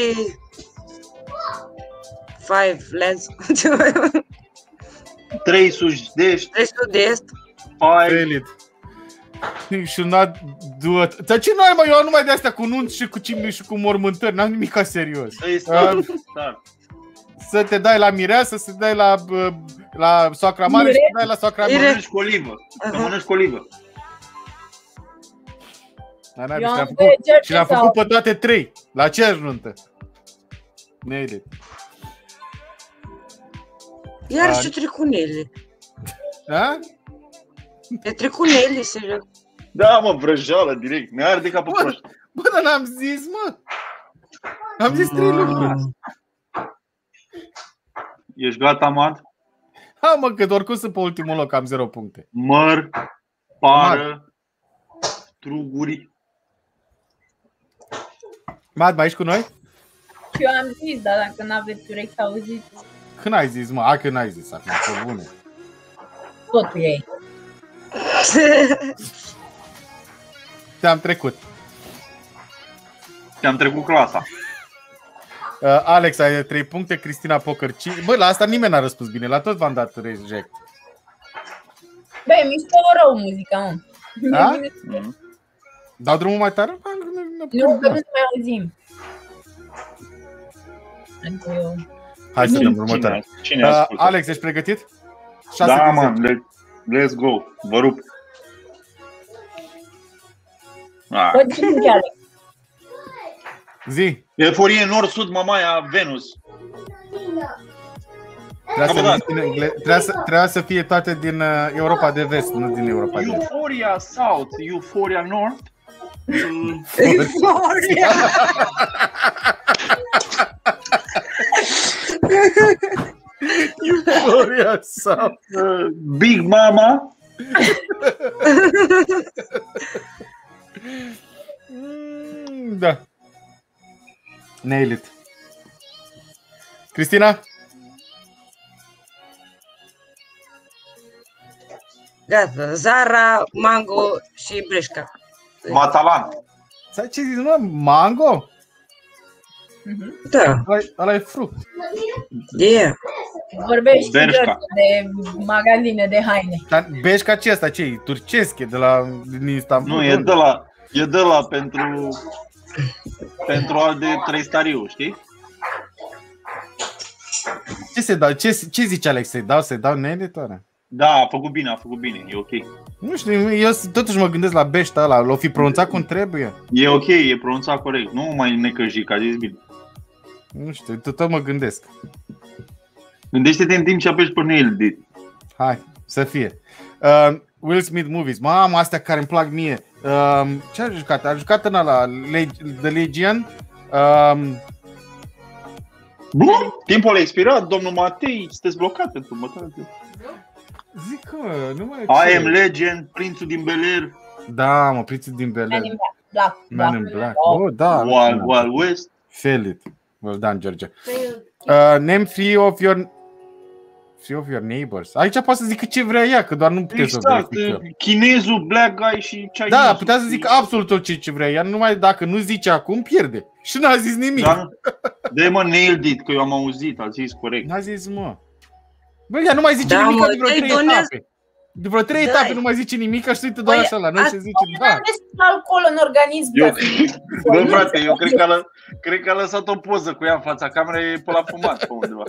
45 lads. 3 sud-est. 3 sud-est. 5. should not do it. Dar ce nu ai, mă? Eu am numai de astea cu nunți și cu cimbri și cu mormântări. N-am nimic ca serios. Să te dai la mireasă, să te dai la soacra mare și să te dai la soacra Mire. mare. Mănânci cu olivă. Să mănânci cu olivă. Și le-am făcut pe toate 3 la aceeași nuntă. Neile. Iar și trecunele. Da? E trecunele, serios. Da, mă, vrăjeală direct. Ne arde ca pe proști. Bă, dar n-am zis, mă. Am zis 3 lucruri. Ești gata, Mat? Ha, mă, că oricum sunt pe ultimul loc, am 0 puncte. Măr, pară, truguri. Mad, mai ești cu noi? Eu am zis, dar dacă n-aveți urechi să auziți, Când ai zis, mă? Hai că n-ai zis acum, pe bune. totul ei. Te-am trecut. Te-am trecut clasa. Alex, ai 3 puncte, Cristina Poker 5. Bă, la asta nimeni n-a răspuns bine, la tot v-am dat reject. Băi, e mișto rău muzica, mă. Da? Dau drumul mai tare? Nu, că nu mai auzim. Adică eu... Hai să dăm următoarea. Cine ascultă? Alex, ești pregătit? 6 Da, din man, 10. let's go. Vă rup. Bă, zic Alex. Zi. Euforie nord-sud, mamaia, Venus. Trebuia să fie toate din Europa de vest, nu din Europa de est. Euphoria South, Euphoria North. Euphoria South. Big Mama. Da. Nail it. Cristina? Gata, Zara, Mango și Breșca. Matalan. Sai ce zici, mă? Mango? Da. Ăla e fruct. Yeah. Vorbești Bershka. de magazine de haine. Dar Beșca ce asta? Ce e? Turcesc? E de la din Istanbul? Nu, e de la pentru al de 3 stariu, știi? Ce se dau? Ce zice Alex? Să-i dau needitoare? Da, a făcut bine, e ok. Nu știu, eu totuși mă gândesc la Beșta ăla. L-o fi pronunțat cum trebuie? E ok, e pronunțat corect. Nu mai necăji, că a zis bine. Nu știu, tot mă gândesc. Gândește-te în timp ce apeși pe nail it. Hai, să fie. Will Smith movies. Mamă, astea care îmi plac mie. Ce a jucat? A jucat în ăla The Legion. Bun, timpul a expirat, domnul Matei, sunteți blocat pentru următoarea. Zic că nu mai I Am Legend, Prințul din Bel-Air, Da, mă, Prințul din Bel-Air. Man in Black. Oh, da. Wild West. Feel it. Well done, George. Name 3 of your neighbors. Aici poate să zică ce vrea ea, că doar nu puteți să Exact, verificăm. chinezul, black guy și Chinese. Da, putea să zică absolut tot ce vrea ea, numai dacă nu zice acum, pierde. Și n-a zis nimic. Da, de mă nailed it, că eu am auzit, a zis corect. N-a zis, mă. Bă, ea nu mai zice Da, nimic mă, de vreo 3 etape. De vreo 3 etape nu mai zice nimic, și se uită doar așa la noi și zice da. Am destul alcool în organism. Bă, frate, eu cred că a lăsat o poză cu ea în fața camerei pe la fumat pe undeva.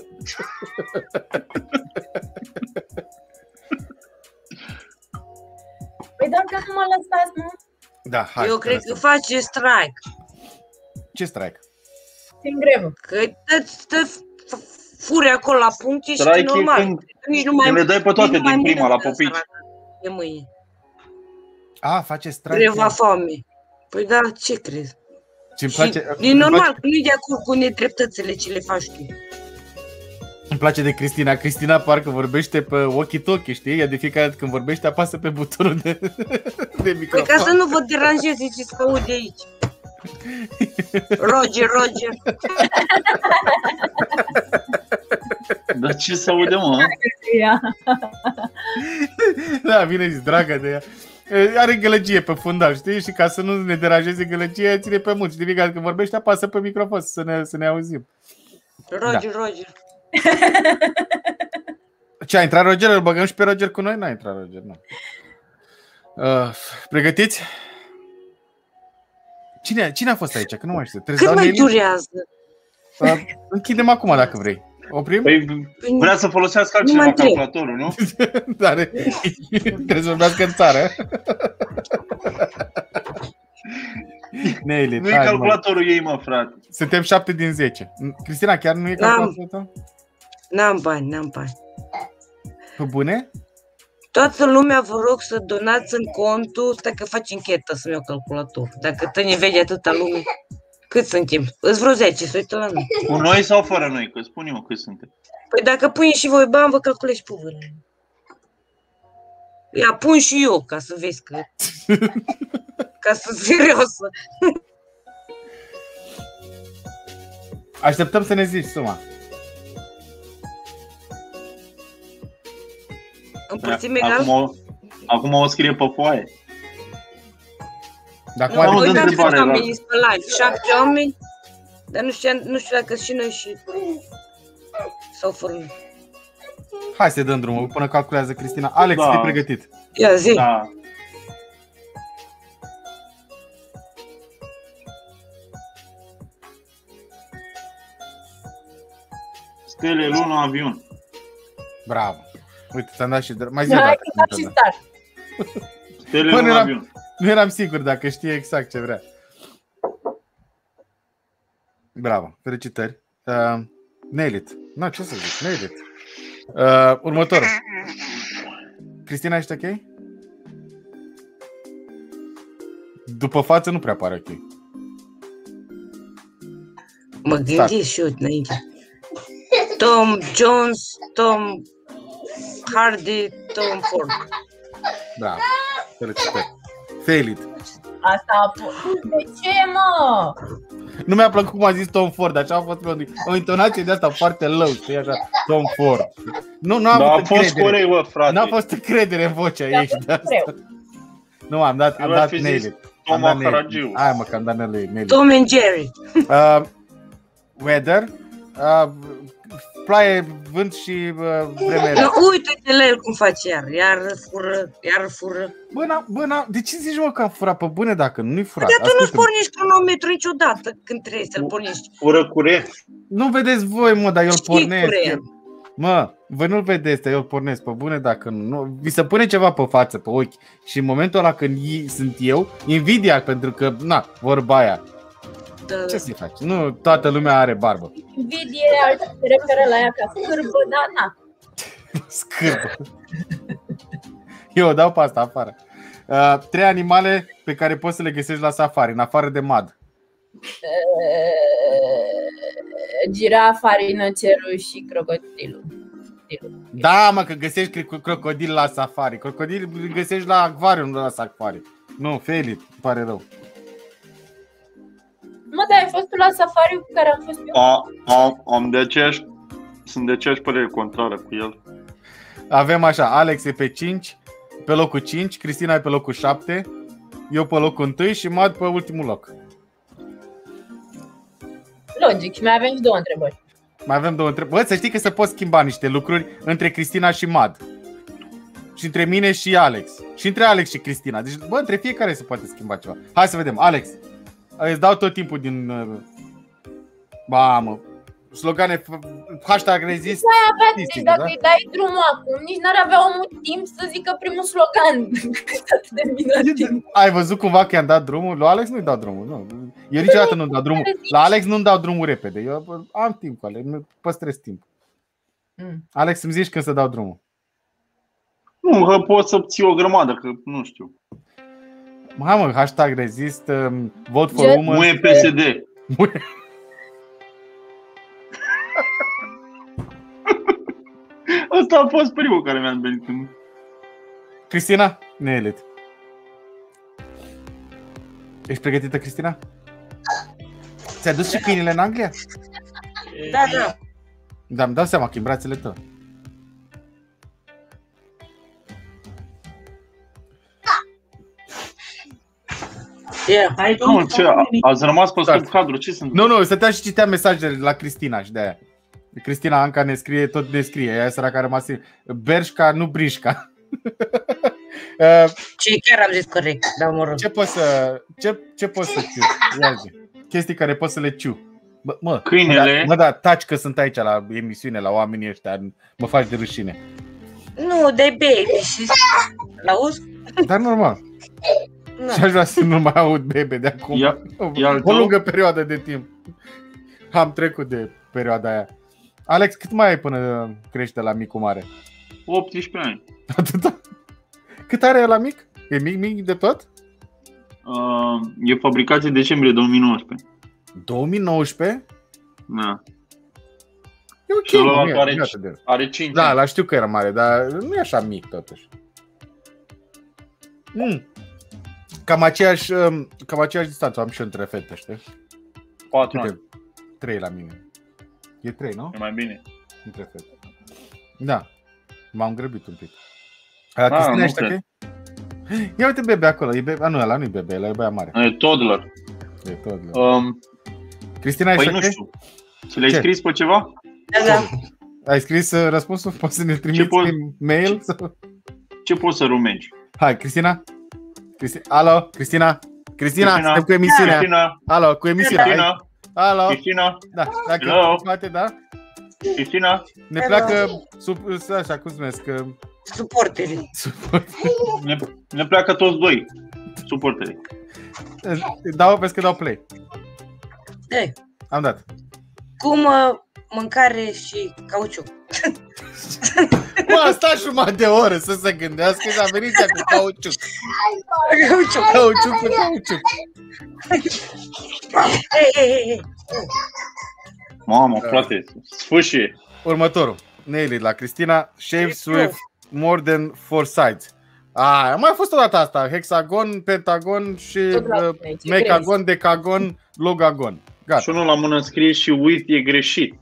Păi dacă nu mă lăsați, mă? Da, hai. Eu cred că face strike. Ce strike? Țin grevă. Că te furi acolo la puncte și Strike e normal. când Nici nu mai le dai pe toate din prima la popici. E mâine. A, face strike. Greva foame. Păi da, ce crezi? Ce-mi place, E normal, că nu-i de acord cu nedreptățile ce le faci tu. îmi place de Cristina. Cristina parcă vorbește pe walkie-talkie, știi? Ea de fiecare dată când vorbește apasă pe butonul de microfon. Păi ca să nu vă deranjeze ce se aude aici. Roger. Dar ce se aude, mă? Da, bine zis, dragă de ea. Are gălăgie pe fundal, știi? Și ca să nu ne deranjeze gălăgia, ține pe mult. Și de fiecare dată când vorbește apasă pe microfon să ne auzim. Roger. Ce, a intrat Roger? Îl băgăm și pe Roger cu noi? N-a intrat Roger, nu. Pregătiți? Cine a fost aici? Că nu mai știu. Cât mai durează? Închidem acum dacă vrei. Oprim? Păi vrea să folosească altceva calculatorul, nu? Dar trebuie să vorbească în țară. Nu e calculatorul ei, mă, frate. Suntem 7 din 10. Cristina, chiar nu e calculatorul? N-am bani. Pe bune? Toată lumea vă rog să donați în contul, stai că faci închetă să-mi iau calculator. Dacă te ne vede atâta lume, cât suntem? Îți vreo 10, să uită la noi. Cu noi sau fără noi? Că spun eu cât suntem. Păi dacă pui și voi bani, vă calculez pe voi. Ia, pun și eu, ca să vezi că... ca să seriosă. Așteptăm să ne zici suma. Împărțim egal? Acum o scrie pe foaie. Dacă am uitat câți oameni pe live. 7 oameni, dar nu știu dacă și noi și... sau fără noi. Hai să dăm drumul până calculează Cristina. Alex, fii pregătit. Ia zi. Da. Stele, lună, avion. Bravo. Uite, ți-am dat și... Mai zi o dată. Și star. Stele, lună, avion. Nu eram sigur dacă știe exact ce vrea. Bravo. Felicitări. Nail it. Nu, ce să zic? Nail it. Următorul. Cristina, ești ok? După față nu prea pare ok. Mă gândesc și eu înainte. Tom Jones, Tom Hardy, Tom Ford. Bravo. Felicitări. Fail it. Asta de ce, mă? Nu mi-a plăcut cum a zis Tom Ford, așa a fost o intonație de asta foarte low, știi așa, Tom Ford. Nu a fost corect, bă, frate. N-a fost încredere în vocea ei și de asta. Nu, am dat nail it. Tom Haragiu. Hai mă, că am dat nail it. Tom and Jerry. Weather. Ploaie, vânt și vreme rea. Uite-te la el cum face iar fură. Bă, de ce zici, mă, că a furat? Pe bune dacă nu-i furat? Dar tu nu-ți pornești cronometru niciodată când trebuie să-l pornești. Fură curent. Nu vedeți voi, mă, dar eu îl pornesc. Mă, voi nu-l vedeți, dar eu îl pornesc pe bune dacă nu. Vi se pune ceva pe față, pe ochi. Și în momentul ăla când sunt eu, invidia, pentru că, vorba aia. Ce să-i faci? Nu toată lumea are barbă. Invidie se referă la ea ca scârbă, dar na. Scârbă. Eu o dau pe asta afară. 3 animale pe care poți să le găsești la safari, în afară de mad. Girafa, rinocerul și crocodilul. Da, mă, că găsești crocodil la safari. Crocodil găsești la acvariu, nu la safari. Nu, Feli, îmi pare rău. Mă, dar ai fost tu la safari cu care am fost eu? Sunt de aceeași părere contrară cu el. Avem așa, Alex e pe 5, pe locul 5, Cristina e pe locul 7, eu pe locul 1 și Mad pe ultimul loc. Logic, și mai avem și 2 întrebări. Mai avem 2 întrebări. Bă, să știi că se pot schimba niște lucruri între Cristina și Mad. Și între mine și Alex. Și între Alex și Cristina. Deci, bă, între fiecare se poate schimba ceva. Hai să vedem, Alex. Îți dau tot timpul din... Mamă. Slogane, hashtag rezist. Deci dacă îi dai drumul acum, nici n-ar avea omul timp să zică primul slogan. Atât de minunat. Ai văzut cumva că i-am dat drumul? Lui Alex nu-i dau drumul. Nu. Eu niciodată nu-mi dau drumul. La Alex nu-mi dau drumul repede. Eu am timp cu Alex, păstrez timp. Alex, îmi zici când să dau drumul. Nu, că poți să ții o grămadă, că nu știu. Hai mă, hashtag rezist, vot for women. Nu e PSD. Ăsta a fost primul care mi-a venit în... Cristina? Neelit. Ești pregătită, Cristina? Ți-ai dus și câinile în Anglia? Da, da. Da, îmi dau seama că în brațele tău. Nu, ce? Ați rămas pe sub cadru, ce sunt? Nu, stăteam și citeam mesajele la Cristina și de-aia. Cristina Anca ne scrie, tot ne scrie. Ea e săraca a rămas Berșca, nu Brișca. Ce chiar am zis corect, dar mă rog. Ce poți să ciu? Ia zi. Chestii care poți să le ciu. Câinele. Da, taci că sunt aici la emisiune, la oamenii ăștia. Mă faci de rușine. Nu, de baby și... L-auzi? Dar normal. Și aș vrea să nu mai aud bebe de acum. O lungă perioadă de timp. Am trecut de perioada aia. Alex, cât mai ai până crește la micul mare? 18 ani. Atâta? Cât are la mic? E mic de tot? E fabricat în decembrie 2019. 2019? Da. E ok, are 5 Da, la știu că era mare, dar nu e așa mic totuși. Cam aceeași distanță am și între fete, știi? 4 ani. 3 la mine. E 3, nu? E mai bine. Între fete. Da. M-am grăbit un pic. Cristina, ești ok? Ia uite bebe acolo. Nu, ăla nu e bebe, ăla e băia mare. E toddler. Cristina, ești ok? Nu știu. Ți l-ai scris pe ceva? Da. Ai scris răspunsul? Poți să ne trimiți prin mail? Ce poți să rumegi? Hai, Cristina? Alo, Cristina, suntem cu emisiunea. Cristina. Alo, cu emisiunea. Cristina. Alo. Cristina. Da, dacă poate, da? Cristina. Ne pleacă așa, cum se numesc? Suporterii. Ne pleacă toți doi. Suporterii. Vezi că dau play. Ei. Am dat. Cum mâncare și cauciuc. A stat jumătate de oră să se gândească și a venit ea cu cauciuc. Cauciuc. Ei. Mamă, frate, sfâșie. Următorul. Nailed la Cristina. Shapes with more than 4 sides. A mai fost o dată asta. Hexagon, pentagon și mecagon, decagon, logagon. Gata. Și unul la mână scris și with e greșit.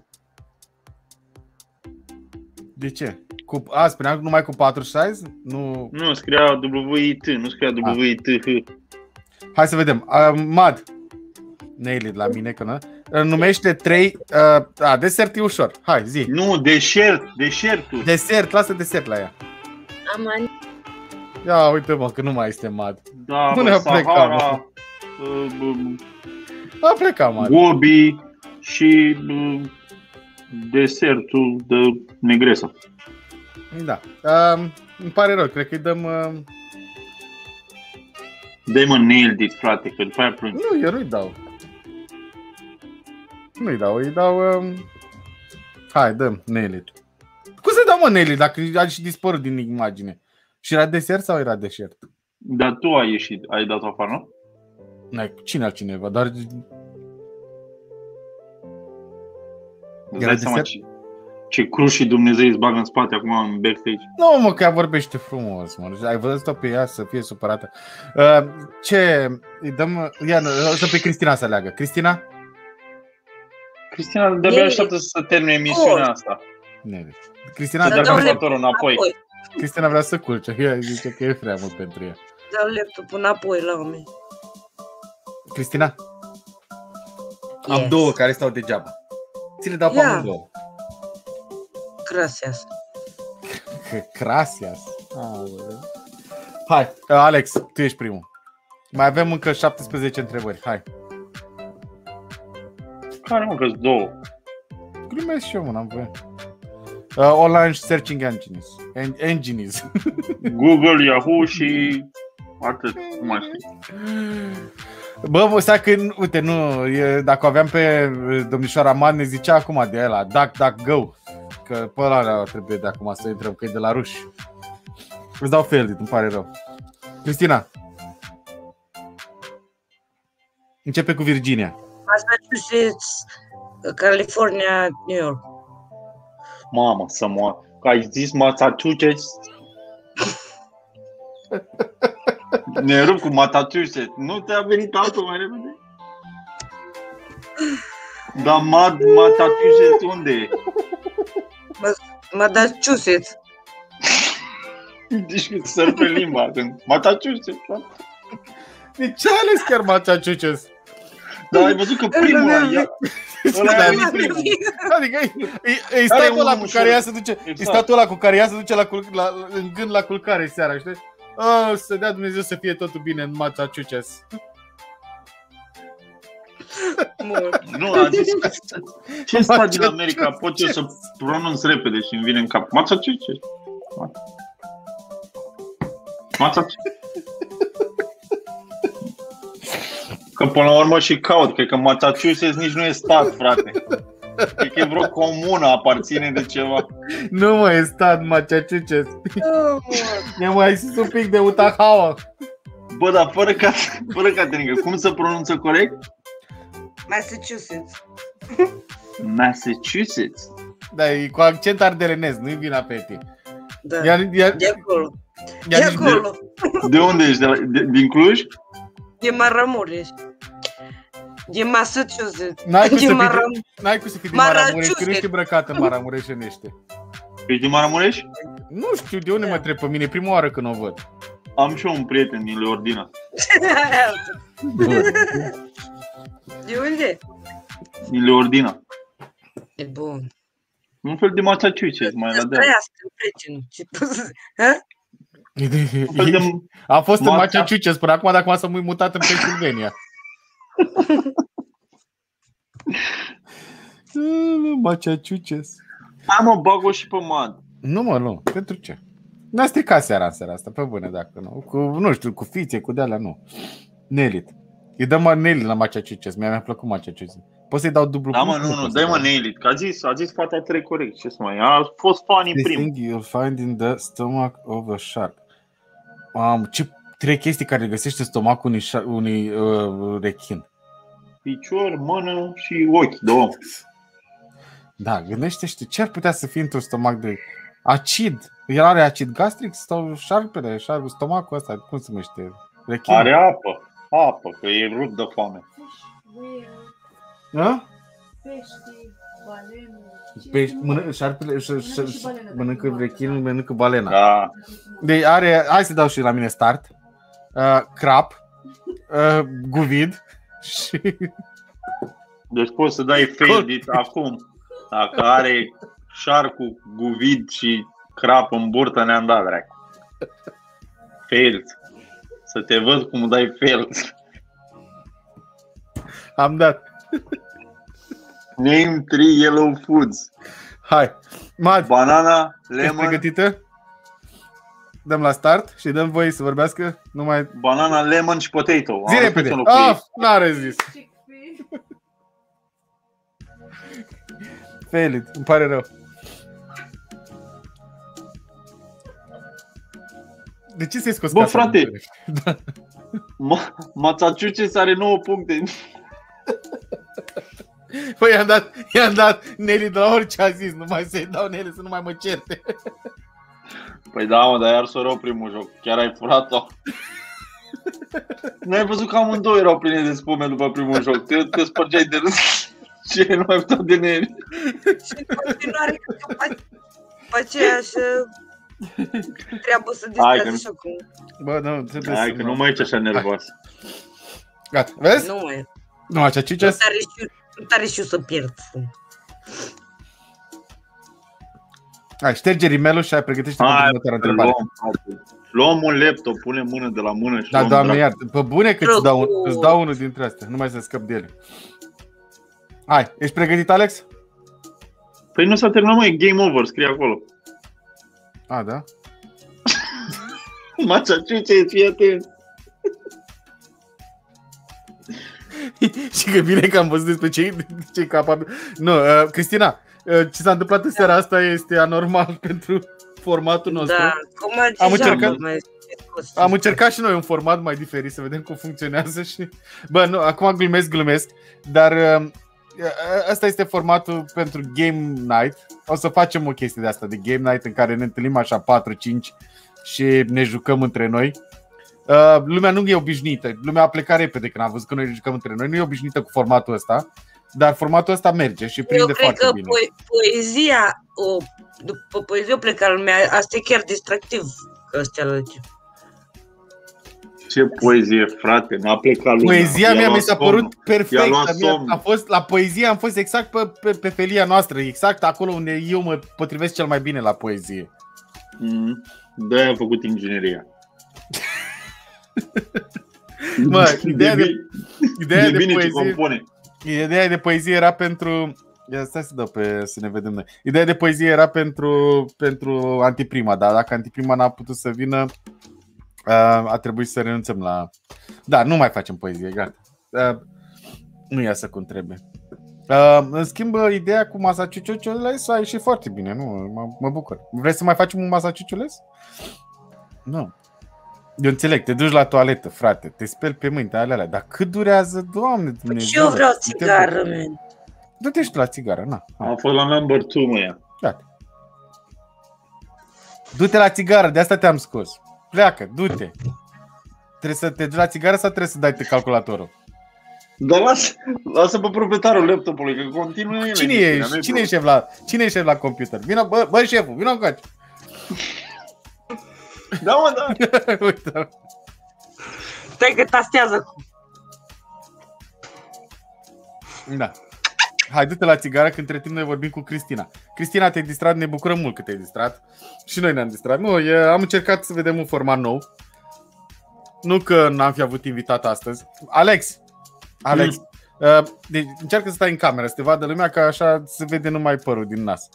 De ce? Spunea numai cu 4 size? Nu, scria WIT, nu scria WIT. Hai să vedem. Mad. Nailed la mine, că nu? Numește 3. Desert e ușor. Hai, zi. Nu, deșertul. Desert, lasă desert la ea. Aman. Ia, uite mă, că nu mai este Mad. Da, nu ne-a plecat, mă. A plecat, Mad. Gobi și desertul de Negresa. Da. Îmi pare rău, cred că îi dăm... Dă-i mă nailed it, frate, că după aia plângi. Nu, eu nu-i dau. Îi dau... Hai, dăm nailed it. Cum să-i dau mă nailed it dacă a și dispărut din imagine? Și era desert sau era deșert? Dar tu ai dat afară, nu? Cine altcineva, doar... Îți dai seama ce cruși Dumnezeu îți bagă în spate acum în backstage. Nu mă, că ea vorbește frumos, mă. Ai văzut-o pe ea să fie supărată. Ce? Îi dăm... Ia, să pe Cristina să aleagă. Cristina? Cristina de-abia așteaptă să termine emisiunea asta. Cristina, dă calculatorul înapoi. Cristina vrea să culce. Ea zice că e prea mult pentru ea. Dă laptopul înapoi la mine. Cristina? Am 2 care stau degeaba. Ți le dau pe amândouă. Gracias. Gracias. Hai, Alex, tu ești primul. Mai avem încă 17 întrebări. Hai. Care mă, că-s 2? Glumesc și eu, mă, n-am voie. Online searching engines. Google, Yahoo și atât, nu mai știu. Bă, stai că, uite, nu, dacă o aveam pe domnișoara Man, ne zicea acum de ăla, DuckDuckGo. Că pe ăla trebuie de acum să intrăm, că e de la ruși. Îți dau fail, îmi pare rău. Cristina. Începe cu Virginia. Massachusetts, California, New York. Mamă, să moară. Că ai zis Massachusetts? Ne rup cu Massachusetts. Nu te-a venit altul mai repede? Dar Massachusetts unde e? Massachusetts. Deci să rupe limba. Massachusetts. De ce ai ales chiar Massachusetts? Dar ai văzut că primul ăla a venit primul. Adică e statul ăla cu care ea se duce. E statul ăla cu care ea se duce în gând la culcare seara, știi? Să dea Dumnezeu să fie totul bine în Massachusetts. Nu, a zis ce stat din America pot eu să pronunț repede și îmi vine în cap? Massachusetts. Că până la urmă și caut, cred că Massachusetts nici nu e stat, frate. Cred că e vreo comună, aparține de ceva. Nu mă, e stat Massachusetts. Ne mai zis un pic de Utahawa. Bă, dar fără caterincă, cum se pronunță corect? Massachusetts. Massachusetts. Da, e cu accent ardelenez, nu-i vina pe tine. Da, De acolo. De acolo. De unde ești? Din Cluj? De Maramureș. De Massachusetts. N-ai cum să Maramureș. fii din Maramureș, că nu ești îmbrăcat în maramureșenește. Ești din Maramureș? Nu știu, de unde mă întreb pe mine, prima oară când o văd. Am și eu un prieten din Leordina. De unde? Din Leordina. E bun. Un fel de Massachusetts, mai la deal. Am fost în Massachusetts până acum, dacă m-am mutat în Pennsylvania. Massachusetts. Hai mă, bag-o și pe mad. Nu mă, nu, pentru ce? N-a stricat seara asta, pe bune, dacă nu. Nu știu, cu fițe, cu de-alea, nu. Nelit. Îi dăm Nelit la Massachusetts, mi-a plăcut Massachusetts. Poți să-i dau dublu? Da, mă, nu, dai mă Nelit, că a zis fata 3 corect, ce să mai, a fost funny This prim. thing you'll find in the stomach of a shark. Ce 3 chestii care le găsești în stomacul unui rechin. Picior, mână și ochi, două. Da, gândește-te ce ar putea să fie într-un stomac de acid. El are acid gastric sau șarpele, stomacul ăsta, cum se numește? Rechin. Are apă, că e rupt de foame. Da? Pești, Șarpele mănâncă rechinul, mănâncă balena. Da. Deci hai să dau și la mine start. Crap, guvid și... Deci poți să dai failed acum. Dacă are șarcul, guvid și crap în burtă, ne-am dat, dracu. Failed. Să te văd cum dai failed. Am dat. Name 3 yellow foods. Hai, Mad, Banana, ești lemon. pregătită? Dăm la start și dăm voie să vorbească numai... Banana, lemon și potato. Zi repede! N-are zis! Failed, îmi pare rău. De ce ți-ai scos Bă, casa? frate! Massachusetts are 9 puncte. Păi i-am dat Nelly de la orice a zis, numai să-i dau Nelly să nu mai mă certe. Păi da, mă, dar iar s-o rău primul joc. Chiar ai furat-o. N-ai văzut că amândouă erau pline de spume după primul joc. Te spărgeai de râs. Ce nu mai putea de Nelly. Și în continuare, pe aceeași treabă să distreze șocul. Bă, nu, trebuie Hai să... că nu mai ești așa nervos. Gata, vezi? Nu mai e. Nu, așa, ce? Nu tare și eu să pierd. Hai, șterge rimelul și ai pregătește pentru următoarea întrebare. Luăm un laptop, punem mână de la mână și Da, luăm Doamne, dracu. iartă. Pe bune că îți dau unul dintre astea. Nu mai să scăp de ele. Hai, ești pregătit, Alex? Păi nu s-a terminat, mă, e game over, scrie acolo. A, da? Massachusetts, fii atent. Și că bine că am văzut despre cei capabili. Nu, Cristina, ce s-a întâmplat în seara asta este anormal pentru formatul nostru. Da, Am încercat și noi un format mai diferit, să vedem cum funcționează și... Bă, nu, acum glumesc, dar ăsta este formatul pentru Game Night. O să facem o chestie de asta, de Game Night, în care ne întâlnim așa 4-5 și ne jucăm între noi. Lumea nu e obișnuită, lumea a plecat repede când a văzut că noi jucăm între noi, nu e obișnuită cu formatul ăsta, dar formatul ăsta merge și prinde foarte bine. Eu cred că poezia, după poezie o pleca lumea, asta e chiar distractiv, că ăstea lăge. Ce poezie, frate, n-a plecat lumea. Poezia mea mi s-a părut perfectă. A fost, la poezie am fost exact pe felia noastră, exact acolo unde eu mă potrivesc cel mai bine la poezie. De-aia am făcut ingineria. Mă, ideea de bine ce poezie, compune. ideea de poezie era pentru... Stai să dau să ne vedem noi. Ideea de poezie era pentru antiprima, dar dacă antiprima n-a putut să vină, a trebuit să renunțăm la... Da, nu mai facem poezie, gata. Nu iasă cum trebuie. În schimb, ideea cu Massachusetts a ieșit foarte bine, nu? Mă bucur. Vrei să mai facem un Massachusetts? Nu. Eu înțeleg, te duci la toaletă, frate, te speli pe mâini, alea, dar cât durează, Doamne Dumnezeu? Și eu vreau țigară, man. Du-te și tu la țigară, na. Am fost la number 2, mă ia. Gata. Du-te la țigară, de asta te-am scos. Pleacă, du-te. Trebuie să te duci la țigară sau trebuie să dai pe calculatorul? Dar lasă pe proprietarul laptopului, că continuă el. Cine e șef la computer? Vino, bă, șeful, vino încoace. Da, mă, da. Uite. Stai că tastează. Da. Hai, du-te la țigară, că între timp noi vorbim cu Cristina. Cristina, te-ai distrat, ne bucurăm mult că te-ai distrat. Și noi ne-am distrat. Nu, am încercat să vedem un format nou. Nu că n-am fi avut invitat astăzi. Alex, deci încearcă să stai în cameră, să te vadă lumea, că așa se vede numai părul din nas.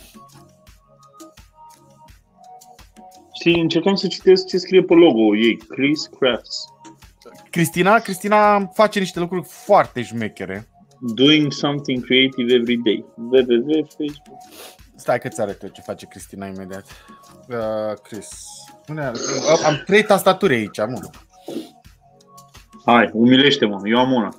Și încercam să citesc ce scrie pe logo ei, Chris Crafts. Cristina face niște lucruri foarte șmechere. Doing something creative every day. www.facebook. Stai că ți arăt eu ce face Cristina imediat. Chris. Am 3 tastaturi aici, mă. Hai, umilește-mă, eu am una.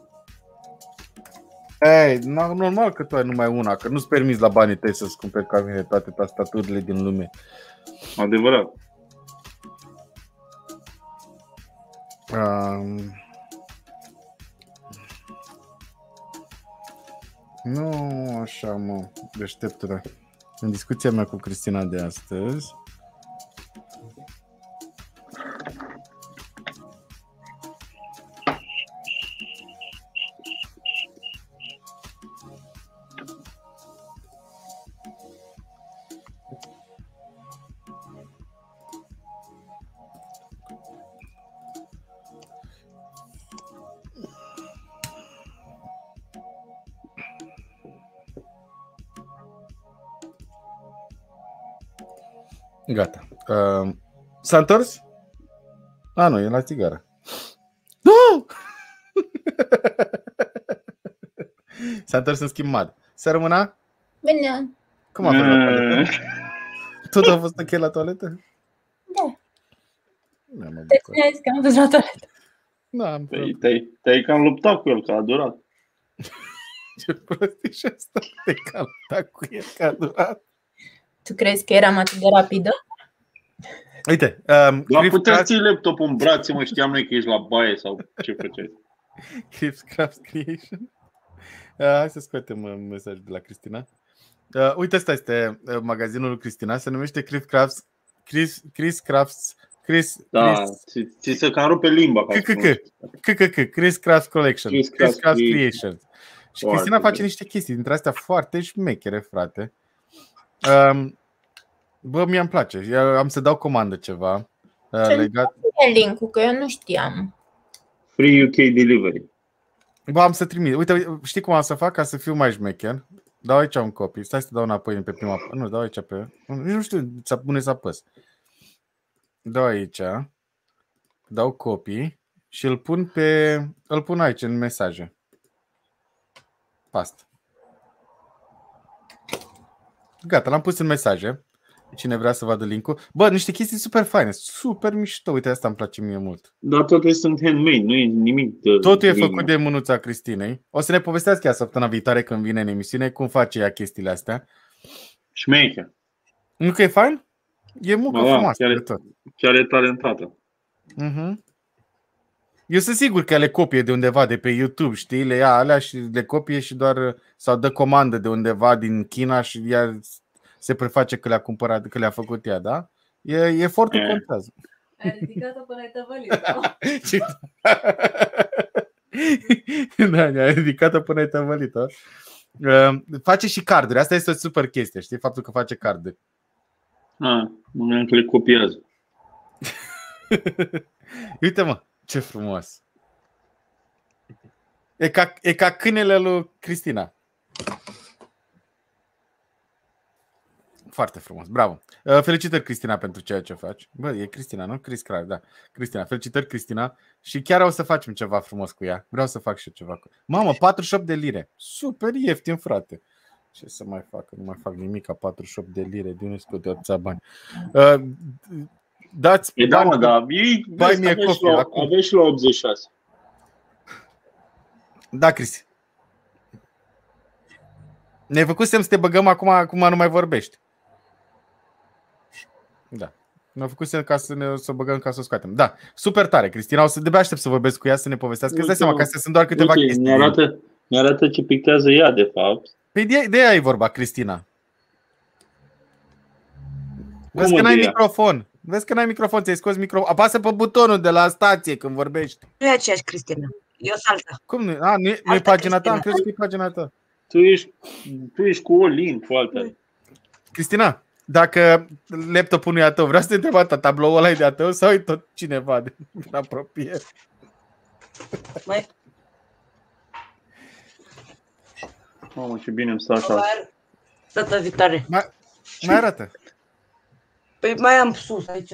Ei, normal că tu ai numai una, că nu-ți permiți la banii tăi să-ți cumperi ca mine toate tastaturile din lume. Adevărat. Nu așa, mă, deșteptule. În discuția mea cu Cristina de astăzi, gata. S-a întors? Nu, e la țigară. Nu! S-a întors în schimb mad. Să rămână? Bine. Cum a fost la toaletă? Tot a fost ok la toaletă? Da. Te spuneai că am fost la toaletă. Da, te-ai cam luptat cu el, că a durat. Ce prostii și asta. Te-ai cam luptat cu el, că a durat. Tu crezi că eram atât de rapidă? Uite, dar puteai ții laptopul în brațe, mă, știam noi că ești la baie sau ce făceai. Cliff Crafts Creation. Hai să scoatem mesajul de la Cristina. Uite, ăsta este magazinul lui Cristina. Se numește Cliff Crafts. Chris Crafts. Da, ți se cam rupe limba. Chris Crafts Collection. Chris Crafts Crafts Creation. Și Cristina face niște chestii dintre astea foarte șmechere, frate. Bă, mie îmi place. Eu am să dau comandă ceva legat. Link-ul, că eu nu știam. Free UK Delivery. Bă, am să trimit. Uite, știi cum am să fac ca să fiu mai șmecher? Dau aici un copy. Stai să dau înapoi pe prima. Nu, dau aici pe. Nu știu, să pune să apăs. Dau aici. Dau copy și îl pun aici în mesaje. Pasta. Gata, l-am pus în mesaje. Cine vrea să vadă link-ul. Bă, niște chestii super faine, super mișto. Uite, asta îmi place mie mult. Dar toate sunt handmade, nu e nimic de... Totul e făcut de mânuța Cristinei. O să ne povestească ea săptămâna viitoare când vine în emisiune cum face ea chestiile astea. Șmecher. Nu că e fain? E muncă frumoasă de tot. Chiar e talentată. Eu sunt sigur că le copie de undeva de pe YouTube, știi? Le ia alea și le copie și doar sau dă comandă de undeva din China și ea se preface că le-a cumpărat, că le-a făcut ea, da? Efortul contează. Ai ridicat-o până ai tăvălit, da? Da, a ridicat-o până ai tăvălit-o. Face și carduri, asta este o super chestie, știi? Faptul că face carduri. Mă gândeam că le copiază. Uite, mă, Ce frumos. E ca câinele lui Cristina. Foarte frumos, bravo. Felicitări, Cristina, pentru ceea ce faci. Bă, e Cristina, nu? Chris Craig, da. Cristina, felicitări, Cristina. Și chiar o să facem ceva frumos cu ea. Vreau să fac și eu ceva cu ea. Mamă, 48 de lire. Super ieftin, frate. Ce să mai fac? Nu mai fac nimic ca 48 de lire. De unde scot de atâția bani? Dați bani. Da, mă, da. Aveți și la 86. Da, Cristi. Ne-ai făcut semn să te băgăm acum nu mai vorbești. Da. Ne-au făcut semn ca să băgăm ca să o scoatem. Da, super tare, Cristina. O să de-abia aștept să vorbesc cu ea, să ne povestească. Îți dai seama că astea sunt doar câteva chestii. Ne arată ce pictează ea, de fapt. Păi de ea e vorba, Cristina. Vezi că n-ai microfon. Vezi că n-ai microfon, ți-ai scos microfon. Apasă pe butonul de la stație când vorbești. Nu e aceeași, Cristina. Eu sunt alta. Cum nu? Nu e pagina ta? Am crezut că e pagina ta. Tu ești cu all-in, cu altele. Cristina, dacă laptopul nu e a tău, vreau să te întreb, tabloul ăla e de a tău sau e tot cineva din apropiere? Mamă, ce bine îmi stă așa. Data viitoare. Mai arată. Păi mai am sus aici.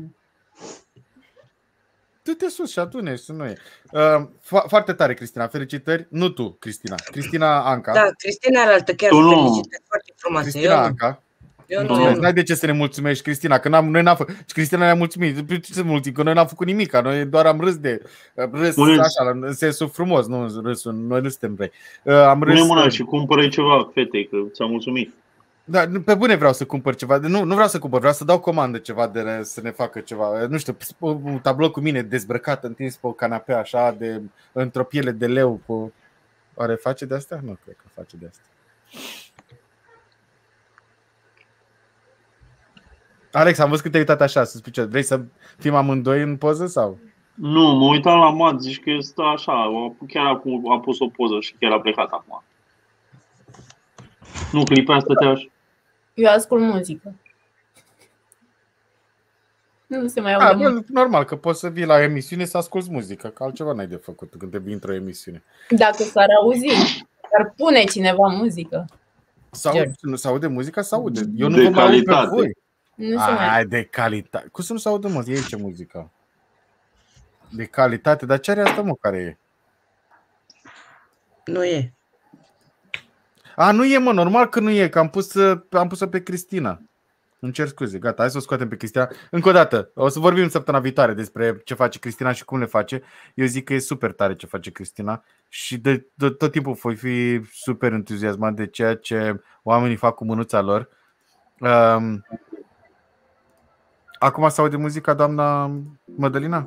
Du-te sus și atunci, nu e. Foarte tare, Cristina, felicitări. Nu tu, Cristina. Cristina Anca. Da, Cristina alaltă, chiar felicitări, foarte frumoase. Cristina Anca. N-ai de ce să ne mulțumești, Cristina, că noi n-am făcut. Cristina ne-a mulțumit. Ce să mulțumim? Că noi n-am făcut nimic, noi doar am râs așa, în sensul frumos, nu râsul, noi nu suntem vrei. Am râs. Pune mâna și cumpără ceva, fetei, că ți-am mulțumit. Da, pe bune vreau să cumpăr ceva. Nu vreau să cumpăr, vreau să dau comandă ceva să ne facă ceva. Nu știu, un tablou cu mine dezbrăcat, întins pe o canapea așa, într-o piele de leu. Oare face de astea? Nu cred că face de astea. Alex, am văzut că te-ai uitat așa, suspicios. Vrei să fim amândoi în poză sau? Nu, mă uitam la Mat, zici că stă așa. Chiar acum a pus o poză și chiar a plecat acum. Nu, clipea stătea așa. Eu ascult muzică. Nu se mai aude. Normal că poți să vii la emisiune să asculți muzică, că altceva n-ai de făcut când te vii într-o emisiune. Dacă s-ar auzi, ar pune cineva muzică. Nu se aude muzica, se aude. Eu nu vă mai aud pe voi. De calitate. Cum să nu se audă, mă? E ce muzică? De calitate, dar ce are asta, mă, care e? Nu e. Nu e, mă, normal că nu e, că am pus-o pe Cristina. Îmi cer scuze, gata, hai să o scoatem pe Cristina. Încă o dată, o să vorbim săptămâna viitoare despre ce face Cristina și cum le face. Eu zic că e super tare ce face Cristina și de tot timpul voi fi super entuziasmat de ceea ce oamenii fac cu mânuța lor. Acum se aude muzica, doamna Mădălina?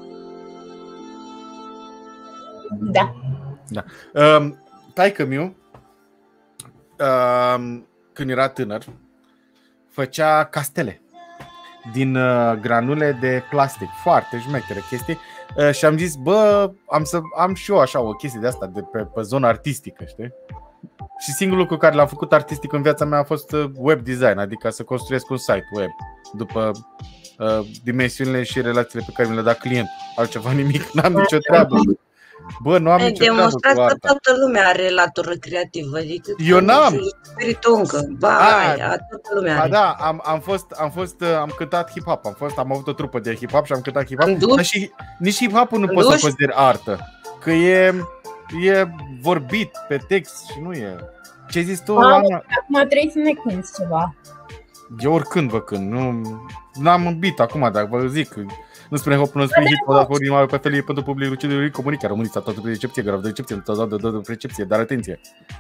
Da. Taică-miu, când era tânăr, făcea castele din granule de plastic, foarte șmechere chestii. Și am zis, am și eu așa o chestie de asta de pe zona artistică, știi? Și singurul lucru care l-am făcut artistic în viața mea a fost web design, adică să construiesc un site web după dimensiunile și relațiile pe care mi le-a dat client. Altceva nimic, n-am nicio treabă. Bă, nu am nicio treabă cu demonstrat arta. că toată lumea are latură creativă. Adică Eu n-am. Spiritul încă. Toată lumea are. Da, am cântat hip-hop. Am avut o trupă de hip-hop și am cântat hip-hop. Dar și nici hip-hop-ul nu poți să consideri artă. Că e vorbit pe text și nu e. Ce zis tu, Ana? Acum trebuie să ne cânti ceva. Eu oricând vă cânt. N-am îmbit acum, dar vă zic. Nu spune hop, nu spune hit, dacă vorbim mai pe felie pentru publicul celui comunica România, toată de decepție, grav de decepție, de percepție, dar atenție.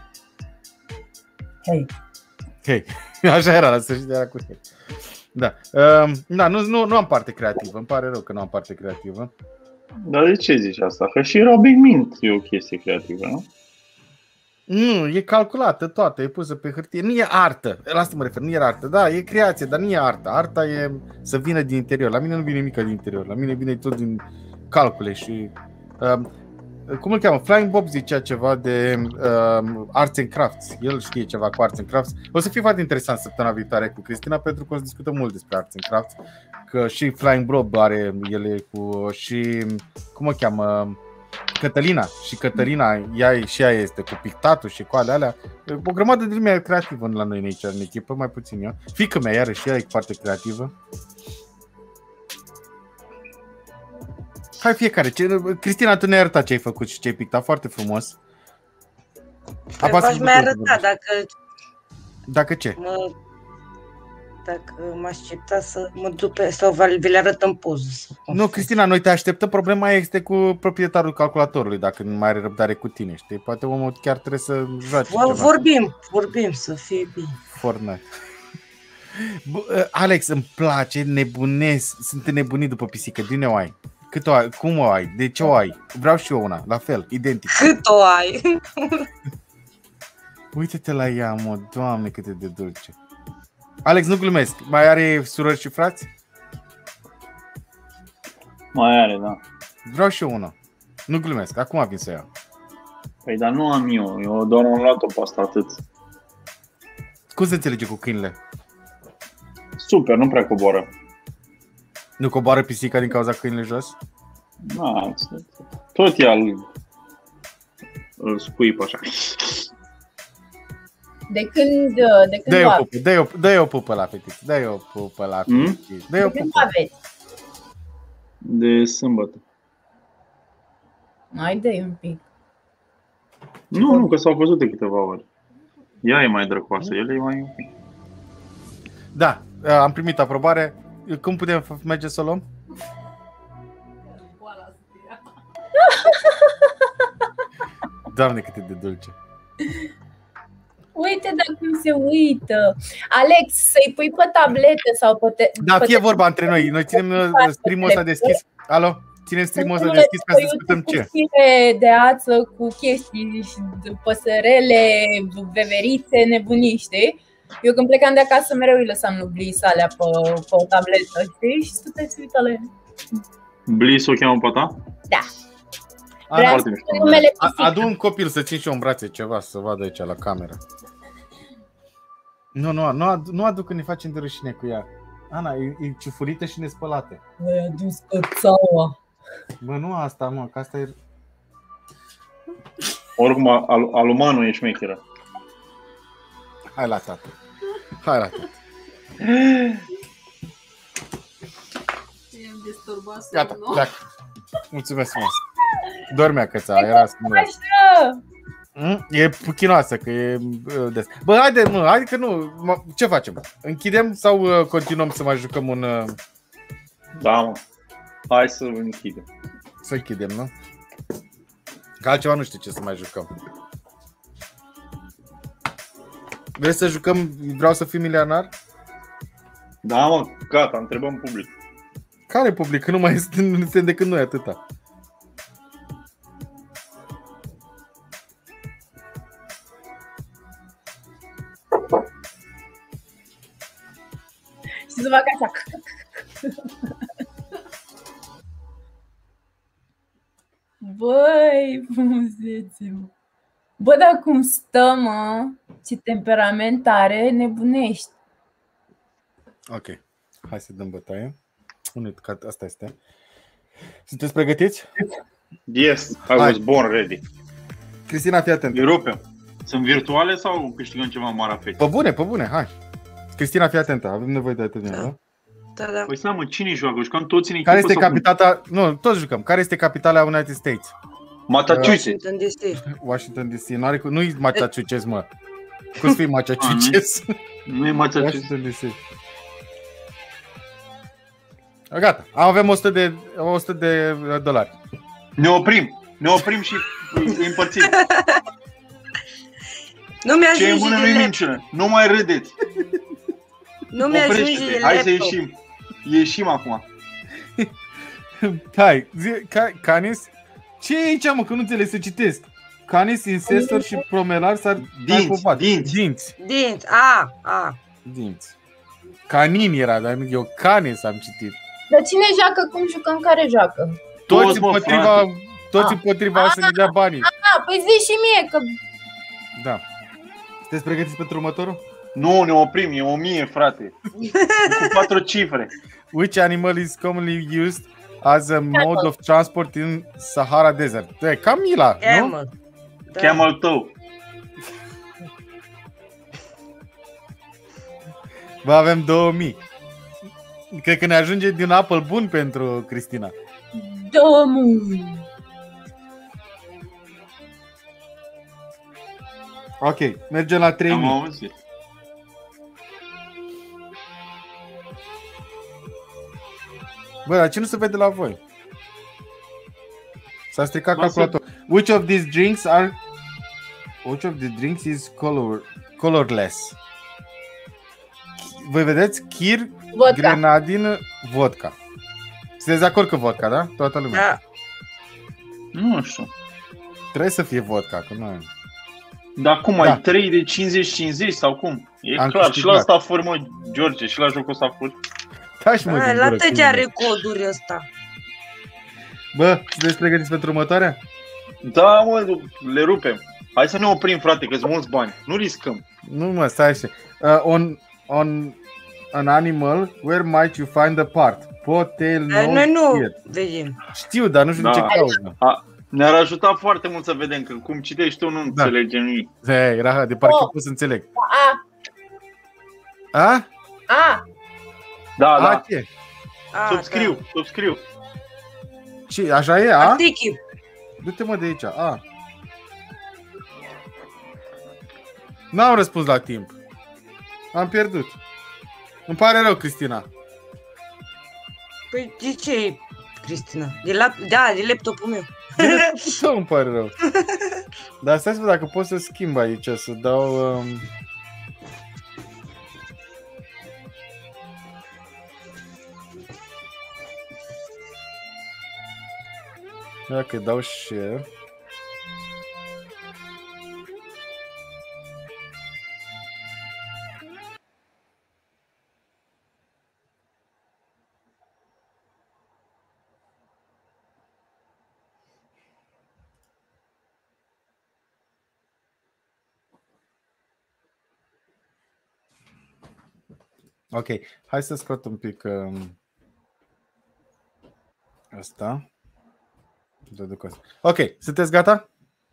Hei. Așa era la sfârșit, era cu hei. Da, nu am parte creativă, îmi pare rău că nu am parte creativă. Dar de ce zici asta? Că și Robin Mint e o chestie creativă, nu? Nu, e calculată toată, e pusă pe hârtie. Nu e artă, la asta mă refer, nu e artă. Da, e creație, dar nu e artă. Arta e să vină din interior. La mine nu vine nimic din interior. La mine vine tot din calcule și cum îl cheamă? Flying Bob zicea ceva de Arts and Crafts. El știe ceva cu Arts and Crafts. O să fie foarte interesant săptămâna viitoare cu Cristina, pentru că o să discutăm mult despre Arts and Crafts. Că și Flying Bob are ele cu și cum o cheamă? Cătălina. Și Cătălina, ea este cu pictatul și cu alea. O grămadă de lume creativă la noi aici în echipă, mai puțin eu. Fiica mea iarăși ea e foarte creativă. Hai fiecare. Cristina, tu ne-ai arătat ce ai făcut și ce ai pictat foarte frumos. V-aș mai arăta dacă ce? Dacă mă aștepta să mă duc sau vi le arăt în poză. Nu, Cristina, noi te așteptăm. Problema este cu proprietarul calculatorului, dacă nu mai are răbdare cu tine, știi? Poate omul chiar trebuie să joace ceva. Vorbim să fie bine. Fortnite. Alex, îmi place, nebunesc. Sunt nebunit după pisică. Din o ai? Cât o ai? Cum o ai? De ce o ai? Vreau și eu una, la fel, identic. Cât o ai? Uite-te la ea, mă, Doamne, cât e de dulce. Alex, nu glumesc. Mai are surori și frați? Mai are, da. Vreau și eu una. Nu glumesc, acum vin să iau. Păi, dar nu am eu doar am luat-o pe asta, atât. Cum se înțelege cu câinile? Super, nu prea coboară. Nu coboară pisica din cauza câinile jos? Da, tot ea îl scuipă așa. De când Dă-i o pupă la fetiță. Dă-i o pupă la fetiță. Dă-i o pupă. aveți? De sâmbătă. Mai dă-i un pic. Nu, că s-au văzut de câteva ori. Ea e mai drăcoasă, el e mai... Da, am primit aprobare. Cum putem merge să o luăm? Doamne, cât e de dulce. Uite, dar cum se uită. Alex, să-i pui pe tabletă sau pe... Da, fie vorba între noi. Noi ținem stream-ul ăsta deschis. Alo? Ținem stream-ul ăsta deschis ca să discutăm ce? Cu de ață, cu chestii și păsărele, veverițe, nebunii, știi? Eu când plecam de acasă mereu îi lăsam lui Bliss alea pe o tabletă, știi? Și stăteai să uită la ele. Bliss o cheamă pe ta? Da. Adu un copil să țin și eu în brațe ceva, să vadă aici la cameră. Nu aduc când ne facem de rușine cu ea. Ana, e ciufurită și nespălată. Mi-ai adus cățaua. Bă, nu asta, mă, că asta e... Oricum, alumanul e șmecheră. Hai la tată. Hai la tată. I-am disturbat somnul. Gata, pleacă. Mulțumesc frumos. Dormea căța, era stimulată. E puchinoasă, că e des. Bă, haide, mă, haide că nu. Ce facem? Închidem sau continuăm să mai jucăm un... Da, mă. Hai să închidem. Să închidem, nu? Că altceva nu știu ce să mai jucăm. Vrei să jucăm Vreau să fiu milionar? Da, mă, gata, întrebăm public. Care public? Că nu mai este decât noi atâta. Și să fac așa. Băi, frumusețe-mă. Bă, dar cum stă, mă? Ce temperament are, nebunești. Ok, hai să dăm bătaie. Asta este. Sunteți pregătiți? Yes, I was born ready. Cristina, fii atent. Rupem. Sunt virtuale sau câștigăm ceva marafet? Pe bune, hai. Cristina, fii atentă, avem nevoie de atitudine, da? Da. Păi stai, mă, cine joacă? Jucăm toți în echipă? Care este capitala... Nu, toți jucăm. Care este capitala United States? Massachusetts. Washington DC. Nu-i Massachusetts, mă. Cum să fii Massachusetts? Nu e Massachusetts. Washington DC. Gata, avem 100 de dolari. Ne oprim și îi împărțim. Nu mi-ajunge ce e bună nu-i minciună. Nu mai râdeți. Nu mi-ajunge. Hai să ieșim. Ieșim acum. Hai, Canis. Ce e aici, mă, că nu înțeleg să citesc. Canis, incestor și promelar s-ar... Dinți. Dinți. Canin era, dar eu Canis am citit. Dar cine joacă cum jucăm, care joacă? toți împotriva să ne dea banii. Păi zi și mie că... Da. Sunteți pregătiți pentru următorul? Nu, ne oprim, e 1000, frate. Cu 4 cifre. Which animal is commonly used as a mode of transport in Sahara Desert? E Camila, nu? Camel. Da. Camel tău. Bă, avem 2000. Cred că ne ajunge din Apple bun pentru Cristina. Domnul. Ok, mergem la 3000. Am auzit. Bă, dar ce nu se vede la voi? S-a stricat calculatorul. Which of these drinks is colorless? Voi vedeți? Kir, Vodka. grenadină, vodka. Sunteți de acord cu vodka, da? Toată lumea. Da. Nu știu. Trebuie să fie vodka, că nu. Dar cum, ai 3 de 50-50 sau cum? E Am clar, și câștigat. la asta furi, mă, George, și la jocul ăsta furi. Taci, mă, din La gură, tăgea Cristina. recorduri ăsta. Bă, sunteți pregătiți pentru următoarea? Da, mă, le rupem. Hai să ne oprim, frate, că sunt mulți bani. Nu riscăm. Nu, mă, stai așa. On an animal, where might you find the part? Pot, tail, nose, Noi nu ear. vedem. Știu, dar nu știu Da. ce cauză. Ne-ar ajuta foarte mult să vedem, că cum citești tu nu înțelegem nimic. Era de parcă pot să înțeleg. A? Da, da. Ce? Subscriu. Ce? Așa e? A? Artichi. Du-te, mă, de aici. A. N-am răspuns la timp. Am pierdut. Îmi pare rău, Cristina. Păi de ce, Cristina? De laptopul meu. Tău îmi pare rău. Dar stai să văd dacă pot să schimb aici, să dau... Dacă dau share... Ok, hai să scot un pic asta. Ok, sunteți gata?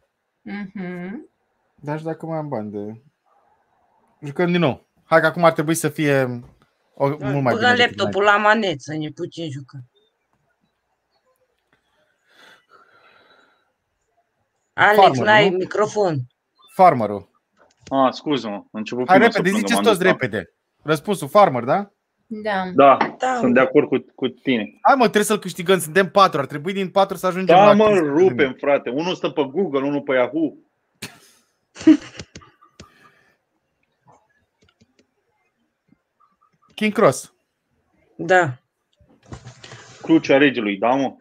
Dar și dacă mai am bani de... Jucăm din nou. Hai că acum ar trebui să fie mult mai bine. Băgăm laptopul la manet să ne putem juca. Alex, n-ai microfon. Farmerul. Scuză-mă, început hai repede, ziceți toți repede. Răspunsul farmer, da? Da, sunt de acord cu tine. Hai mă, trebuie să-l câștigăm, suntem 4, ar trebui din 4 să ajungem la... la... Da, mă, rupem, frate. Unul stă pe Google, unul pe Yahoo. King Cross. Da. Crucea regelui, da, mă?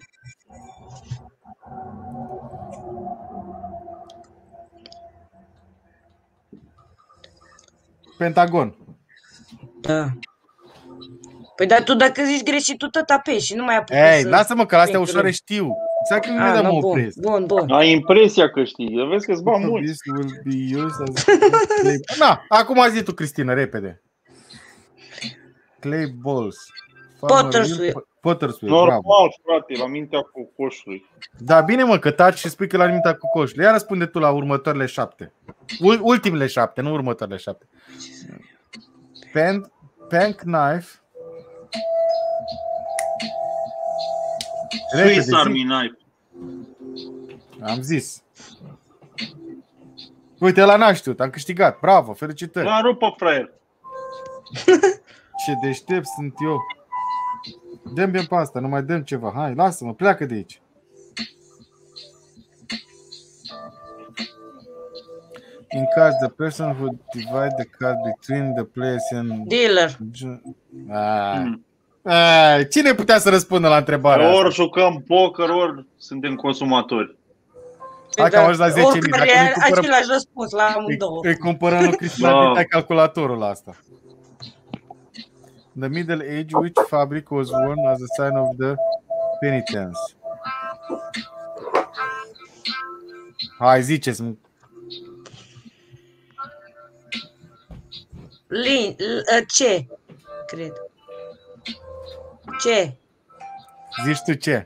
Pentagon. Da. Păi dar tu dacă zici greșit, tu tot apeși și nu mai apucă să... lasă-mă că astea ușoare știu. Exact când ne dăm opresc. Bun. Ai impresia că știi. Vezi că-ți bani mulți. Na, acum zi tu, Cristina, repede. Clay balls. Potterswheel. Normal, frate, la mintea cu coșului. Da, bine mă, că taci și spui că la mintea cu coșului. Ia răspunde tu la următoarele 7. Ultimele 7, nu următoarele 7. Pen knife. Swiss Army knife. Am zis. Uite, ăla n-a știut, am câștigat. Bravo, felicitări. La rupă, fraier. Ce deștept sunt eu. Dăm bine pe asta, nu mai dăm ceva. Hai, lasă-mă, pleacă de aici. In cards, the person who divide the card between the players and... Dealer. Cine putea să răspundă la întrebarea asta? Ori jucăm poker, ori suntem consumatori. Hai că am ajuns la 10.000. Oricare același răspuns la amândouă. Îi cumpărăm lui Cristina din calculatorul la asta. The Middle Age, which fabric was worn as a sign of the penitence? Hai, ziceți-mi. Ce? Cred. Ce? Zici tu ce?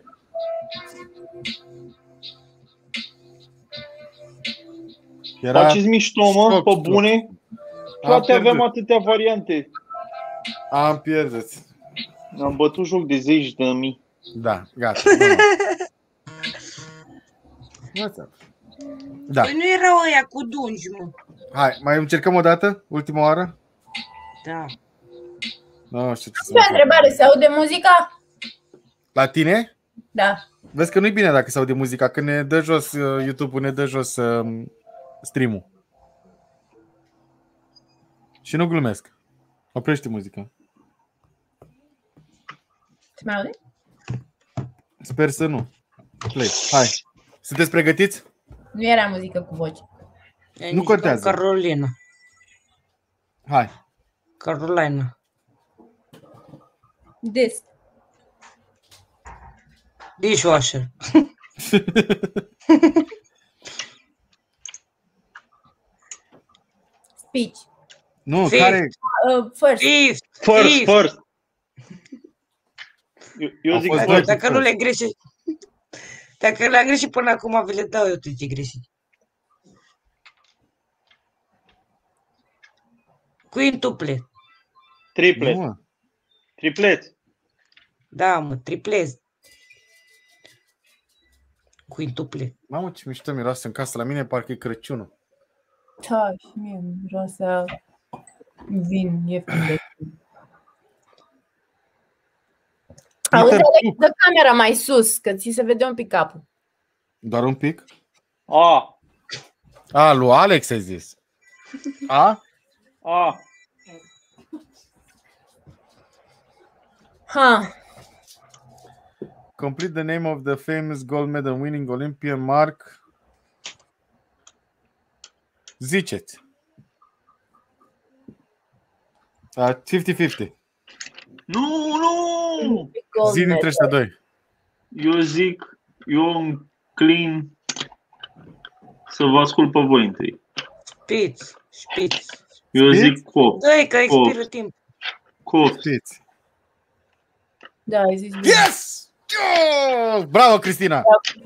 Faceți mișto, mă, Stoc, pe stoc. bune? Toate aveam atâtea variante. Am pierdut. Am bătut joc de 10.000. Da, gata. Da. Păi nu erau ăia cu dungi, mă. Hai, mai încercăm o dată? Ultima oară? Da. Nu știu ce să Ce fac. întrebare, se aude muzica? La tine? Da. Vezi că nu-i bine dacă se aude muzica, că ne dă jos YouTube-ul, ne dă jos stream-ul. Și nu glumesc. Oprește muzica. Se mai aude? Sper să nu. Play. Hai. Sunteți pregătiți? Nu era muzică cu voce. Nu contează. Carolina. Hai. Carolina. This. Dishwasher. Speech. Nu, Fifth. care... First. First. Eu zic fost first. doi. Dacă nu le greșești. Dacă le-am greșit până acum, vi le dau eu tu ce greșit. Quintuple. Triplet. Nu, Triplet. Da, mă, triplez. Quintuple. mamă, ce mișto miroase în casă la mine, parcă e Crăciunul. Da, și mie miroase vin ieftin de... Auzi, dă camera mai sus, că ți se vede un pic capul. Doar un pic? A. Lui Alex ai zis. A? Ha. Complete the name of the famous gold medal winning Olympian Mark. Ziceți. 50-50. Nu! Zi dintre ăștia doi. Eu zic, eu înclin să vă ascult pe voi întâi. Spitz. Eu zic Cop. Dă-i că expiră timp. Cop. Știți. Da, ai zis bine. Yes! Oh! Bravo, Cristina!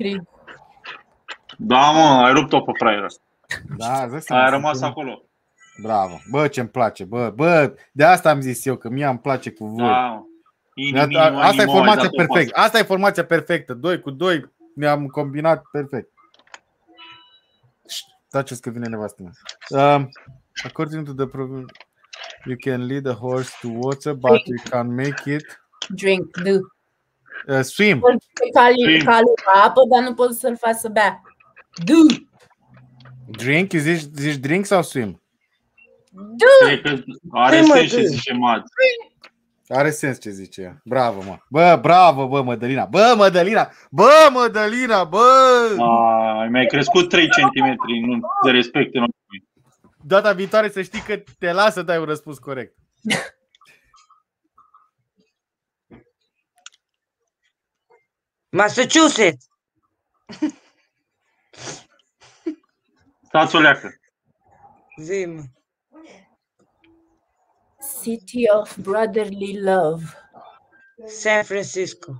Da, mă, ai rupt-o pe fraieră. Da, Ai rămas acolo. Bravo. Bă, ce-mi place. Bă, de asta am zis eu, că mie îmi place cu voi. Da. Asta e formația perfectă. Asta e formația perfectă. 2 cu 2 ne-am combinat perfect. Taceți că vine nevastă mea. According to the proverb, you can lead a horse to water, but you can make it Drink, swim. Calul apă, dar nu poți să-l faci să bea. Drink? Zici drink sau swim? Are sens ce zice Mad. Are sens ce zice ea. Bravo, mă. Bă, bravo, bă, Mădălina. Bă, Mădălina, bă! Ai mai crescut 3 cm de respect în ochii. Data viitoare să știi că te lasă să dai un răspuns corect. Massachusetts. Stați o leacă. Zi-mă. City of brotherly love. San Francisco.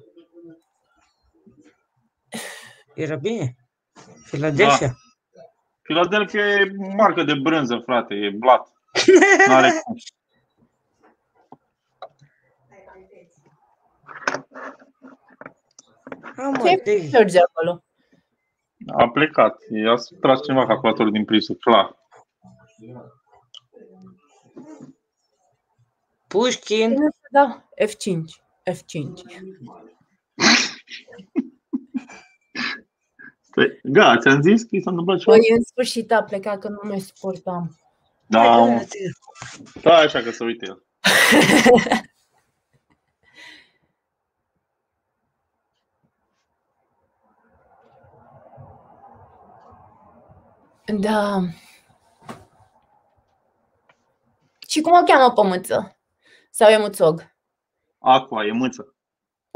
Era bine? Philadelphia? Da. Philadelphia e marcă de brânză, frate, e blat. N-are cum. Ce merge acolo? A plecat. I-a tras cineva calculatorul din prisul, clar. Pușkin. Da, F5. Da, ți-am zis că i s-a întâmplat ceva? Păi, în sfârșit a plecat, că nu mai suportam. Da, da, așa că să uite el. Da. Și cum o cheamă pe mâță? Sau e muțog? Aqua, e mâță.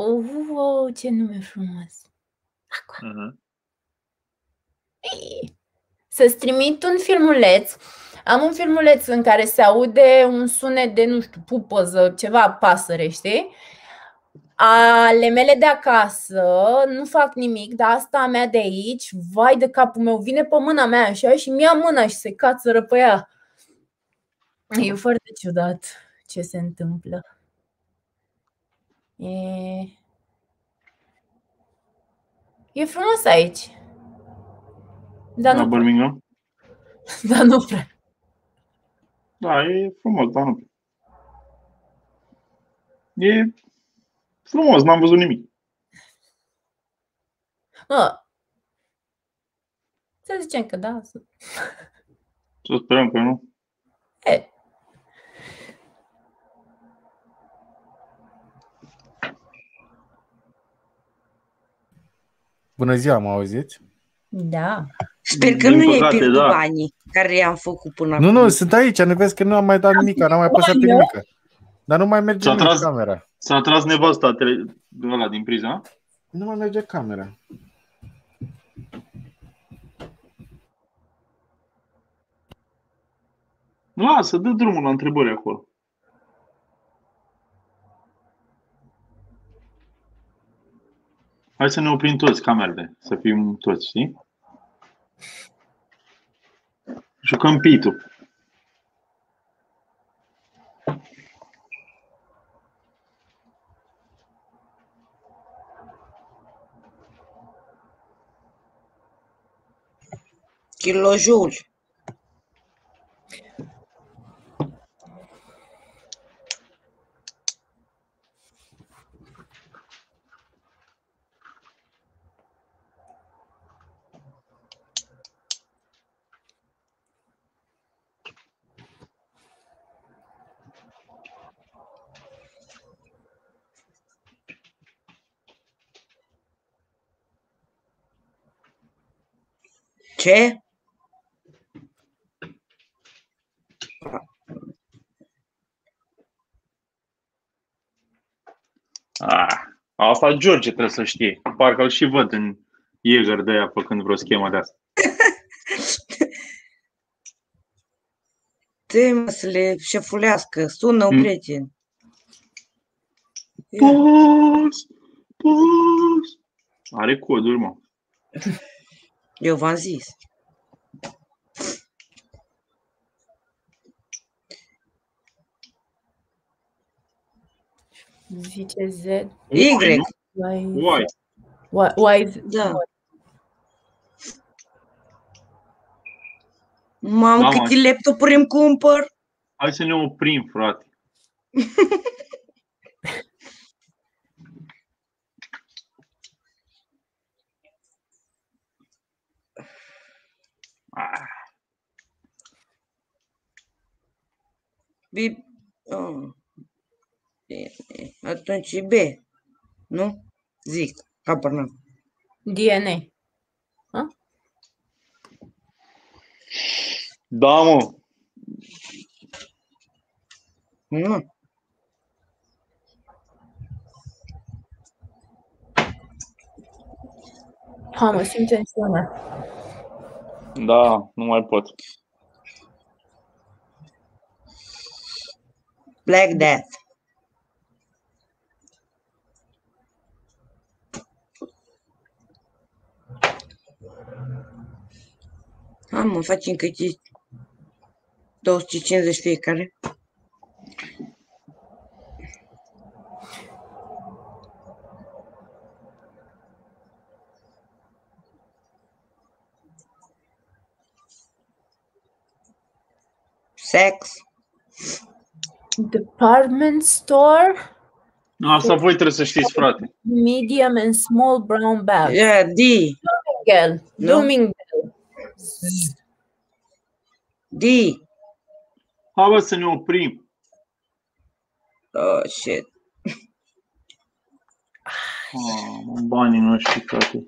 Oh, ce nume frumos. Aqua. să-ți trimit un filmuleț. Am un filmuleț în care se aude un sunet de, nu știu, pupăză, ceva pasăre, știi? Ale mele de acasă nu fac nimic, dar asta a mea de aici, vai de capul meu, vine pe mâna mea așa și mi-ia mâna și se cațără pe ea. E foarte ciudat ce se întâmplă. E frumos aici. Dar La nu prea. Birmingham? Dar nu prea. Da, e frumos, dar nu. E frumos, n-am văzut nimic. Să zicem că da. Să sperăm că nu. E. Bună ziua, mă auziți? Da. Sper că Din nu păcate, e pierdut da. banii care i-am făcut până Nu, acum. nu, sunt aici, nu vezi că nu am mai dat nimic, n-am mai apăsat pe nimic. Dar nu mai merge S-a nici tras- camera. S-a tras nevasta ăla din priza. Nu mai merge camera. Lasă, dă drumul la întrebări acolo. Hai să ne oprim toți camerele, să fim toți, știi? Jucăm pitu. Kilojoule. Ce? Asta George trebuie să știe. Parcă îl și văd în Jäger de aia făcând vreo schemă de asta. Trebuie să le șefulească. Sună un prieten. Post! Are coduri, mă. Eu v-am zis. Zice Z. Y. Uai. Da. Mamă, Da, câte laptopuri îmi cumpăr. Hai să ne oprim, frate. Atunci e B. Nu? Zic. Habar n-am. DNA. Da, mă. Nu. Ha, mă simt tensiunea. Da, nu mai pot. Black Death. Mă, facem câte 250 fiecare. Sex. Department store. Asta voi trebuie să știți, frate. Medium and small brown bags. Yeah, D. Bloomingdale. D. Hai, bă, să ne oprim. Oh, shit. Banii noștri, frate.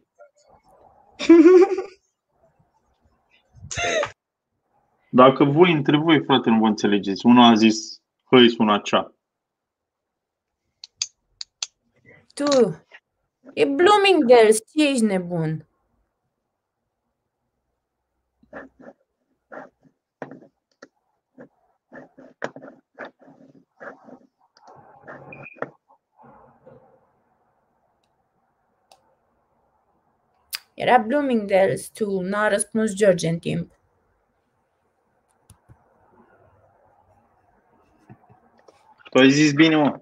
Dacă voi, între voi, frate, nu vă înțelegeți. Una a zis hăi, una cea. Tu. E Bloomingdale's, ce ești nebun? Era Bloomingdale's tu, n-a răspuns George în timp. Tu ai zis bine, mă.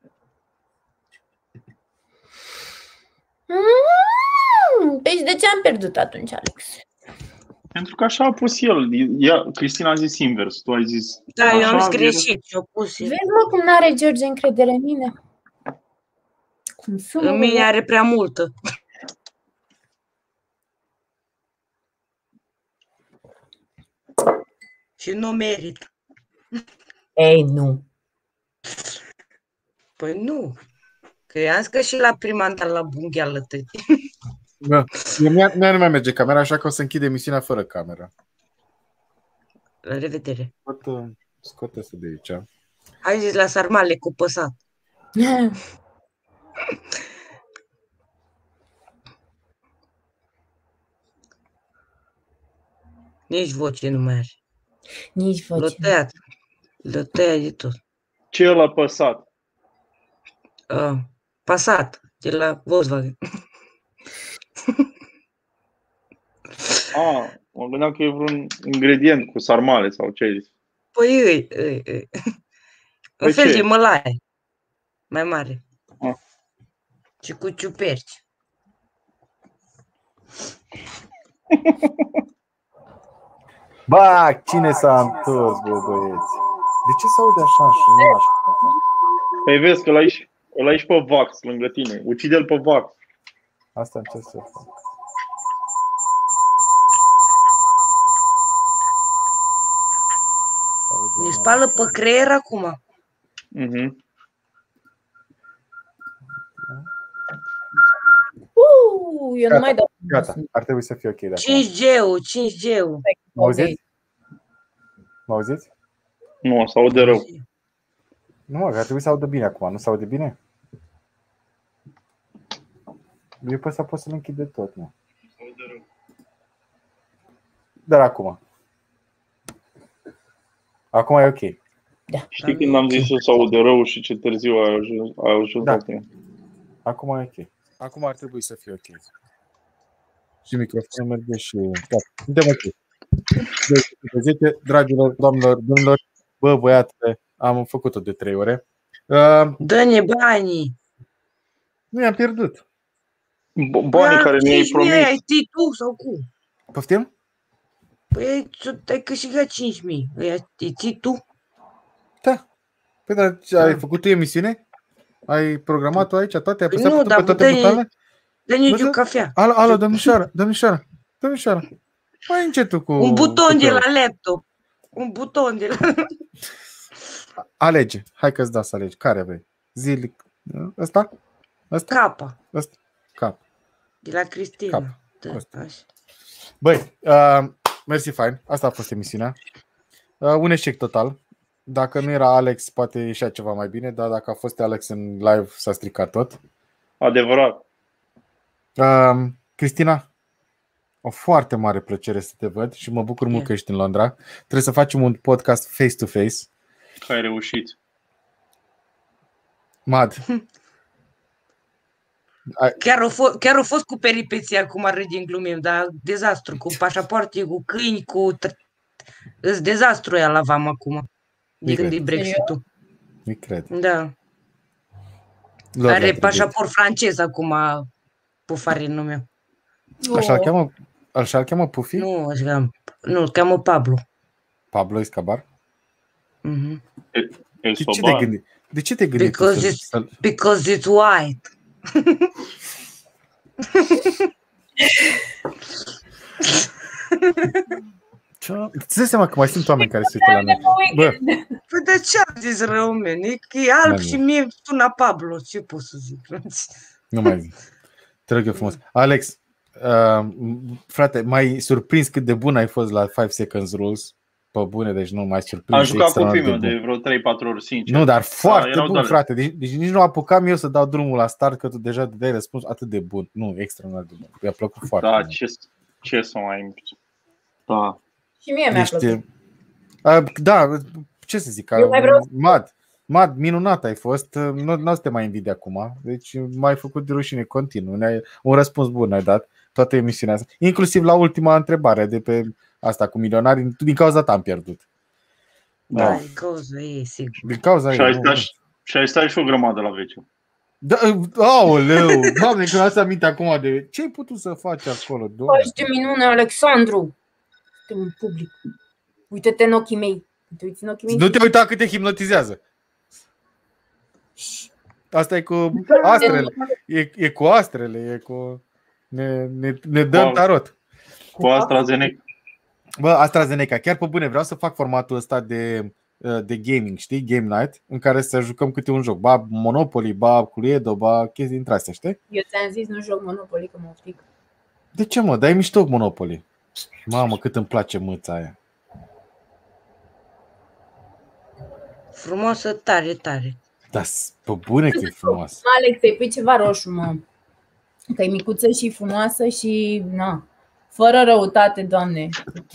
Deci de ce am pierdut atunci, Alex? Pentru că așa a pus el. Cristina a zis invers. Tu ai zis... Da, eu am așa, greșit și-o pus el. Vezi, mă, cum n-are George încredere în mine? Cum sunt? În mine are prea multă. Și nu merit. Ei, nu. Păi nu. Că i-am zis că și la prima am dat la bungheală tăti. Da. Mie nu mai merge camera, așa că o să închid emisiunea fără cameră. La revedere. Scot asta de aici. Ai zis la sarmale cu păsat. Nici voce nu mai are. Nici L-a voce. tăiat. L-a tăiat de tot. Ce l-a păsat? Pasat. De la Volkswagen. Mă gândeam că e vreun ingredient cu sarmale sau ce ai zis. Păi îi. Un fel ce? de mălaie. Mai mare. Ah. Și cu ciuperci. Ba, cine s-a întors, bă, băieți? De ce s-aude așa și nu așa? Păi vezi că îl ai și pe Vax lângă tine. Ucide-l pe Vax. Asta încerc să fac. Ne spală pe creier acum. Mhm. Eu nu mai dau. Gata, ar trebui să fie ok de acum. 5G-ul. Mă auziți? Mă auziți? Nu, se aude rău. Nu, mă, ar trebui să audă bine acum. Nu se aude bine? Eu pe ăsta pot să-l închid de tot, mă. Dar acum. Acum e ok. Da. Știi când am zis să se aude rău și ce târziu a ajuns Da. tine? Acum e ok. Acum ar trebui să fie ok. Și microfonul merge și... Da, suntem ok. 10, dragilor, doamnelor, domnilor, bă, băiatele, am făcut-o de 3 ore. Dă-ne banii. Nu i-am pierdut. Banii care mi-ai promis. Ai tu sau cum? Poftim? Păi ai câștigat 5.000. Îi ții tu? Da. Păi dar ai făcut tu emisiune? Ai programat-o aici toate? Ai Păi apăsat nu, pe dar toate butoanele? dă-ne o cafea. Alo, domnișoară. Mai încetul cu... Un buton cu de tău. la laptop. Un buton de la... Alege. Hai că-ți dau să alegi. Care vrei? Zilic. Ăsta? Capa. Ăsta? Cap. De la Cristina. Cap. Da, Ăsta. așa. Băi, mersi fain. Asta a fost emisiunea. Un eșec total. Dacă nu era Alex, poate ieșea ceva mai bine, dar dacă a fost Alex în live, s-a stricat tot. Adevărat. Cristina, o foarte mare plăcere să te văd și mă bucur mult că ești în Londra. Trebuie să facem un podcast face-to-face. Că ai reușit. Mad. Chiar a fost cu peripeții acum râdem glumim, dar dezastru cu pașapoarte, cu câini, îs dezastru ea la vam acum. De când e Brexit-ul. Nu cred. Da. Are pașaport francez acum, Pufarinul meu. Așa-l cheamă Pufi? Nu, îl cheamă Pablo. Pablo Escobar? Mhm. De ce te gândi? Because it's white. Îți dai seama că mai sunt oameni care se uită la noi. Bă. Păi de ce am zis rău, man? E alb și mie sună Pablo. Ce pot să zic? Nu mai zic. Te rog eu frumos. Alex, frate, m-ai surprins cât de bun ai fost la 5 Seconds Rules. Pe bune, deci nu m-ai surprins. Am jucat cu filmul de vreo 3-4 ori, sincer. Nu, dar foarte bun, frate. Deci nici nu apucam eu să dau drumul la start, că tu deja dai răspuns atât de bun. Nu, extraordinar de bun. Mi-a plăcut foarte da, mult. Ce să mai... Da. Și mie mi-a plăcut. Da, ce să zic, Mad, minunat ai fost. Nu o să te mai invid acum. Deci m-ai făcut de rușine continuu. Un răspuns bun ai dat. toată emisiunea asta. Inclusiv la ultima întrebare de pe asta cu milionari. Din cauza ta am pierdut. Da, din cauza ei, sigur. Din cauza ei. Și ai stat și o grămadă la veciu. Da, aoleu, Doamne, că lasă aminte acum de ce ai putut să faci acolo, Doamne? Faci de minune, Alexandru. Suntem în public. Uite-te în ochii mei. Te uiți în ochii mei. Nu te uita cât te hipnotizează. Asta e cu astrele. E cu astrele, e cu ne dăm tarot. Cu AstraZeneca. Bă, AstraZeneca, chiar pe bune, vreau să fac formatul ăsta de gaming, știi? Game night, în care să jucăm câte un joc. Ba Monopoly, ba Cluedo, ba chestii dintre astea, știi? Eu ți-am zis nu joc Monopoly, că mă oftic. De ce, mă? Dar e mișto Monopoly. Mamă, cât îmi place mâța aia. Frumoasă, tare, tare. Da, pe bune că e frumoasă. Alex, îi pui ceva roșu, mă. Că e micuță și frumoasă și, na, fără răutate, Doamne.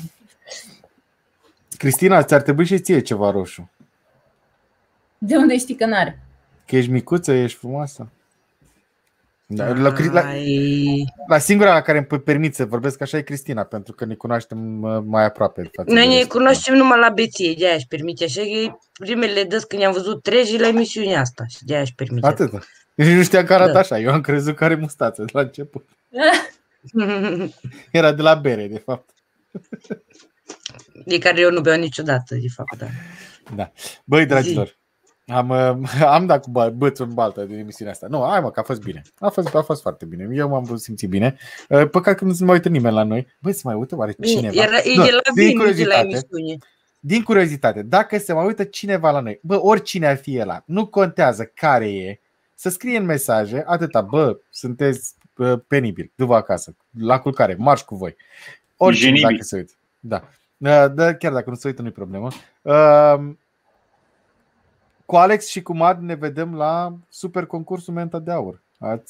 Cristina, ți-ar trebui și ție ceva roșu. De unde știi că n-are? Că ești micuță, ești frumoasă. La singura la care îmi permit să vorbesc așa e Cristina, pentru că ne cunoaștem mai aproape. Noi ne cunoaștem numai la beție, de-aia își permite așa, că primele dăți când i-am văzut treji la emisiunea asta și de-aia își permite. Atât. Eu nu știam că arată așa, eu am crezut că are mustață de la început. Era de la bere, de fapt. De care eu nu beau niciodată, de fapt, da. Da. Băi, dragilor, am dat cu bățul în baltă din emisiunea asta. Nu, hai mă, că a fost bine. A fost foarte bine. Eu m-am simțit bine. Păcat că nu se mai uită nimeni la noi. Băi, se mai uită oare cineva? Din curiozitate, dacă se mai uită cineva la noi, bă, oricine ar fi el, nu contează care e, să scrie în mesaje, atâta, bă, sunteți penibil, du-vă acasă, la culcare, marș cu voi. Oricine, dacă se uită. Da, chiar dacă nu se uită, nu-i problemă. Cu Alex și cu Mad ne vedem la super concursul Menta de Aur.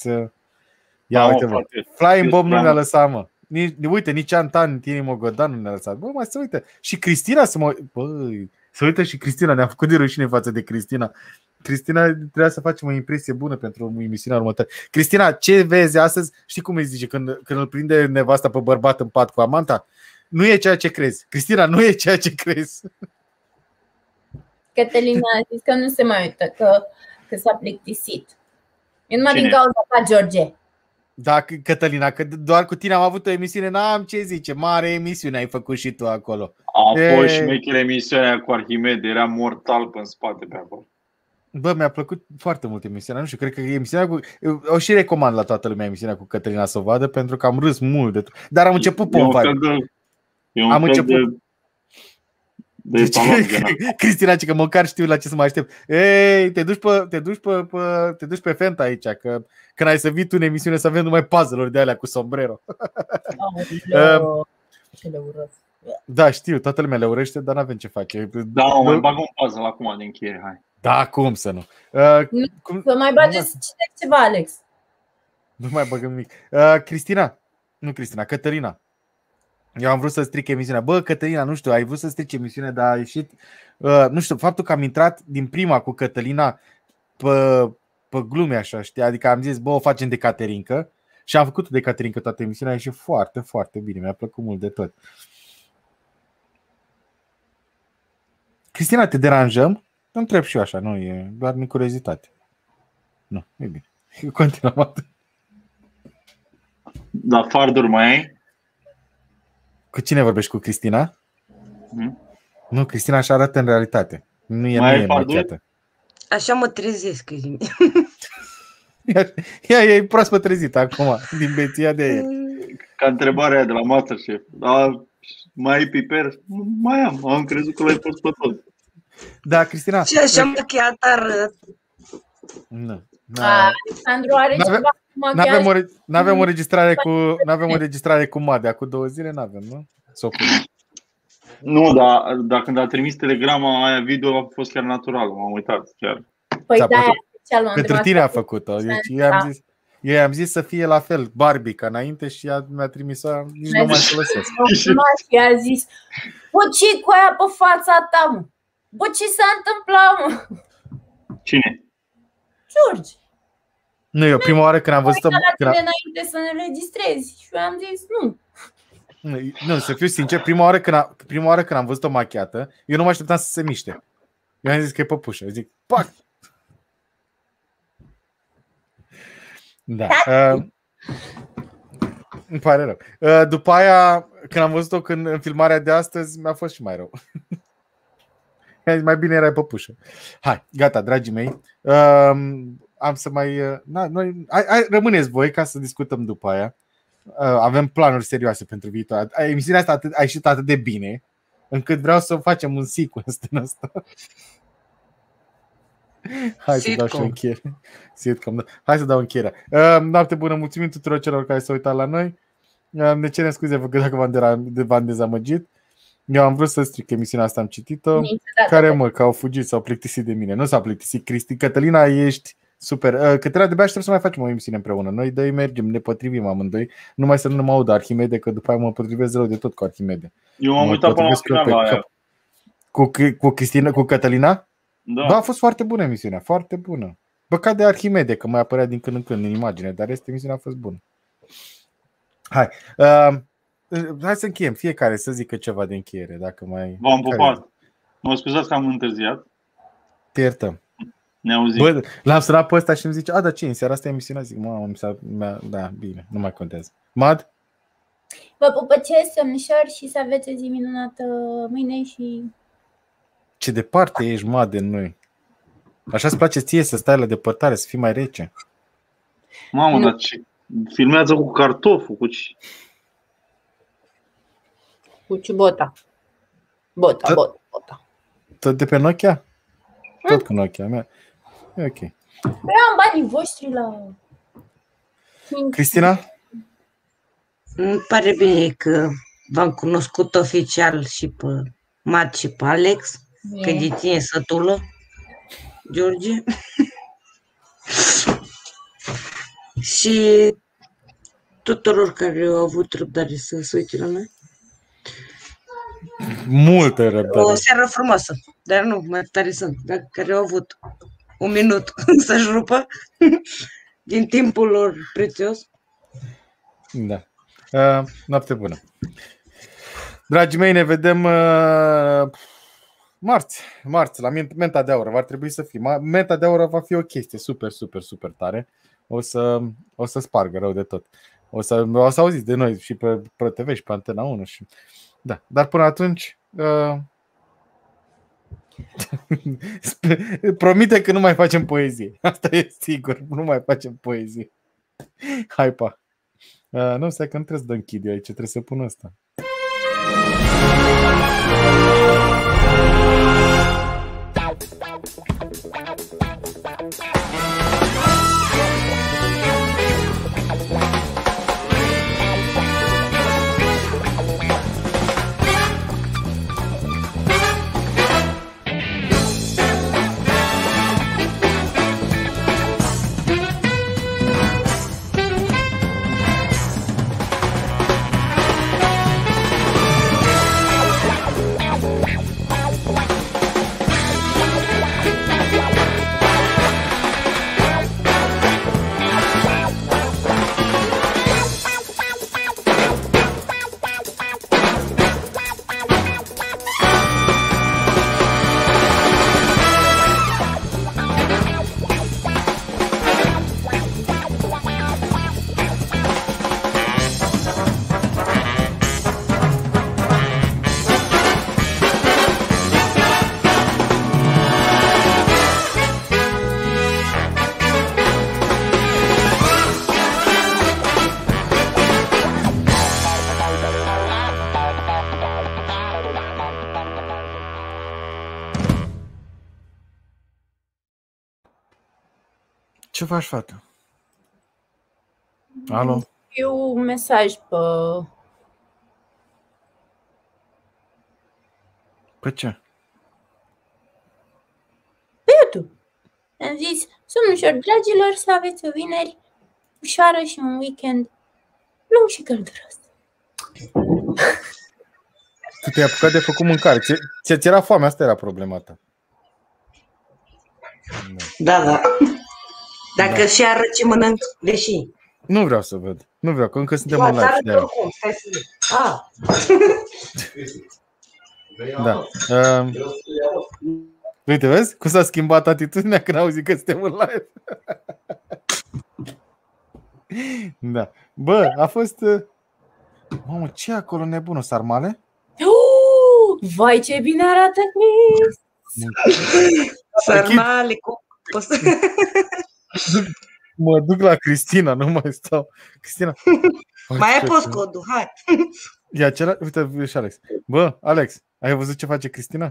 Uite, Flying Bob nu ne-a lăsat, mă. Uite, nici Antan Tini Mogodan nu ne-a lăsat. Bă, mai se uită. Și Cristina se uită și Cristina. Ne-a făcut de rușine față de Cristina. Cristina, trebuia să facem o impresie bună pentru emisiunea următoare. Cristina, ce vezi astăzi? Știi cum îi zice când îl prinde nevasta pe bărbat în pat cu amanta? Nu e ceea ce crezi. Cristina, nu e ceea ce crezi. Cătălina a zis că nu se mai uită, că s-a plictisit. E numai din cauza ta, George. Da, Cătălina, că doar cu tine am avut o emisiune, n-am ce zice, mare emisiune ai făcut și tu acolo. A fost șmecheră emisiunea cu Arhimede, era mortal pe în spate pe acolo. Bă, mi-a plăcut foarte mult emisiunea, nu știu, cred că emisiunea cu... O și recomand la toată lumea emisiunea cu Cătălina să o vadă, pentru că am râs mult de tot. Dar am început pompa. Am început... Deci, Cristina, că măcar știu la ce să mă aștept. Ei, te duci pe Fenta aici, că când ai să vii tu în emisiune să avem numai puzzle-uri de alea cu sombrero. Ce le urăsc. Da, știu, toată lumea le urăște, dar n-avem ce face. Da, mai bag un puzzle acum de încheiere, hai. Da, cum să nu? Să mai bageți ceva, Alex. Nu mai băgăm nimic. Cătălina. Eu am vrut să stric emisiunea. Bă, Cătălina, nu știu, ai vrut să strici emisiunea, dar a ieșit. Nu știu, faptul că am intrat din prima cu Cătălina pe glume așa, știi? Adică am zis, bă, o facem de caterincă. Și am făcut de caterincă toată emisiunea, a ieșit foarte, foarte bine. Mi-a plăcut mult de tot. Cristina, te deranjăm? Întreb și eu așa, nu e doar din curiozitate. Nu, e bine. Continuăm atât. Dar farduri mai ai? Cu cine vorbești? Cu Cristina? Nu, Cristina așa arată în realitate. Nu e machiată. Așa mă trezesc. Ea e proaspăt trezită acum, din beția de ieri. Ca întrebarea de la Masterchef. Mai ai piper? Mai am crezut că l-ai pus pe tot. Da, Cristina. Și așa machiat arăt. Nu. Alexandru are ceva machiaj. N-avem o registrare cu Madea, cu 2 zile n-avem, nu? Nu, dar când a trimis telegrama aia video a fost chiar natural, m-am uitat chiar. Păi da, pentru tine a făcut-o. Deci eu i-am zis să fie la fel Barbie ca înainte și ea mi-a trimis-o, nici nu mai folosesc. Și a zis, bă, ce cu aia pe fața ta, mă? Bă, ce s-a întâmplat, mă? Cine? George. Nu, eu prima oară când am văzut-o... La tine înainte să ne registrezi și eu am zis nu. Nu, să fiu sincer, prima oară când am văzut-o machiată, eu nu mă așteptam să se miște. Eu am zis că e păpușă. Eu zic, pac! Da. Îmi pare rău. După aia, când am văzut-o în filmarea de astăzi, mi-a fost și mai rău. Mai bine erai păpușă. Hai, gata, dragii mei. Am să mai... rămâneți voi ca să discutăm după aia. Avem planuri serioase pentru viitor. Emisiunea asta a ieșit atât de bine încât vreau să facem un sequence din asta. Hai să dau și încheiere. Sitcom, da. Hai să dau încheierea. Noapte bună, mulțumim tuturor celor care s-au uitat la noi. Ne cerem scuze dacă v-am dezamăgit. Eu am vrut să stric emisiunea asta, am citit-o. Care că au fugit, s-au plictisit de mine. Nu s-au plictisit, Cristi. Cătălina, ești super. Cătălina, de-abia aștept să mai facem o emisiune împreună. Noi doi mergem, ne potrivim amândoi. Numai să nu mă aud Arhimede, că după aia mă potrivesc rău de tot cu Arhimede. Eu m-am uitat până la final la aia. Cu Cristina, cu Cătălina? Da. Bă, a fost foarte bună emisiunea, foarte bună. Păcat de Arhimede, că mai apărea din când în când în imagine, dar emisiunea a fost bună. Hai. Hai să încheiem, fiecare să zică ceva de încheiere, dacă mai... V-am pupat. Mă scuzați că am întârziat. Te iertăm. Ne auzim. Bă, l-am sunat pe ăsta și îmi zice, da, ce, în seara asta e emisiunea? Zic, da, bine, nu mai contează. Mad? Vă pupăcesc, somnișor și să aveți o zi minunată mâine și... Ce departe ești, Mad, de noi. Așa-ți place ție să stai la depărtare, să fii mai rece. Mamă, dar ce... Filmează cu cartoful, cu ce... Cu ciubota. Bota. Tot de pe Nokia? Tot cu Nokia mea. E ok. Vreau banii voștri la... Cristina? Îmi pare bine că v-am cunoscut oficial și pe Mat și pe Alex, că de tine sătulă, George. Și tuturor care au avut răbdare să se uite la noi. Multă răbdare. O seară frumoasă, dar nu, mai tare sunt, dar care au avut un minut să-și rupă din timpul lor prețios. Da. Noapte bună. Dragii mei, ne vedem marți la Menta de Aură. Va trebui să fie. Menta de Aură va fi o chestie super, super, super tare. O să spargă rău de tot. O să auziți de noi și pe ProTV și pe Antena 1 și... Da, dar până atunci promite că nu mai facem poezie. Asta e sigur, nu mai facem poezie. Hai, pa. Nu, stai că nu trebuie să dă închid eu aici, trebuie să pun asta. Ce faci, fată? Alo? Eu un mesaj Pe ce? pe YouTube. Am zis, somnișor dragilor, să aveți o vineri ușoară și un weekend lung și călduros. Tu te-ai apucat de făcut mâncare. Ți era foame, asta era problema ta. Da. Dacă și arăt ce mănânc, deși. Nu vreau să văd. Nu vreau, că încă suntem în live. De oricum, stai să zic. Da. Uite, vezi cum s-a schimbat atitudinea când auzi că suntem în live. Da. Bă, a fost... Mamă, ce acolo nebună, sarmale? Vai, ce bine arată Chris! Sarmale cu... Mă duc la Cristina, nu mai stau. Cristina. Mai ai postcodul, hai. Ia celălalt, uite și Alex. Bă, Alex, ai văzut ce face Cristina?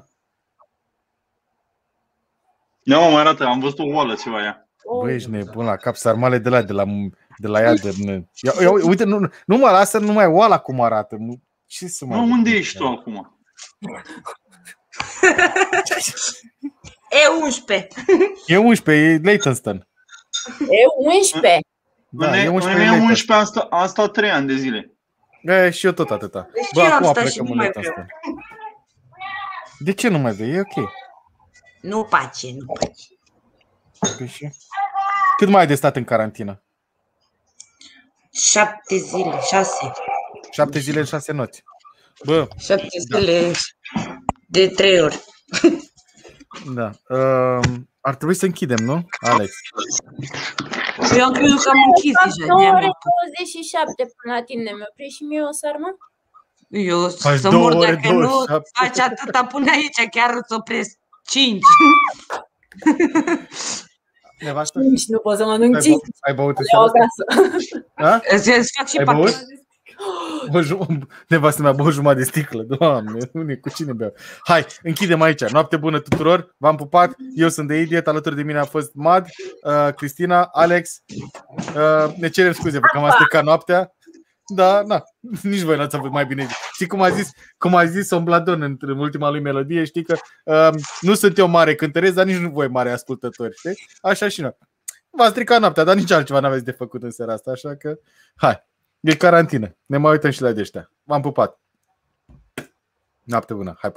Nu, mă arată, am văzut o oală ceva ea. Bă, ești nebun la cap, sarmale de la ea de... Uite, nu mă lasă numai oala cum arată. Ce să mai... Unde ești tu acum? E11. E11, e Leytonstone. E11. Da, E11 am stat 3 ani de zile. Și eu tot atâta. Deci Bă, eu am acum stat și plecăm nu în mai Leytonstone. De ce nu mai vei? E ok. Nu pace, nu pace. Cât mai ai de stat în carantină? 7 zile, 6. 7 zile, 6 nopți. Bă, 7 zile de 3 ori. Da. Ar trebui să închidem, nu, Alex? Eu am crezut că am închis deja. 9 ore 27 până la tine. Mi-a oprit și mie o sarmă? Eu să mor dacă nu faci atâta până aici, chiar îți opresc 5. Nevastă? Nu pot să mănânc 5. Ai băut în seara? Îți fac și pachet. Nevastă mea, băut jumătate de sticlă. Doamne, cu cine beau? Hai, închidem aici. Noapte bună tuturor. V-am pupat. Eu sunt The Idiot. Alături de mine a fost Mad, Cristina, Alex. Ne cerem scuze că am stricat noaptea. Da, na, nici voi n-ați avut mai bine. Știi cum a zis Ombladon în ultima lui melodie, știi că nu sunt eu mare cântăresc, dar nici nu voi mare ascultători, știi? Așa și noi. V-a stricat noaptea, dar nici altceva n-aveți de făcut în seara asta, așa că hai, e carantină. Ne mai uităm și la de ăștia. V-am pupat. Noapte bună, hai.